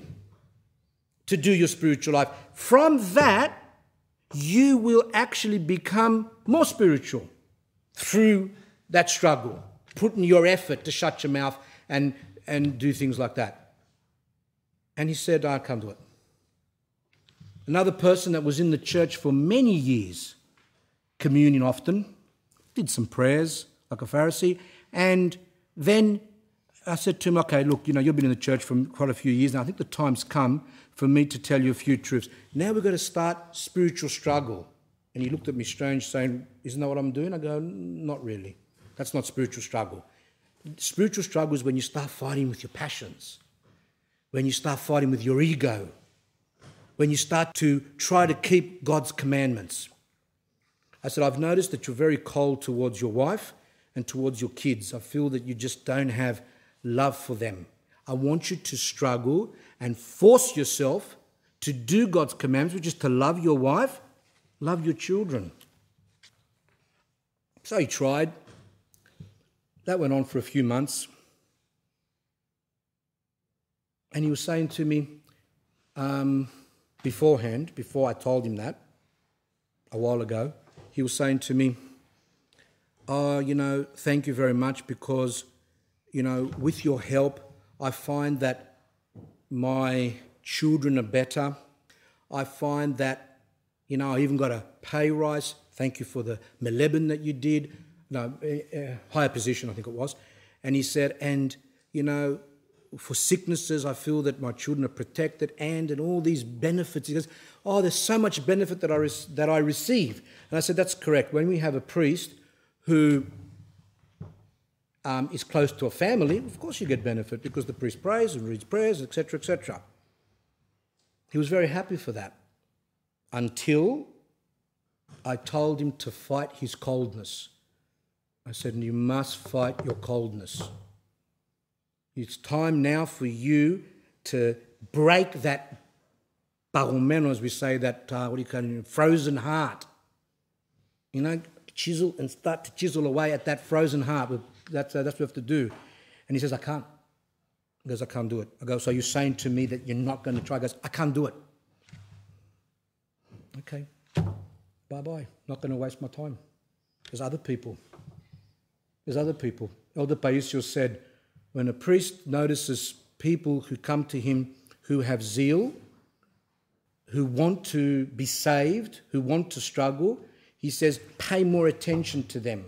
to do your spiritual life. From that, you will actually become more spiritual through that struggle, putting your effort to shut your mouth and do things like that. And he said, I can't do it. Another person that was in the church for many years, communing often, did some prayers like a Pharisee, and then I said to him, okay, look, you've been in the church for quite a few years now. I think the time's come for me to tell you a few truths. Now we're going to start spiritual struggle. And he looked at me strange, saying, isn't that what I'm doing? I go, not really. That's not spiritual struggle. Spiritual struggle is when you start fighting with your passions, when you start fighting with your ego, when you start to try to keep God's commandments. I said, I've noticed that you're very cold towards your wife and towards your kids. I feel that you just don't have love for them. I want you to struggle and force yourself to do God's commandments, which is to love your wife, love your children. So he tried. That went on for a few months. And he was saying to me beforehand, before I told him that, a while ago, he was saying to me, thank you very much because, with your help, I find that my children are better. I find that, I even got a pay rise. Thank you for the meleben that you did. No, higher position, I think it was. And he said, and, for sicknesses, I feel that my children are protected and all these benefits. He goes, oh, there's so much benefit that I receive. And I said, that's correct. When we have a priest who is close to a family, of course you get benefit because the priest prays and reads prayers, etc., etc. He was very happy for that until I told him to fight his coldness. I said, you must fight your coldness. It's time now for you to break that barumeno, as we say, that, frozen heart. Chisel and start to chisel away at that frozen heart. That's what we have to do. And he says, I can't. He goes, I can't do it. I go, so you're saying to me that you're not going to try? He goes, I can't do it. Okay, bye-bye. Not going to waste my time. There's other people. Elder Paisios said, when a priest notices people who come to him who have zeal, who want to be saved, who want to struggle, he says, pay more attention to them.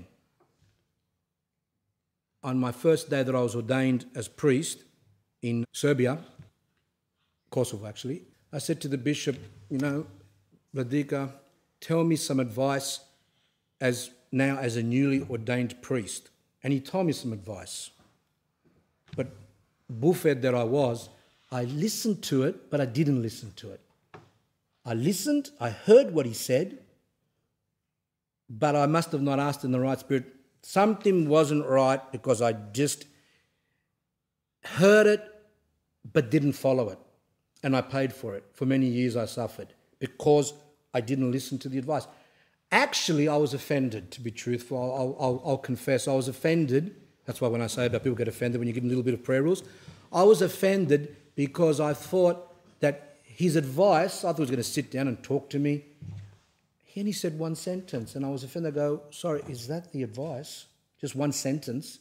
On my first day that I was ordained as priest in Serbia, Kosovo actually, I said to the bishop, Vladika, tell me some advice as a newly ordained priest. And he told me some advice. But bullfed that I was, I listened to it, but I didn't listen to it. I listened, I heard what he said, but I must have not asked in the right spirit. Something wasn't right because I just heard it, but didn't follow it. And I paid for it. For many years I suffered because I didn't listen to the advice. Actually, I was offended, to be truthful. I'll confess. I was offended. That's why when I say about people get offended when you give them a little bit of prayer rules. I was offended because I thought that his advice, I thought he was going to sit down and talk to me. And he said one sentence, and I was offended. I go, sorry, is that the advice? Just one sentence?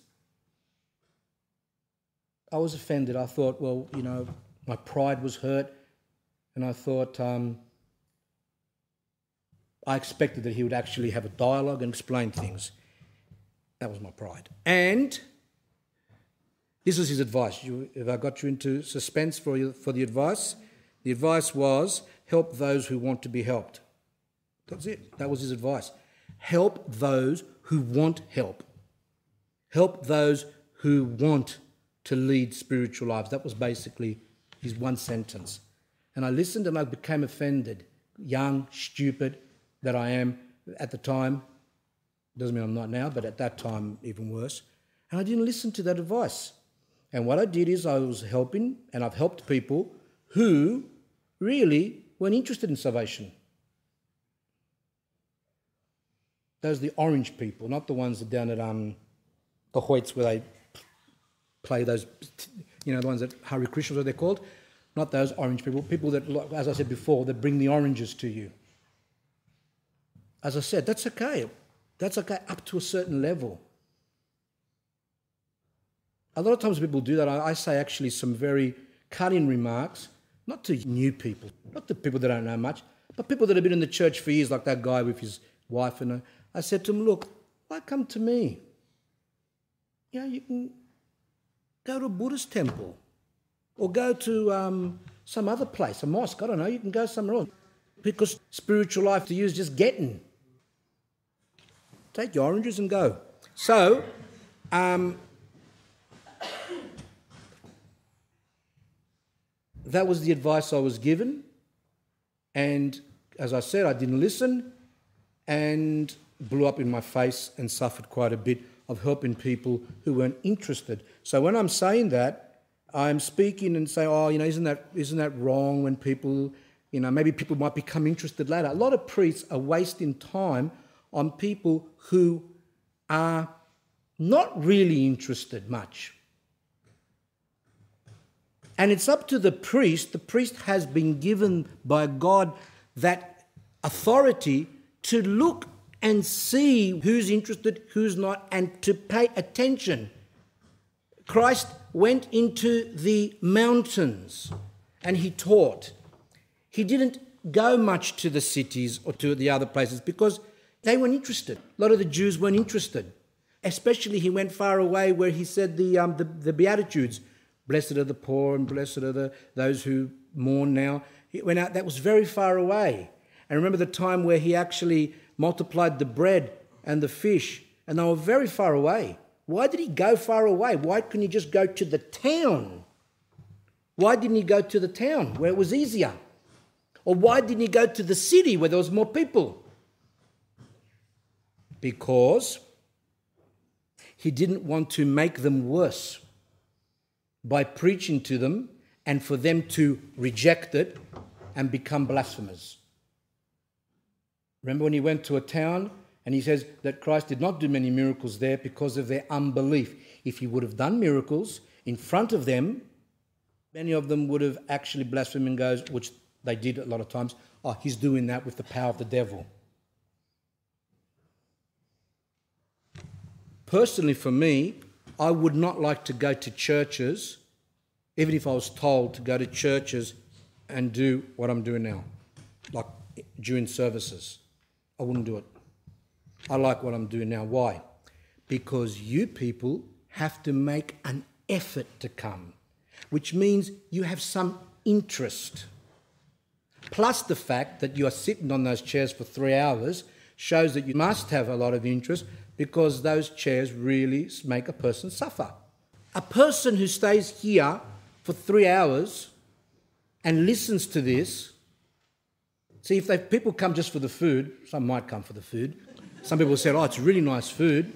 I was offended. I thought, well, my pride was hurt, and I thought I expected that he would actually have a dialogue and explain things. That was my pride. And this was his advice. If I got you into suspense for the advice was, help those who want to be helped. That's it. That was his advice. Help those who want help. Help those who want to lead spiritual lives. That was basically his one sentence. And I listened and I became offended. Young, stupid that I am at the time. Doesn't mean I'm not now, but at that time even worse. And I didn't listen to that advice. And what I did is I was helping, and I've helped people who really weren't interested in salvation. Those are the orange people, not the ones that down at the Hoyts where they play those, the ones that Hare Krishnas, what they're called. Not those orange people. People that, as I said before, that bring the oranges to you. As I said, that's okay. That's okay up to a certain level. A lot of times people do that. I say actually some very cutting remarks, not to new people, not to people that don't know much, but people that have been in the church for years, like that guy with his wife. And I said to him, look, why come to me? You can go to a Buddhist temple or go to some other place, a mosque, I don't know, you can go somewhere else. Because spiritual life to you is just getting. Take your oranges and go. So, that was the advice I was given. And as I said, I didn't listen and blew up in my face and suffered quite a bit of helping people who weren't interested. So when I'm saying that, I'm speaking and saying, isn't that wrong when people, maybe people might become interested later. A lot of priests are wasting time on people who are not really interested much. And it's up to the priest. The priest has been given by God that authority to look and see who's interested, who's not, and to pay attention. Christ went into the mountains and he taught. He didn't go much to the cities or to the other places because they weren't interested. A lot of the Jews weren't interested. Especially he went far away where he said the Beatitudes, blessed are the poor and blessed are those who mourn now. He went out, that was very far away. And remember the time where he actually multiplied the bread and the fish, and they were very far away. Why did he go far away? Why couldn't he just go to the town? Why didn't he go to the town where it was easier? Or why didn't he go to the city where there was more people? Because he didn't want to make them worse by preaching to them and for them to reject it and become blasphemers. Remember when he went to a town and he says that Christ did not do many miracles there because of their unbelief. If he would have done miracles in front of them, many of them would have actually blasphemed and goes, which they did a lot of times, oh, he's doing that with the power of the devil. Personally, for me, I would not like to go to churches, even if I was told to go to churches and do what I'm doing now, like during services. I wouldn't do it. I like what I'm doing now. Why? Because you people have to make an effort to come, which means you have some interest. Plus the fact that you are sitting on those chairs for 3 hours shows that you must have a lot of interest because those chairs really make a person suffer. A person who stays here for 3 hours and listens to this, see, if people come just for the food, some might come for the food. Some people say, oh, it's really nice food.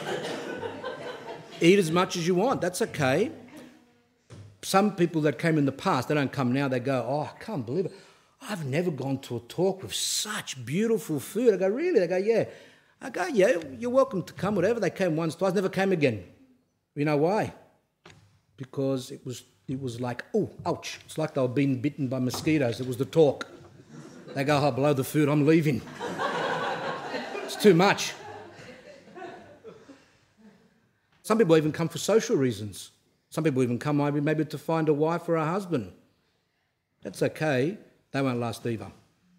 Eat as much as you want, that's okay. Some people that came in the past, they don't come now, they go, oh, I can't believe it. I've never gone to a talk with such beautiful food. I go, really? They go, yeah. I go, yeah, you're welcome to come, whatever. They came once, twice, never came again. You know why? Because it was like, oh, ouch. It's like they were being bitten by mosquitoes. It was the talk. They go, oh, blow the food, I'm leaving. It's too much. Some people even come for social reasons. Some people even come maybe to find a wife or a husband. That's okay. They won't last either.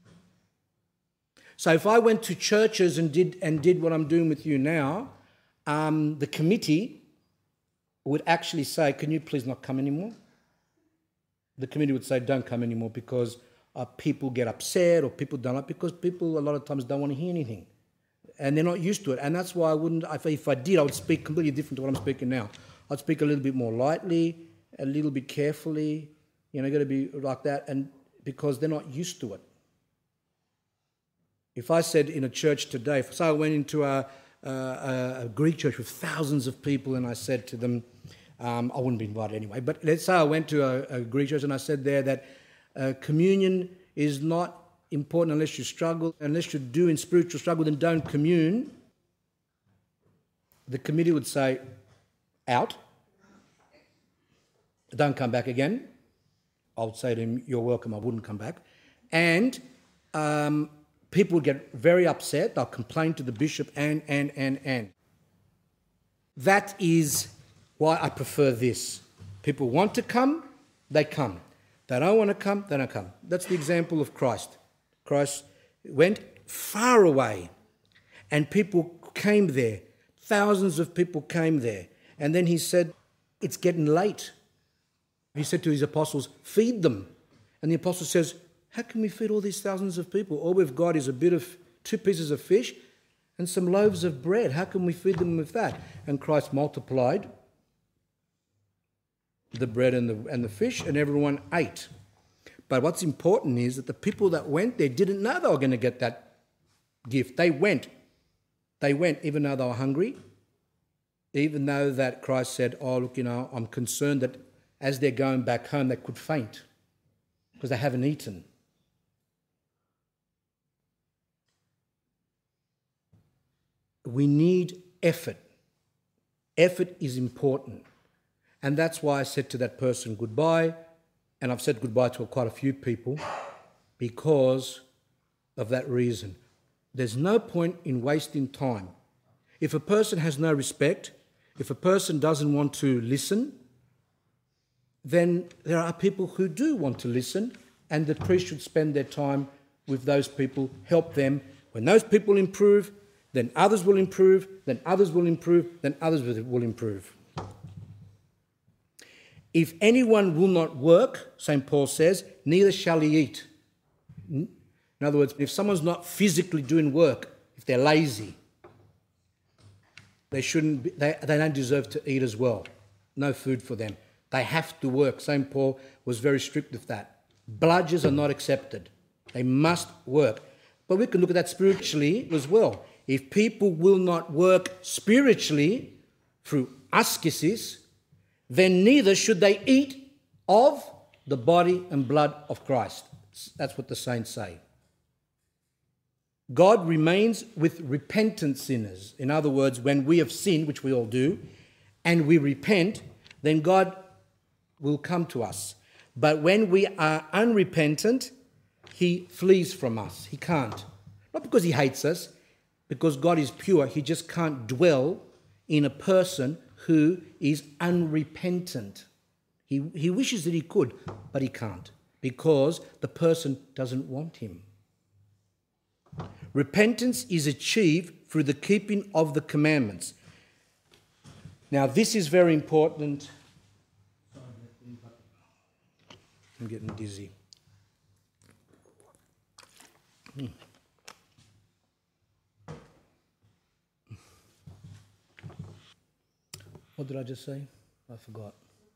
So if I went to churches and did what I'm doing with you now, the committee would actually say, can you please not come anymore? The committee would say, don't come anymore because people get upset or people don't like, because people a lot of times don't want to hear anything. And they're not used to it. And that's why I wouldn't, if I did, I would speak completely different to what I'm speaking now. I'd speak a little bit more lightly, a little bit carefully, got to be like that, and because they're not used to it. If I said in a church today, so I went into a Greek church with thousands of people and I said to them, I wouldn't be invited anyway, but let's say I went to a Greek church and I said there that communion is not important unless you struggle, unless you do in spiritual struggle, then don't commune. The committee would say, out. Don't come back again. I would say to him, you're welcome, I wouldn't come back. And people would get very upset. They'll complain to the bishop and. That is why I prefer this. People want to come, they come. They don't want to come, they don't come. That's the example of Christ. Christ went far away and people came there. Thousands of people came there. And then he said, it's getting late. He said to his apostles, feed them. And the apostle says, how can we feed all these thousands of people? All we've got is 2 pieces of fish and some loaves of bread. How can we feed them with that? And Christ multiplied the bread and the fish, and everyone ate. But what's important is that the people that went there didn't know they were going to get that gift. They went. They went even though they were hungry, even though that Christ said, oh, look, I'm concerned that as they're going back home, they could faint because they haven't eaten. We need effort. Effort is important. And that's why I said to that person goodbye, and I've said goodbye to quite a few people because of that reason. There's no point in wasting time. If a person has no respect, if a person doesn't want to listen, then there are people who do want to listen, and the priest should spend their time with those people, help them. When those people improve, then others will improve, then others will improve, then others will improve. If anyone will not work, St. Paul says, neither shall he eat. In other words, if someone's not physically doing work, if they're lazy, they don't deserve to eat as well. No food for them. They have to work. St. Paul was very strict with that. Bludgers are not accepted. They must work. But we can look at that spiritually as well. If people will not work spiritually through asceticism, then neither should they eat of the body and blood of Christ. That's what the saints say. God remains with repentant sinners. In other words, when we have sinned, which we all do, and we repent, then God will come to us. But when we are unrepentant, he flees from us. He can't. Not because he hates us, because God is pure. He just can't dwell in a person who is unrepentant. He wishes that he could, but he can't, because the person doesn't want him. Repentance is achieved through the keeping of the commandments. Now, this is very important. I'm getting dizzy. What did I just say? I forgot.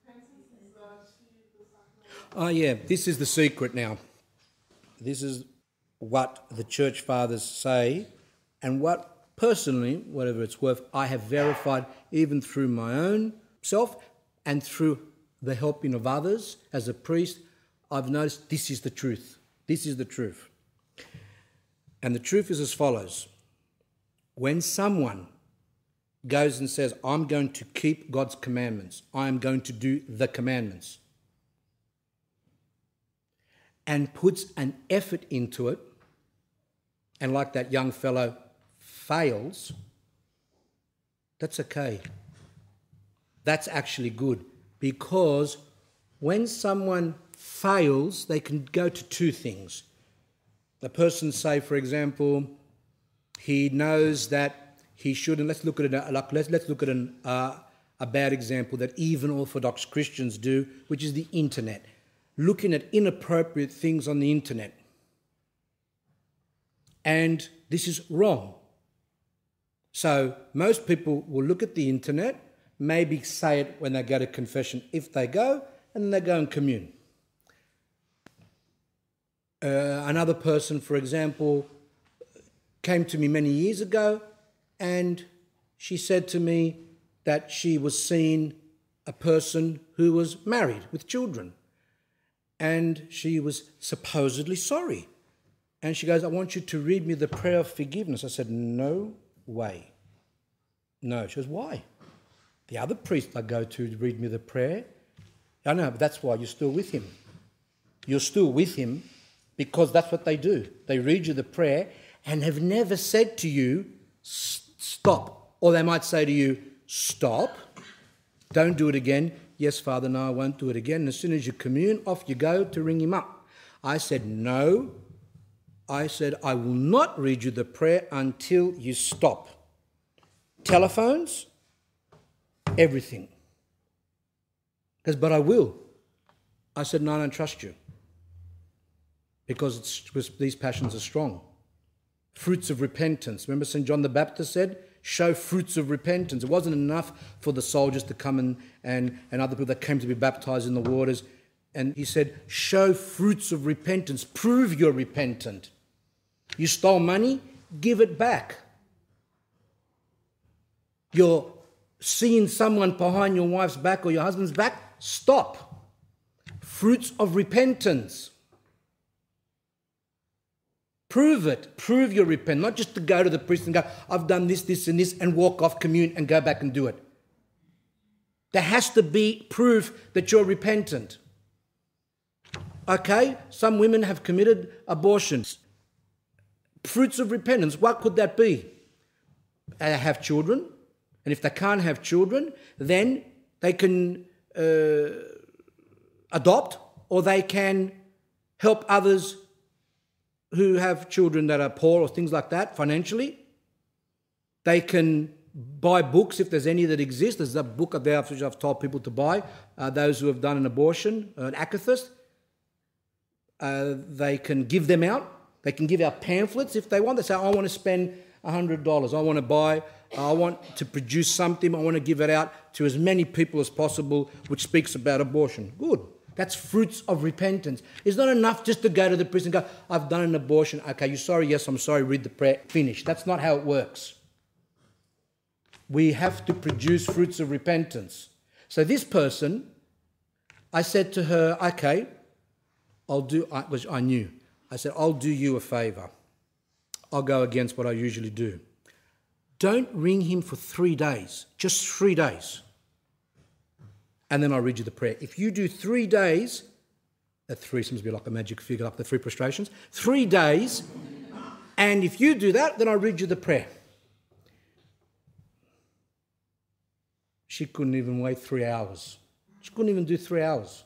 Oh yeah, this is the secret now. This is what the church fathers say, and what personally, whatever it's worth, I have verified even through my own self and through the helping of others as a priest. I've noticed this is the truth. This is the truth. And the truth is as follows. When someone goes and says, I'm going to keep God's commandments, I am going to do the commandments, and puts an effort into it, and like that young fellow fails, that's okay. That's actually good, because when someone fails, they can go to two things. The person, say, for example, he knows that he shouldn't. Let's look at a bad example that even Orthodox Christians do, which is the internet. Looking at inappropriate things on the internet. And this is wrong. So most people will look at the internet, maybe say it when they go to confession, if they go, and then they go and commune. Another person, for example, came to me many years ago, and she said to me that she was seeing a person who was married with children. And she was supposedly sorry. And she goes, I want you to read me the prayer of forgiveness. I said, no way. No. She goes, why? The other priest I go to read me the prayer. I know, but that's why you're still with him. You're still with him because that's what they do. They read you the prayer and have never said to you, stop. Or they might say to you, stop, don't do it again. Yes, Father, no, I won't do it again. And as soon as you commune, off you go to ring him up. I said, no. I said, I will not read you the prayer until you stop. Telephones, everything. Because, but I will. I said, no, I don't trust you. Because these passions are strong. Fruits of repentance. Remember St. John the Baptist said, show fruits of repentance. It wasn't enough for the soldiers to come and other people that came to be baptized in the waters. And he said, show fruits of repentance. Prove you're repentant. You stole money, give it back. You're seeing someone behind your wife's back or your husband's back, stop. Fruits of repentance. Prove it. Prove you repent. Not just to go to the priest and go, I've done this, this and this, and walk off, commune and go back and do it. There has to be proof that you're repentant. Okay, some women have committed abortions. Fruits of repentance, what could that be? They have children, and if they can't have children, then they can adopt, or they can help others, who have children that are poor or things like that financially. They can buy books if there's any that exist. There's a book there which I've told people to buy, those who have done an abortion, an akathist. They can give them out. They can give out pamphlets if they want. They say, I want to spend $100. I want to produce something. I want to give it out to as many people as possible which speaks about abortion. Good. That's fruits of repentance. It's not enough just to go to the priest and go, I've done an abortion. Okay, you're sorry? Yes, I'm sorry. Read the prayer. Finish. That's not how it works. We have to produce fruits of repentance. So this person, I said to her, okay, which I knew. I said, I'll do you a favour. I'll go against what I usually do. Don't ring him for 3 days, just 3 days. And then I'll read you the prayer. If you do 3 days, that 3 seems to be like a magic figure, like the 3 prostrations, 3 days, and if you do that, then I'll read you the prayer. She couldn't even wait 3 hours. She couldn't even do 3 hours.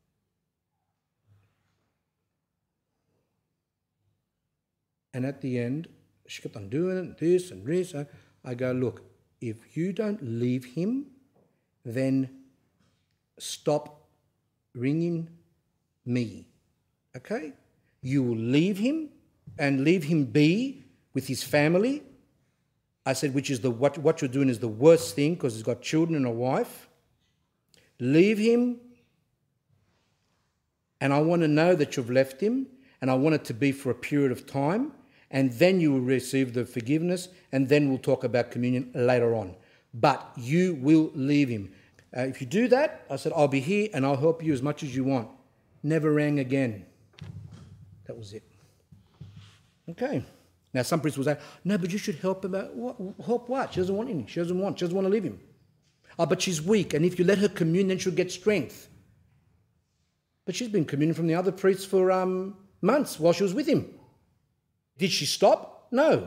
And at the end, she kept on doing it, this and this. I go, look, if you don't leave him, then stop ringing me, okay? You will leave him and leave him be with his family. I said, which is what you're doing is the worst thing because he's got children and a wife. Leave him, and I want to know that you've left him, and I want it to be for a period of time, and then you will receive the forgiveness, and then we'll talk about communion later on. But you will leave him. If you do that, I said, I'll be here and I'll help you as much as you want. Never rang again. That was it. Okay. Now some priests will say, no, but you should help him out. Help what? She doesn't want any. She doesn't want to leave him. Oh, but she's weak, and if you let her commune, then she'll get strength. But she's been communing from the other priests for months while she was with him. Did she stop? No.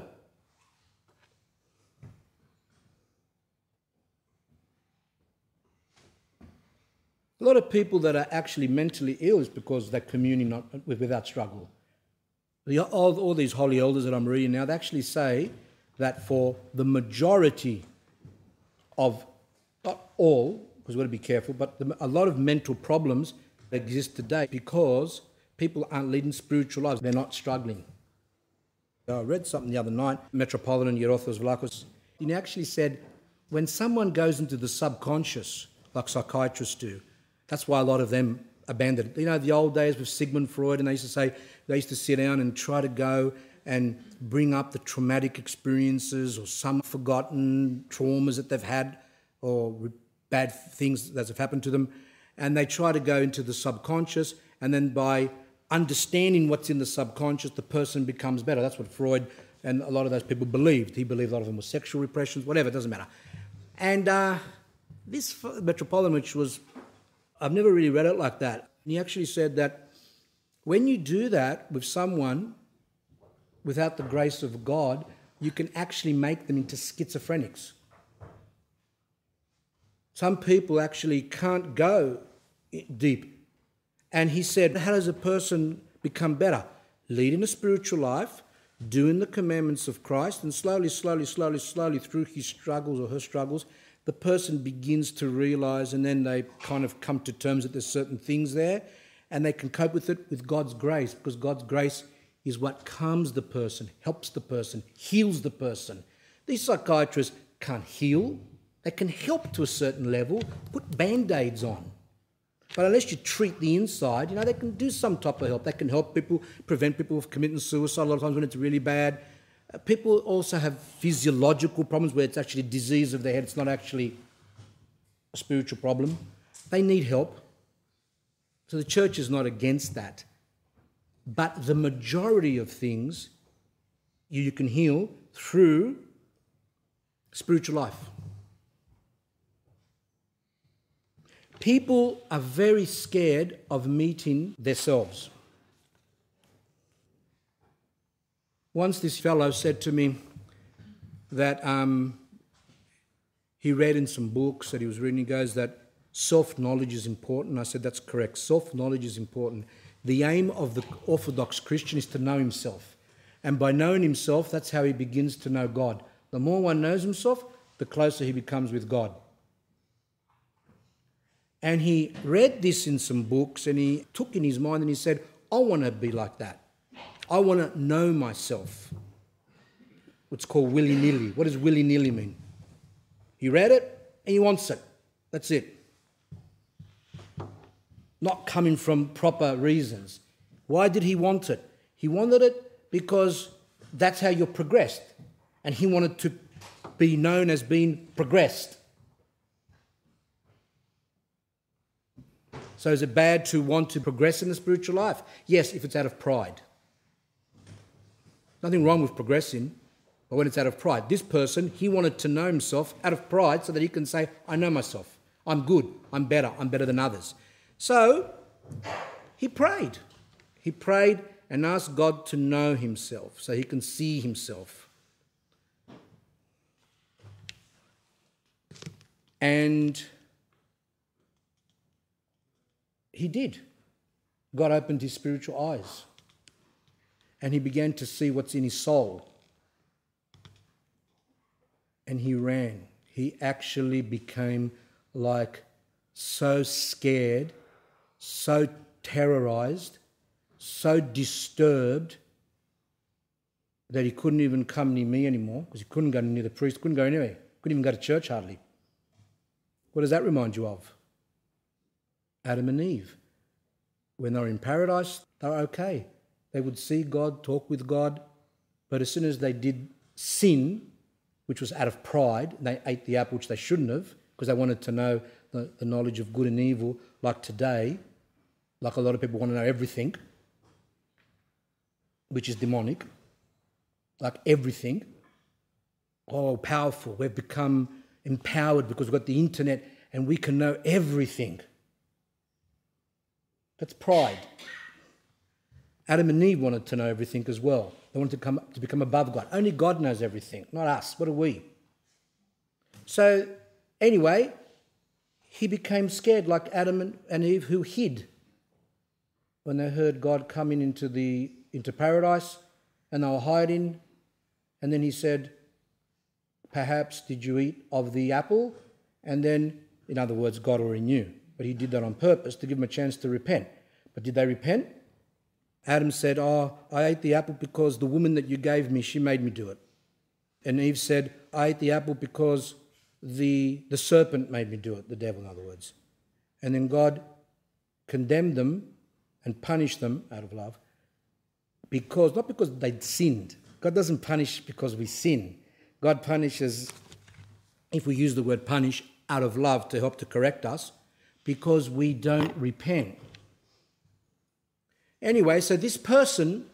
A lot of people that are actually mentally ill is because they're communing without struggle. All these holy elders that I'm reading now, they actually say that for the majority of, not all, because we've got to be careful, but a lot of mental problems that exist today because people aren't leading spiritual lives. They're not struggling. I read something the other night, Metropolitan Yerothos Vlachos. He actually said, when someone goes into the subconscious, like psychiatrists do, that's why a lot of them abandoned it. You know, the old days with Sigmund Freud, and they used to sit down and try to go and bring up the traumatic experiences or some forgotten traumas that they've had or bad things that have happened to them, and they try to go into the subconscious, and then by understanding what's in the subconscious, the person becomes better. That's what Freud and a lot of those people believed. He believed a lot of them were sexual repressions, whatever, it doesn't matter. And this Metropolitan, which was, I've never really read it like that. He actually said that when you do that with someone without the grace of God, you can actually make them into schizophrenics. Some people actually can't go deep. And he said, how does a person become better? Leading a spiritual life, doing the commandments of Christ, and slowly through his struggles or her struggles, the person begins to realise, and then they kind of come to terms that there's certain things there, and they can cope with it with God's grace, because God's grace is what calms the person, helps the person, heals the person. These psychiatrists can't heal. They can help to a certain level, put Band-Aids on. But unless you treat the inside, they can do some type of help. They can help people, prevent people from committing suicide a lot of times when it's really bad. People also have physiological problems where it's actually a disease of the head. It's not actually a spiritual problem. They need help. So the church is not against that. But the majority of things you can heal through spiritual life. People are very scared of meeting themselves. Once this fellow said to me that he read in some books that he was reading, he goes that self-knowledge is important. I said, that's correct. Self-knowledge is important. The aim of the Orthodox Christian is to know himself. And by knowing himself, that's how he begins to know God. The more one knows himself, the closer he becomes with God. And he read this in some books and he took in his mind and he said, I want to be like that. I want to know myself. What's called willy-nilly. What does willy-nilly mean? He read it and he wants it. That's it. Not coming from proper reasons. Why did he want it? He wanted it because that's how you're progressed. And he wanted to be known as being progressed. So is it bad to want to progress in the spiritual life? Yes, if it's out of pride. Nothing wrong with progressing, but when it's out of pride. This person, he wanted to know himself out of pride so that he can say, I know myself. I'm good. I'm better than others. So he prayed. He prayed and asked God to know himself so he can see himself. And he did. God opened his spiritual eyes. And he began to see what's in his soul. And he ran. He actually became like so scared, so terrorized, so disturbed that he couldn't even come near me anymore because he couldn't go near the priest, couldn't go anywhere, couldn't even go to church hardly. What does that remind you of? Adam and Eve. When they were in paradise, they were okay. They would see God, talk with God, but as soon as they did sin, which was out of pride, they ate the apple, which they shouldn't have, because they wanted to know the knowledge of good and evil, like today, like a lot of people want to know everything, which is demonic, like everything. Oh, powerful. We've become empowered because we've got the internet and we can know everything. That's pride. Adam and Eve wanted to know everything as well. They wanted to become above God. Only God knows everything, not us. What are we? So anyway, he became scared like Adam and Eve who hid when they heard God coming into paradise and they were hiding. And then he said, perhaps did you eat of the apple? And then, in other words, God already knew. But he did that on purpose to give them a chance to repent. But did they repent? Adam said, I ate the apple because the woman that you gave me, she made me do it. And Eve said, I ate the apple because the serpent made me do it, the devil in other words. And then God condemned them and punished them out of love, not because they'd sinned. God doesn't punish because we sin. God punishes, if we use the word punish, out of love to help to correct us, because we don't repent. Anyway, so this person,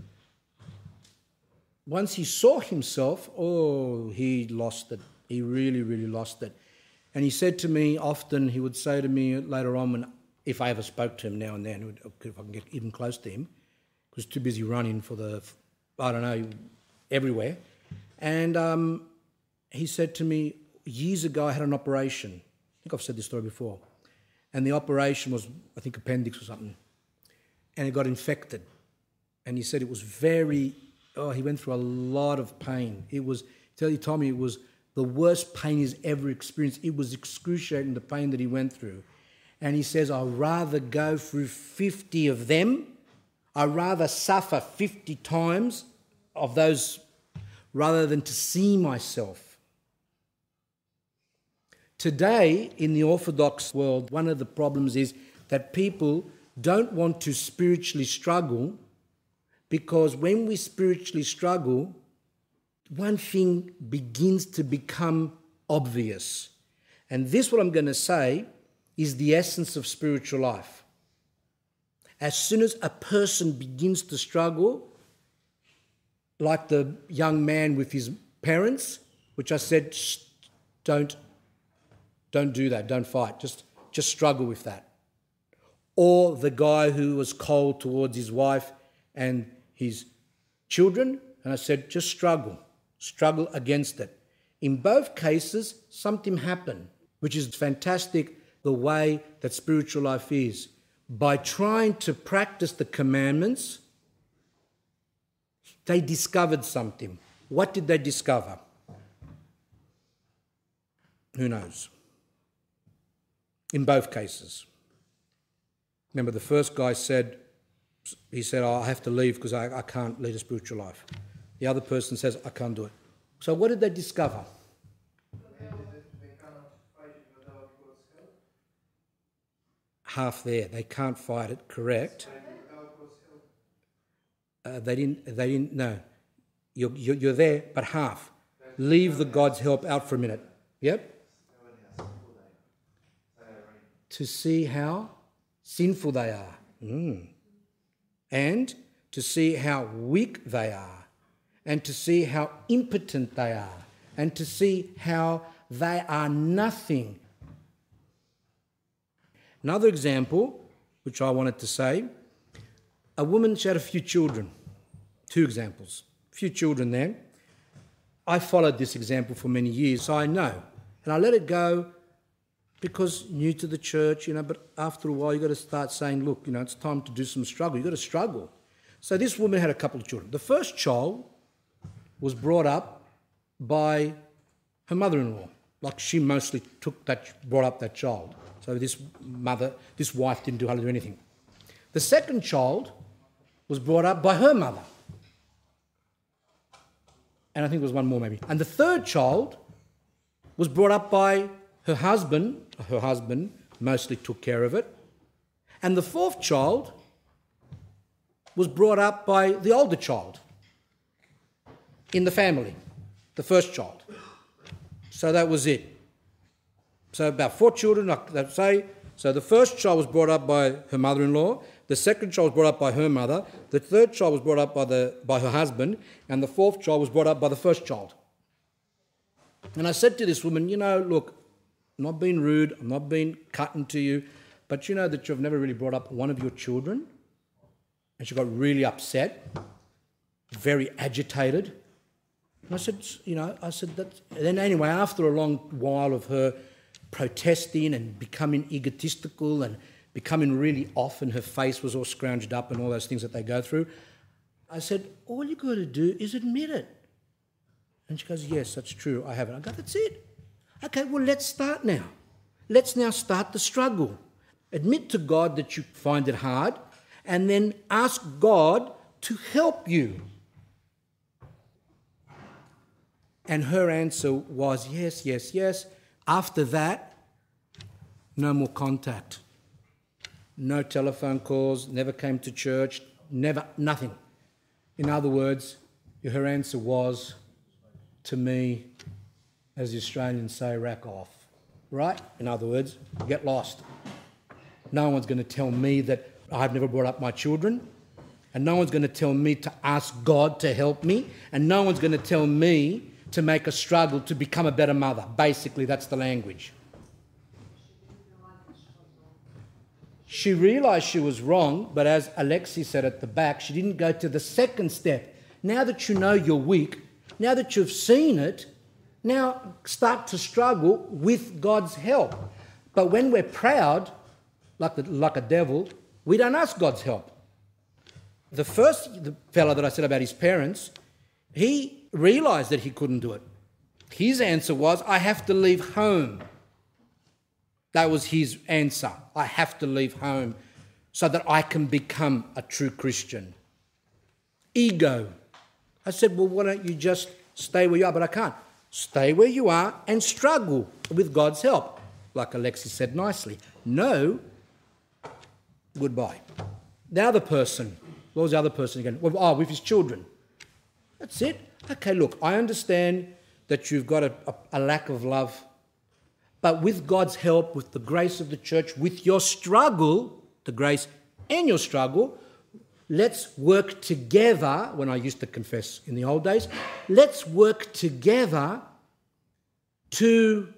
once he saw himself, he lost it. He really, really lost it. And he said to me often, he would say to me later on, if I ever spoke to him now and then, if I can get even close to him, because too busy running everywhere. And he said to me, years ago I had an operation. I think I've said this story before. And the operation was, I think, appendix or something. And it got infected. And he said it was he went through a lot of pain. He told me it was the worst pain he's ever experienced. It was excruciating, the pain that he went through. And he says, I'd rather go through 50 of them. I'd rather suffer 50 times of those rather than to see myself. Today, in the Orthodox world, one of the problems is that people don't want to spiritually struggle, because when we spiritually struggle, one thing begins to become obvious. And this, what I'm going to say, is the essence of spiritual life. As soon as a person begins to struggle, like the young man with his parents, which I said, don't do that, don't fight, just struggle with that. Or the guy who was cold towards his wife and his children, and I said, just struggle against it. In both cases, something happened, which is fantastic, the way that spiritual life is. by trying to practice the commandments, they discovered something. What did they discover? Who knows? In both cases. Remember, the first guy said, oh, I have to leave because I can't lead a spiritual life. The other person says, I can't do it. So what did they discover? Half there. They can't fight it, correct. They didn't, no. You're there, but half. Leave the God's help out for a minute. Yep. To see how sinful they are. And to see how weak they are. And to see how impotent they are. And to see how they are nothing. Another example, which I wanted to say, a woman, she had a few children. 2 examples. A few children there. I followed this example for many years, so I know. And I let it go because new to the church, but after a while you've got to start saying, look, it's time to do some struggle. You've got to struggle. So this woman had a couple of children. The first child was brought up by her mother-in-law. Like she mostly brought up that child. So this wife didn't do hardly anything. The second child was brought up by her mother. And I think there was one more maybe. And the third child was brought up by her husband. Her husband mostly took care of it. And the fourth child was brought up by the older child in the family, the first child. So that was it. So about 4 children, let's say. So the first child was brought up by her mother-in-law. The second child was brought up by her mother. The third child was brought up by her husband. And the fourth child was brought up by the first child. And I said to this woman, look, I'm not being rude. I'm not being cutting to you. But you know that you've never really brought up one of your children. And she got really upset, very agitated. And I said, that. And then anyway, after a long while of her protesting and becoming egotistical and becoming really off, and her face was all scrounged up and all those things that they go through, I said, all you got to do is admit it. And she goes, yes, that's true, I haven't. I go, that's it. Okay, well, let's start now. Let's now start the struggle. Admit to God that you find it hard, and then ask God to help you. And her answer was yes, yes, yes. After that, no more contact. No telephone calls, never came to church, nothing. In other words, her answer was, to me, as the Australians say, rack off. Right? In other words, get lost. No one's going to tell me that I've never brought up my children, and no one's going to tell me to ask God to help me, and no one's going to tell me to make a struggle to become a better mother. Basically, that's the language. She realised she was wrong, but as Alexi said at the back, she didn't go to the second step. Now that you know you're weak, now that you've seen it, now start to struggle with God's help. But when we're proud, like a devil, we don't ask God's help. The fellow that I said about his parents, he realised that he couldn't do it. His answer was, I have to leave home. That was his answer. I have to leave home so that I can become a true Christian. Ego. I said, well, why don't you just stay where you are? But I can't. Stay where you are and struggle with God's help. Like Alexis said nicely. No, goodbye. The other person. What was the other person again? Well, with his children. That's it. Okay, look, I understand that you've got a lack of love, but with God's help, with the grace of the church, with your struggle, the grace and your struggle, let's work together. When I used to confess in the old days, let's work together to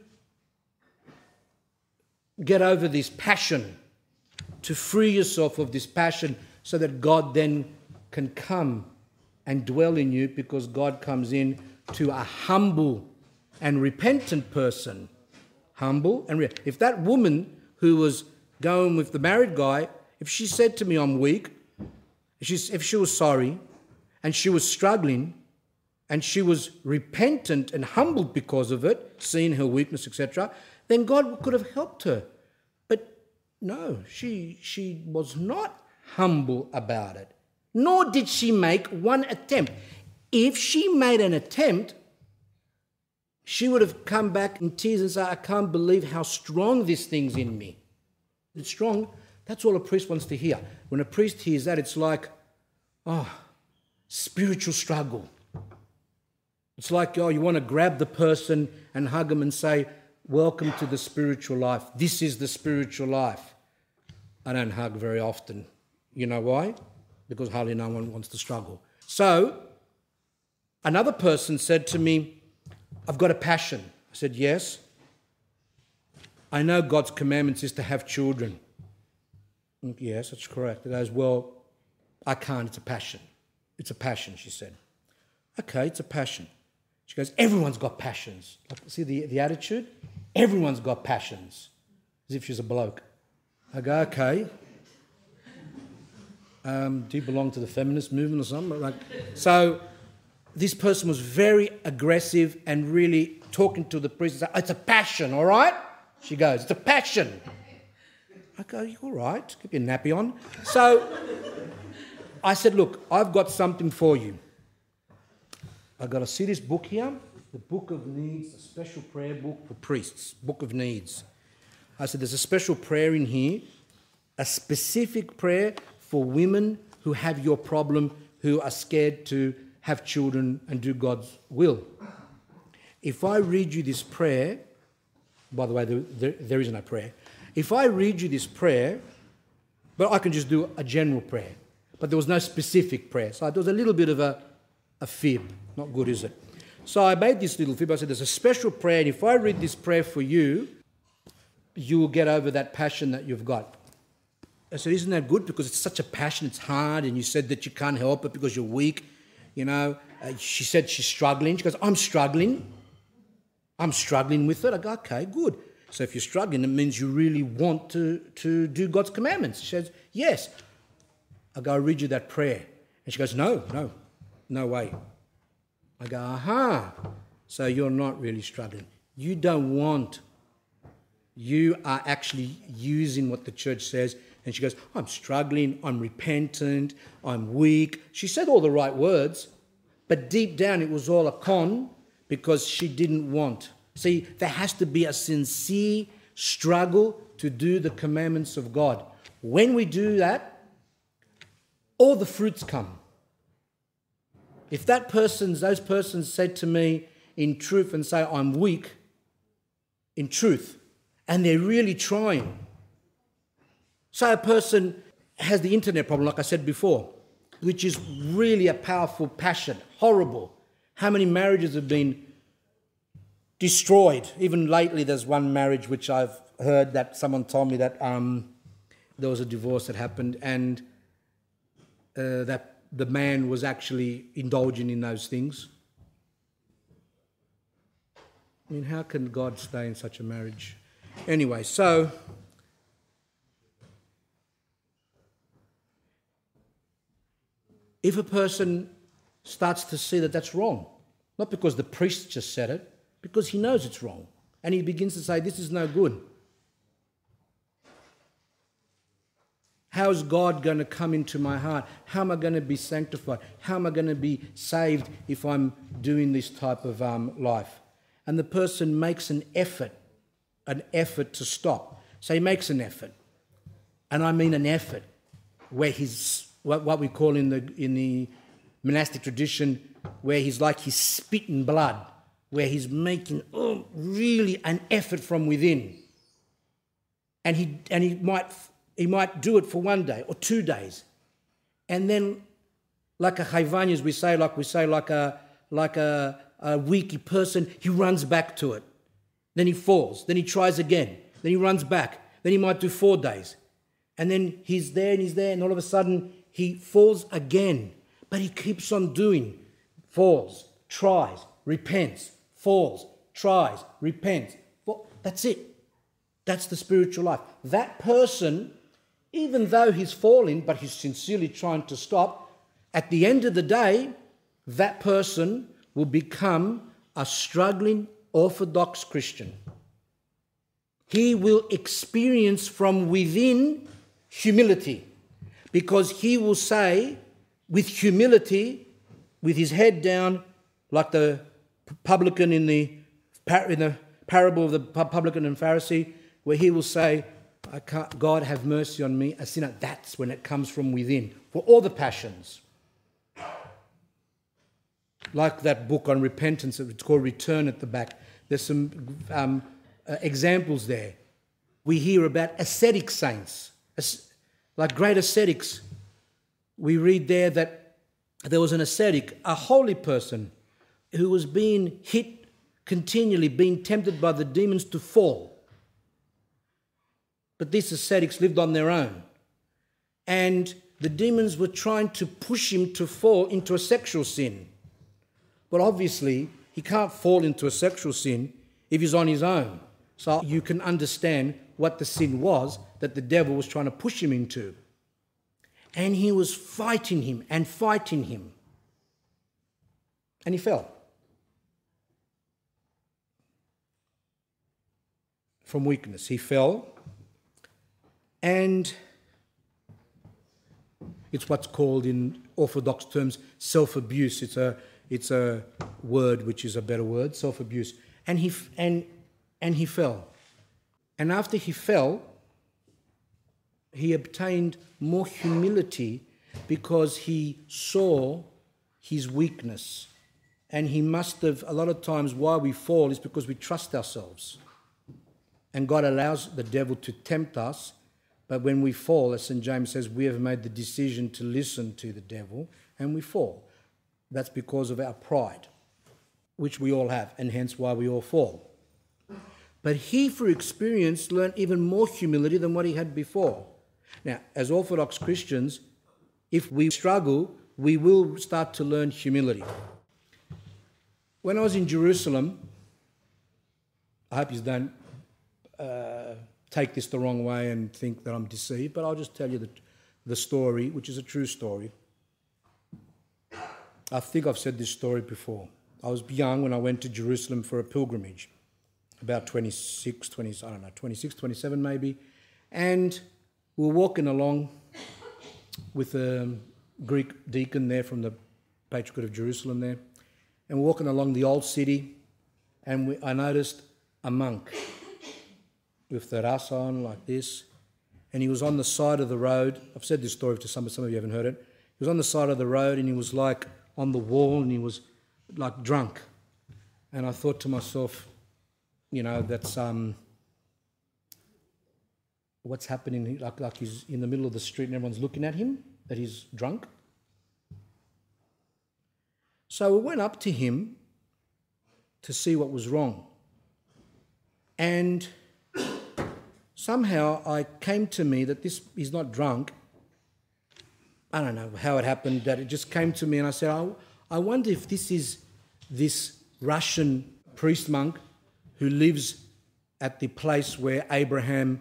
get over this passion, to free yourself of this passion so that God then can come and dwell in you, because God comes in to a humble and repentant person. Humble and if that woman who was going with the married guy, If she said to me, I'm weak, if she was sorry and she was struggling and she was repentant and humbled because of it, seeing her weakness, etc., then God could have helped her. But no, she was not humble about it, nor did she make one attempt. If she made an attempt, she would have come back in tears and said, I can't believe how strong this thing's in me. It's strong. That's all a priest wants to hear. When a priest hears that, it's like, spiritual struggle. It's like, you want to grab the person and hug them and say, welcome to the spiritual life. This is the spiritual life. I don't hug very often. You know why? Because hardly no one wants to struggle. So, another person said to me, I've got a passion. I said, yes. I know God's commandments is to have children. Yes, that's correct. He goes, well, I can't. It's a passion. It's a passion, she said. Okay, it's a passion. She goes, everyone's got passions. See the attitude? Everyone's got passions. As if she's a bloke. I go, okay. Do you belong to the feminist movement or something? So this person was very aggressive and really talking to the priest and saying, it's a passion, all right? She goes, it's a passion. I go, you're all right. Keep your nappy on. So I said, look, I've got something for you. I've got to see this book here, the Book of Needs, a special prayer book for priests, Book of Needs. I said, there's a special prayer in here, a specific prayer for women who have your problem, who are scared to have children and do God's will. If I read you this prayer, by the way, there is no prayer. If I read you this prayer, but I can just do a general prayer, but there was no specific prayer. So there was a little bit of a fib. Not good, is it? So I made this little fib. I said, there's a special prayer, and if I read this prayer for you, you will get over that passion that you've got. I said, isn't that good? Because it's such a passion, it's hard, and you said that you can't help it because you're weak. You know, she said she's struggling. She goes, I'm struggling with it. I go, okay, good. So if you're struggling, it means you really want to do God's commandments. She says, yes. I go, I'll read you that prayer. And she goes, no way. I go, aha. So you're not really struggling. You don't want. You are actually using what the church says. And she goes, I'm struggling, I'm repentant, I'm weak. She said all the right words, but deep down it was all a con because she didn't want. See, there has to be a sincere struggle to do the commandments of God. When we do that, all the fruits come. If those persons said to me in truth and say, I'm weak, in truth, and they're really trying. So a person has the internet problem, like I said before, which is really a powerful passion, horrible. How many marriages have been destroyed? Even lately, there's one marriage which I've heard that someone told me that there was a divorce that happened and that the man was actually indulging in those things. I mean, how can God stay in such a marriage? Anyway, so if a person starts to see that that's wrong, not because the priest just said it, because he knows it's wrong, and he begins to say, this is no good. How is God going to come into my heart? How am I going to be sanctified? How am I going to be saved if I'm doing this type of life? And the person makes an effort to stop. So he makes an effort. And I mean an effort where he's, what we call in the monastic tradition, where he's spitting blood, where he's making really an effort from within. And he might do it for 1 day or 2 days. And then, like a chayvanya, we say like a weaky person, he runs back to it. Then he falls. Then he tries again. Then he runs back. Then he might do 4 days. And then he's there, and all of a sudden he falls again. But he keeps on doing. Falls, tries, repents, falls, tries, repents. That's it. That's the spiritual life. That person even though he's falling, but he's sincerely trying to stop, at the end of the day, that person will become a struggling Orthodox Christian. He will experience from within humility, because he will say, with humility, with his head down, like the publican in the parable of the publican and Pharisee, where he will say, God have mercy on me, a sinner. That's when it comes from within, for all the passions. Like that book on repentance, it's called Return at the back. There's some examples there. We hear about ascetic saints, like great ascetics. We read there that there was an ascetic, a holy person, who was being hit continually, being tempted by the demons to fall. But these ascetics lived on their own. And the demons were trying to push him to fall into a sexual sin. But obviously, he can't fall into a sexual sin if he's on his own. So you can understand what the sin was that the devil was trying to push him into. And he was fighting him and fighting him. And he fell. From weakness, he fell. And it's what's called in Orthodox terms self-abuse. It's a word which is a better word, self-abuse. And he fell. And after he fell, he obtained more humility because he saw his weakness. And he must have, a lot of times why we fall is because we trust ourselves. And God allows the devil to tempt us. But when we fall, as St. James says, we have made the decision to listen to the devil and we fall. That's because of our pride, which we all have, and hence why we all fall. But he, through experience, learned even more humility than what he had before. Now, as Orthodox Christians, if we struggle, we will start to learn humility. When I was in Jerusalem, I hope you don't take this the wrong way and think that I'm deceived, but I'll just tell you the story, which is a true story. I think I've said this story before. I was young when I went to Jerusalem for a pilgrimage, about 26, 27 maybe, and we were walking along with a Greek deacon there from the Patriarchate of Jerusalem there, and we're walking along the old city, and I noticed a monk with the rasa on like this, and he was on the side of the road. I've said this story to some of you haven't heard it. He was on the side of the road and he was like on the wall and he was like drunk. And I thought to myself, that's what's happening, like he's in the middle of the street and everyone's looking at him, that he's drunk. So we went up to him to see what was wrong. And somehow I came to me that he's not drunk. I don't know how it happened, that it just came to me and I said, I wonder if this is this Russian priest monk who lives at the place where Abraham,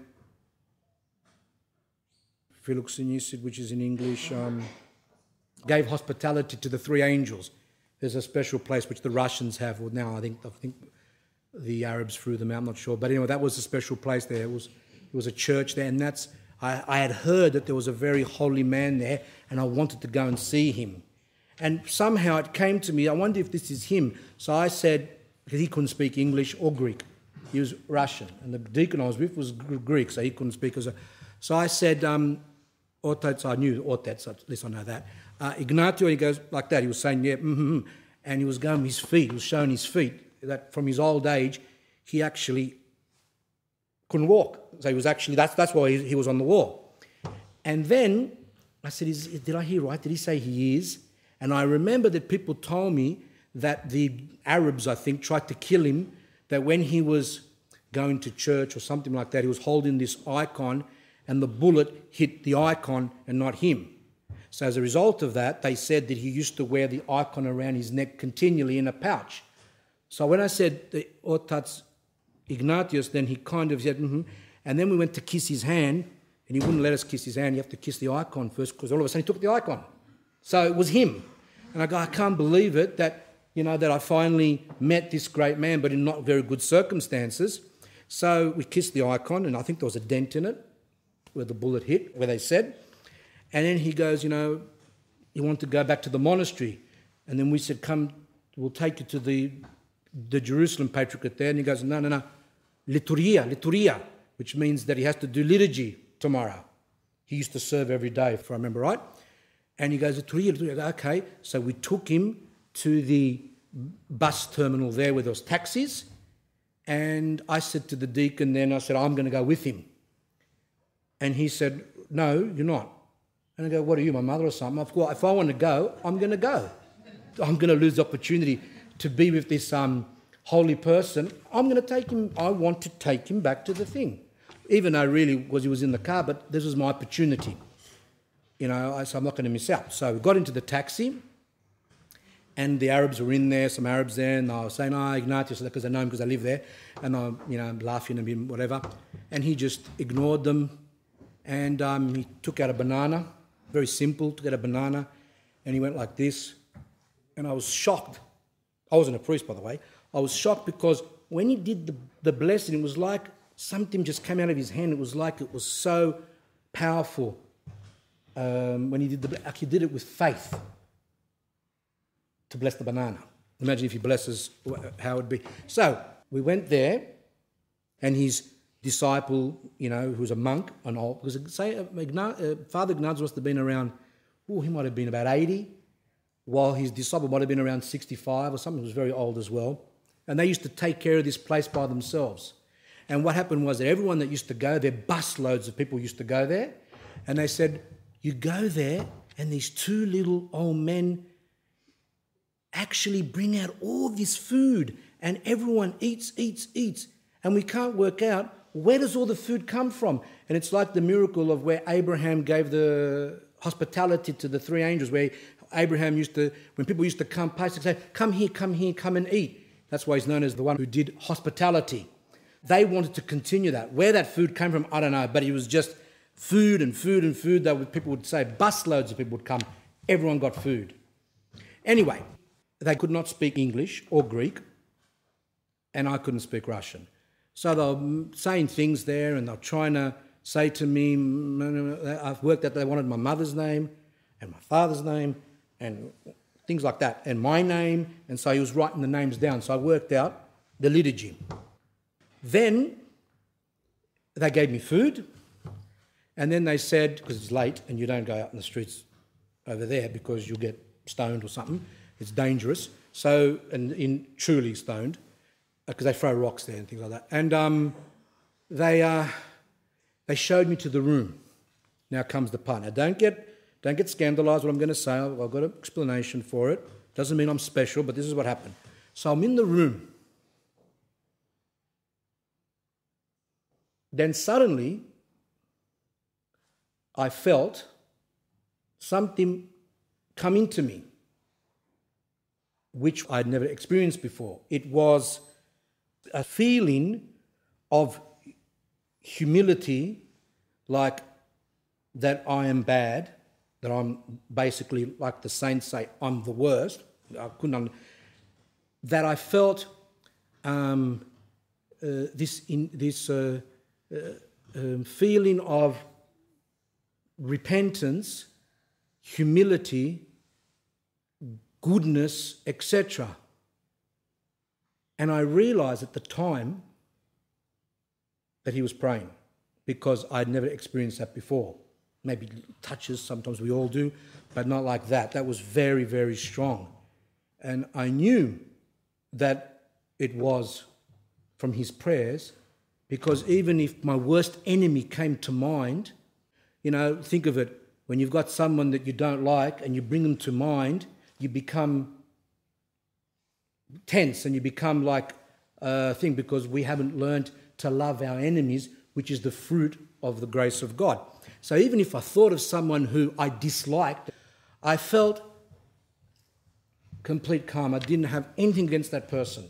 philoxenisid, which is in English, gave hospitality to the three angels. There's a special place which the Russians have, or now I think the Arabs threw them out, I'm not sure. But anyway, that was a special place there. It was a church there, and I had heard that there was a very holy man there, and I wanted to go and see him. And somehow it came to me, I wonder if this is him. So I said, because he couldn't speak English or Greek. He was Russian, and the deacon I was with was Greek, so he couldn't speak. So I said, Orthodox, I knew Orthodox, at least I know that. Ignatio, he goes like that. He was saying, yeah, and he was going his feet. He was showing his feet. That from his old age, he actually couldn't walk. So he was actually, that's why he was on the wall. And then I said, did I hear right? Did he say he is? And I remember that people told me that the Arabs, I think, tried to kill him, that when he was going to church or something like that, he was holding this icon and the bullet hit the icon and not him. So as a result of that, they said that he used to wear the icon around his neck continually in a pouch. So when I said the Orthodox Ignatius, then he kind of said, and then we went to kiss his hand, and he wouldn't let us kiss his hand. You have to kiss the icon first, because all of a sudden he took the icon. So it was him. And I go, I can't believe it that, that I finally met this great man, but in not very good circumstances. So we kissed the icon, and I think there was a dent in it where the bullet hit, where they said. And then he goes, you want to go back to the monastery. And then we said, come, we'll take you to the Jerusalem Patriarchate there. And he goes, no, liturgia, which means that he has to do liturgy tomorrow. He used to serve every day, if I remember right. And he goes, liturgia. I go, okay. So we took him to the bus terminal there where there was taxis. And I said to the deacon then, I said, I'm going to go with him. And he said, no, you're not. And I go, what are you, my mother or something? I thought, well, if I want to go, I'm going to go. I'm going to lose the opportunity to be with this holy person. I'm going to take him. I want to take him back to the thing. Even though really he was in the car, but this was my opportunity. So I'm not going to miss out. So we got into the taxi, and the Arabs were in there, some Arabs there, and I was saying, Ignatius, because I know him because I live there, and I'm laughing at him, whatever. And he just ignored them, and he took out a banana, very simple, took out a banana, and he went like this, and I was shocked. I wasn't a priest, by the way. I was shocked because when he did the blessing, it was like something just came out of his hand. It was like it was so powerful. When he did it with faith to bless the banana. Imagine if he blesses, how it would be. So we went there, and his disciple, who was a monk, because Father Ignatius must have been around, he might have been about 80, while his disciple might have been around 65 or something. He was very old as well. And they used to take care of this place by themselves. And what happened was that everyone that used to go there, bus loads of people used to go there, and they said, you go there, and these two little old men actually bring out all this food, and everyone eats, and we can't work out where does all the food come from. And it's like the miracle of where Abraham gave the hospitality to the three angels, where Abraham when people used to come past, he'd say, come here, come and eat. That's why he's known as the one who did hospitality. They wanted to continue that. Where that food came from, I don't know, but it was just food and food and food that people would say. Busloads of people would come. Everyone got food. Anyway, they could not speak English or Greek, and I couldn't speak Russian. So they were saying things there, and they were trying to say to me, I've worked out they wanted my mother's name and my father's name and things like that, and my name, and so he was writing the names down. So I worked out the liturgy. Then they gave me food, and then they said, because it's late and you don't go out in the streets over there because you'll get stoned or something, it's dangerous, so, and truly stoned, because they throw rocks there and things like that. And they showed me to the room. Now comes the part. Now don't get scandalised what I'm going to say. I've got an explanation for it. Doesn't mean I'm special, but this is what happened. So I'm in the room. Then suddenly, I felt something come into me, which I'd never experienced before. It was a feeling of humility, like that I am bad, that I'm basically, like the saints say, I'm the worst. That I felt this feeling of repentance, humility, goodness, etc. And I realised at the time that he was praying, because I'd never experienced that before. Maybe touches, sometimes we all do, but not like that. That was very, very strong. And I knew that it was from his prayers, because even if my worst enemy came to mind, think of it, when you've got someone that you don't like and you bring them to mind, you become tense and you become like a thing, because we haven't learned to love our enemies, which is the fruit of the grace of God. So even if I thought of someone who I disliked, I felt complete calm. I didn't have anything against that person.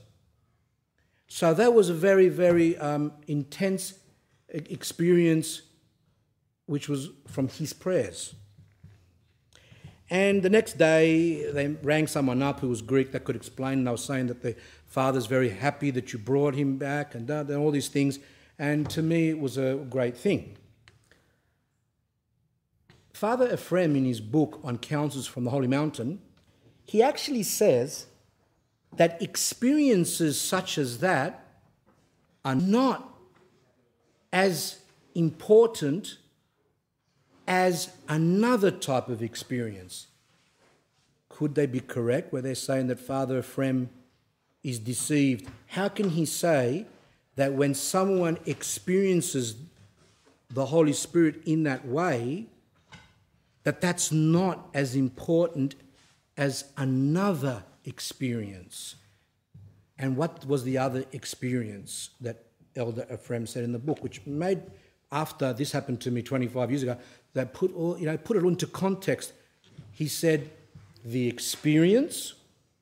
So that was a very, very intense experience which was from his prayers. And the next day, they rang someone up who was Greek that could explain, and they were saying that the father's very happy that you brought him back and all these things. And to me, it was a great thing. Father Ephraim, in his book on Counsels from the Holy Mountain, he actually says that experiences such as that are not as important as another type of experience. Could they be correct where they're saying that Father Ephraim is deceived? How can he say that when someone experiences the Holy Spirit in that way, that that's not as important as another experience? And what was the other experience that Elder Ephraim said in the book, which made, after this happened to me 25 years ago, that put it into context. He said, the experience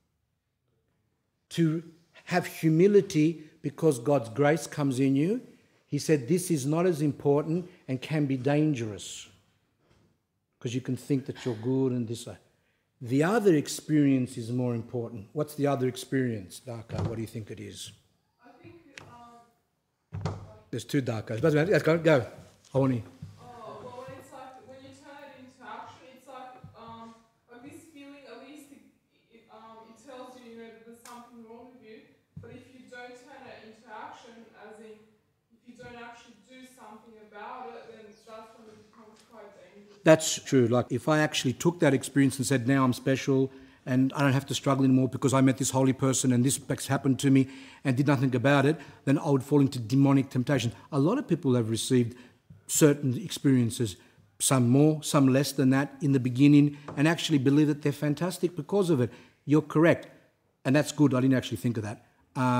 to have humility because God's grace comes in you. He said this is not as important and can be dangerous because you can think that you're good and this. The other experience is more important. What's the other experience, Darko? What do you think it is? I think There's two Darkos. Let's go. well, when it's like when you turn it into action, it's like this feeling. At least it tells you, that there's something wrong with you. But if you don't turn it into action, as in if you don't actually do something about it, then that's when it becomes quite dangerous. That's true. Like if I actually took that experience and said, now I'm special and I don't have to struggle anymore because I met this holy person and this happened to me and did nothing about it, then I would fall into demonic temptation. A lot of people have received certain experiences, some more, some less than that in the beginning, and actually believe that they're fantastic because of it. You're correct. And that's good. I didn't actually think of that.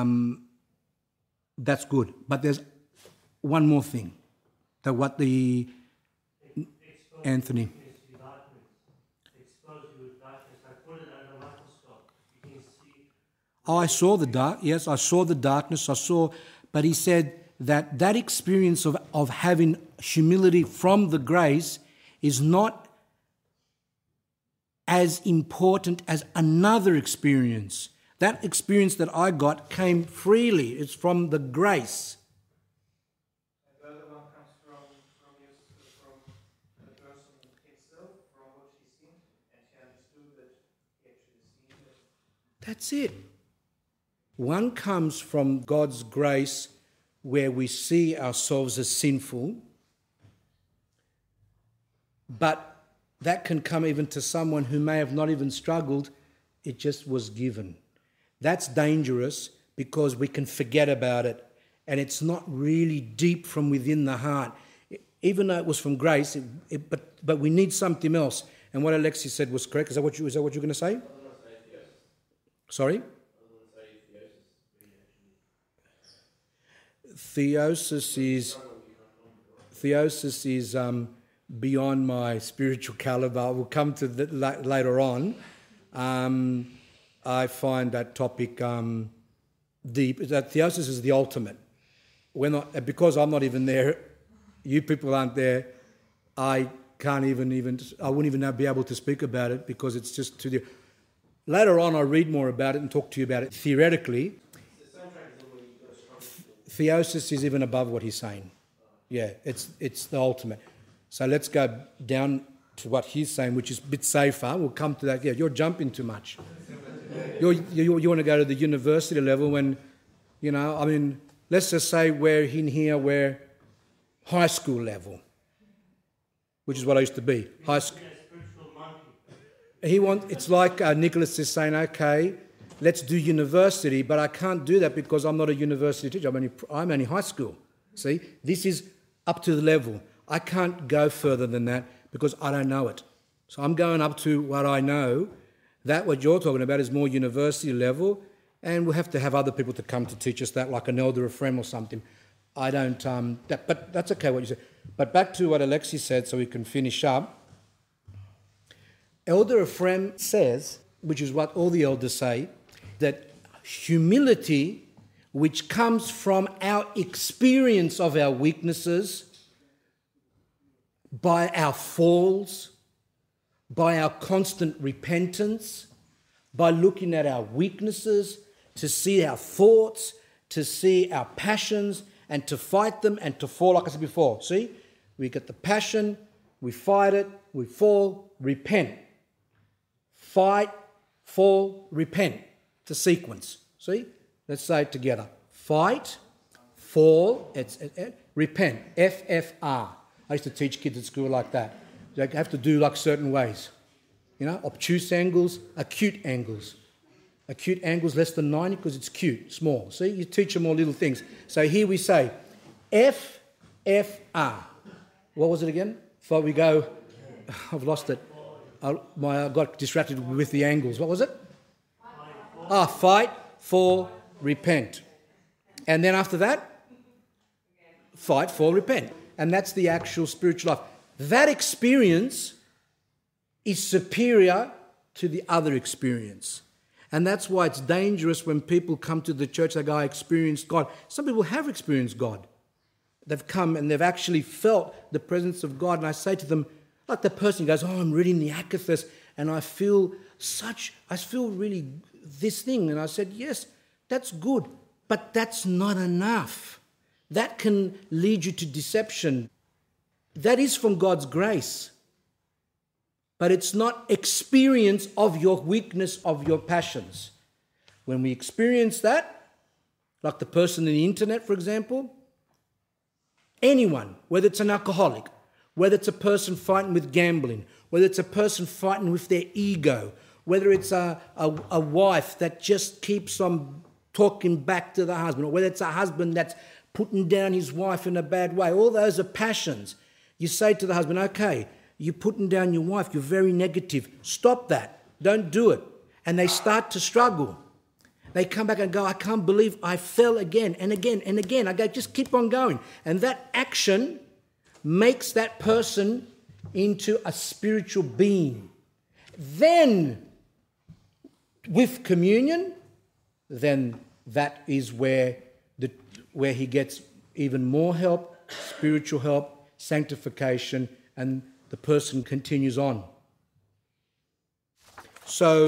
That's good. But there's one more thing. That what the... Anthony. I saw the dark. Yes, I saw the darkness. But he said that experience of having humility from the grace is not as important as another experience. That experience that I got came freely. It's from the grace. The other one comes from the person himself, from what he's seen, and he understood that he actually seen it. That's it. One comes from God's grace where we see ourselves as sinful, but that can come even to someone who may have not even struggled. It just was given. That's dangerous because we can forget about it and it's not really deep from within the heart. Even though it was from grace, but we need something else. And what Alexis said was correct. Is that what you're going to say? Sorry? Theosis is beyond my spiritual caliber. We'll come to that later on. I find that topic deep. That theosis is the ultimate. Because I'm not even there, you people aren't there, I can't I wouldn't even be able to speak about it because it's just too deep. Later on, I'll read more about it and talk to you about it theoretically. Theosis is even above what he's saying. Yeah, it's the ultimate. So let's go down to what he's saying, which is a bit safer. We'll come to that. Yeah, you're jumping too much. You want to go to the university level when, let's just say we're high school level, which is what I used to be. High school. It's like Nicholas is saying, okay, let's do university, but I can't do that because I'm not a university teacher. I'm only high school. See, this is up to the level. I can't go further than that because I don't know it. So I'm going up to what I know. That what you're talking about is more university level, and we'll have to have other people to come to teach us that, like an elder Ephraim or something. I don't. But that's okay what you said. But back to what Alexis said, so we can finish up. Elder Ephraim says, which is what all the elders say, that humility, which comes from our experience of our weaknesses, by our falls, by our constant repentance, by looking at our weaknesses, to see our thoughts, to see our passions, and to fight them and to fall, like I said before. See, we get the passion, we fight it, we fall, repent. Fight, fall, repent. It's a sequence. See? Let's say it together. Fight, fall, repent. FFR. I used to teach kids at school like that. They have to do like certain ways. You know, obtuse angles, acute angles. Acute angles less than 90 because it's cute, small. See, you teach them all little things. So here we say FFR. What was it again? Before we go, I've lost it. I got distracted with the angles. What was it? Fight, fall, repent. And then after that, fight, fall, repent. And that's the actual spiritual life. That experience is superior to the other experience. And that's why it's dangerous when people come to the church, they go, I experienced God. Some people have experienced God. They've come and they've actually felt the presence of God. And I say to them, like the person goes, I'm reading the Akathist and I feel really this thing. And I said, yes, that's good, but that's not enough. That can lead you to deception. That is from God's grace. But it's not experience of your weakness, of your passions. When we experience that, like the person on the internet, for example, anyone, whether it's an alcoholic, whether it's a person fighting with gambling, whether it's a person fighting with their ego, whether it's a wife that just keeps on talking back to the husband, or whether it's a husband that's putting down his wife in a bad way, all those are passions. You say to the husband, okay, you're putting down your wife, you're very negative. Stop that. Don't do it. And they start to struggle. They come back and go, I can't believe I fell again and again and again. I go, just keep on going. And that action makes that person into a spiritual being. Then, with communion, then that is where he gets even more help, spiritual help, sanctification, and the person continues on. So,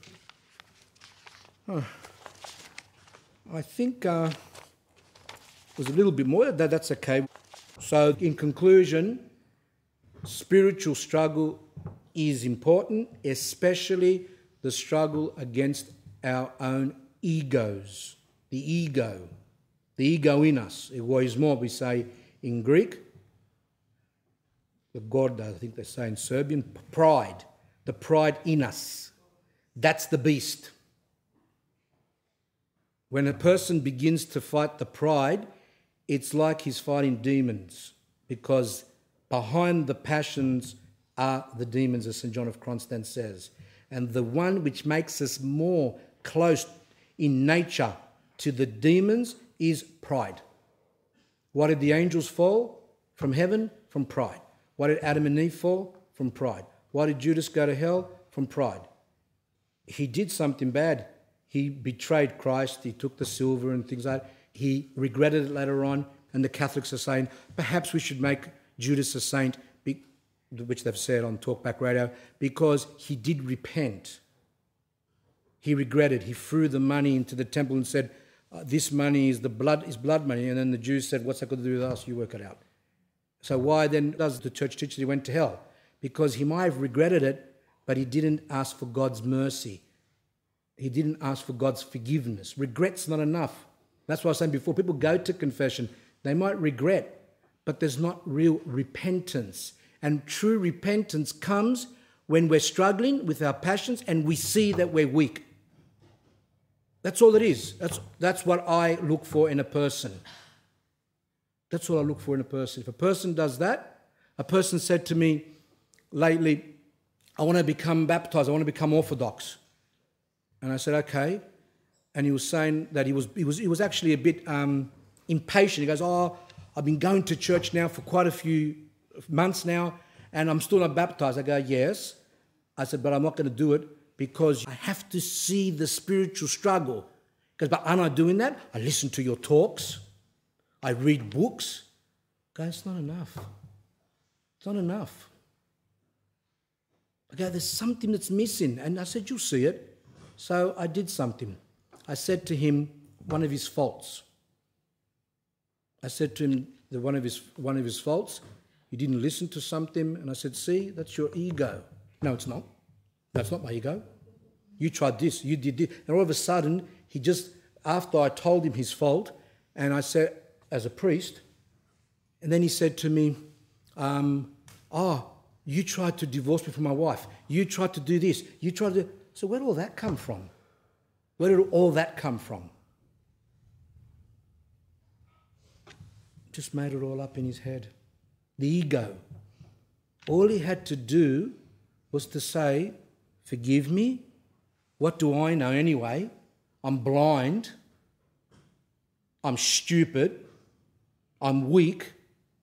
I think it was a little bit more. That's okay. So, in conclusion, spiritual struggle is important, especially the struggle against our own egos. The ego in us. Egoismo, we say in Greek. The God, I think they say in Serbian, pride. The pride in us. That's the beast. When a person begins to fight the pride, it's like he's fighting demons, because behind the passions are the demons, as St. John of Kronstadt says. And the one which makes us more close in nature to the demons is pride. Why did the angels fall from heaven? From pride. Why did Adam and Eve fall? From pride. Why did Judas go to hell? From pride. He did something bad. He betrayed Christ. He took the silver and things like that. He regretted it later on, and the Catholics are saying, perhaps we should make Judas a saint, which they've said on Talkback Radio, because he did repent. He regretted. He threw the money into the temple and said, this money is blood money. And then the Jews said, what's that got to do with us? You work it out. So why then does the church teach that he went to hell? Because he might have regretted it, but he didn't ask for God's mercy. He didn't ask for God's forgiveness. Regret's not enough. That's what I was saying before. People go to confession. They might regret, but there's not real repentance. And true repentance comes when we're struggling with our passions and we see that we're weak. That's all it is. That's what I look for in a person. That's what I look for in a person. If a person does that, a person said to me lately, I want to become baptized, I want to become Orthodox. And I said, okay. And he was saying that he was actually a bit impatient. He goes, I've been going to church now for quite a few months now, and I'm still not baptized. I go, yes. I said, but I'm not going to do it because I have to see the spiritual struggle. Because, but aren't I doing that? I listen to your talks. I read books. Guys, it's not enough. It's not enough. I go, there's something that's missing. And I said, you'll see it. So I did something. I said to him one of his faults. I said to him that one of his faults, he didn't listen to something. And I said, see, that's your ego. No, it's not. That's not my ego. You tried this, you did this. And all of a sudden, he just, after I told him his fault, and I said, as a priest, and then he said to me, you tried to divorce me from my wife. You tried to do this. You tried to... So where did all that come from? Where did all that come from? Just made it all up in his head. The ego. All he had to do was to say, forgive me. What do I know anyway? I'm blind. I'm stupid. I'm weak.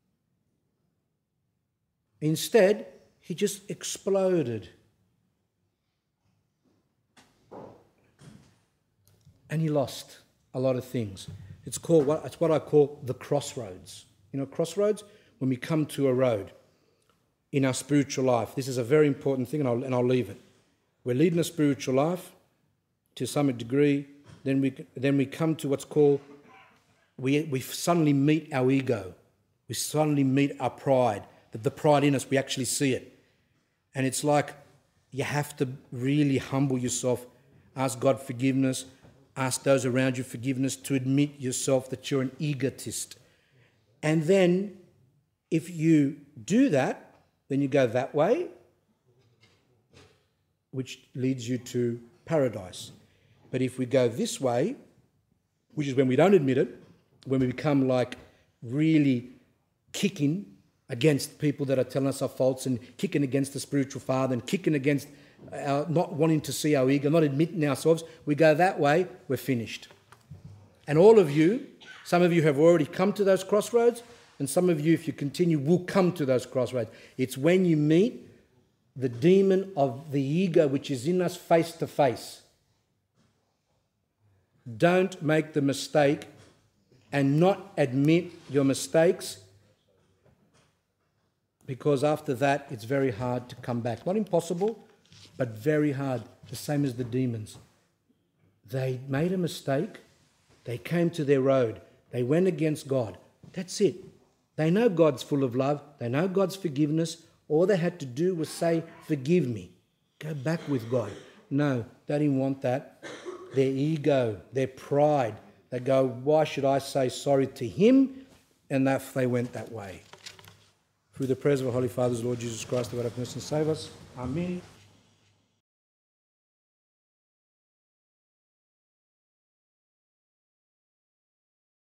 Instead, he just exploded. And he lost a lot of things. It's what I call the crossroads. You know, crossroads? When we come to a road in our spiritual life. This is a very important thing, and I'll leave it. We're leading a spiritual life to some degree. Then we come to what's called, we suddenly meet our ego. We suddenly meet our pride. The pride in us, we actually see it. And it's like you have to really humble yourself, ask God forgiveness, ask those around you forgiveness, to admit yourself that you're an egotist. And then if you do that, then you go that way, which leads you to paradise. But if we go this way, which is when we don't admit it, when we become like really kicking against people that are telling us our faults and kicking against the spiritual father and kicking against our not wanting to see our ego, not admitting ourselves, we go that way, we're finished. And all of you, some of you have already come to those crossroads, and some of you, if you continue, will come to those crossroads. It's when you meet the demon of the ego which is in us face to face. Don't make the mistake and not admit your mistakes, because after that it's very hard to come back. Not impossible, but very hard. The same as the demons. They made a mistake. They came to their road. They went against God. That's it. They know God's full of love. They know God's forgiveness. All they had to do was say, forgive me. Go back with God. No, they didn't want that. Their ego, their pride. They go, why should I say sorry to him? And they went that way. Through the prayers of our Holy Fathers, Lord Jesus Christ, the God of mercy, save us. Amen.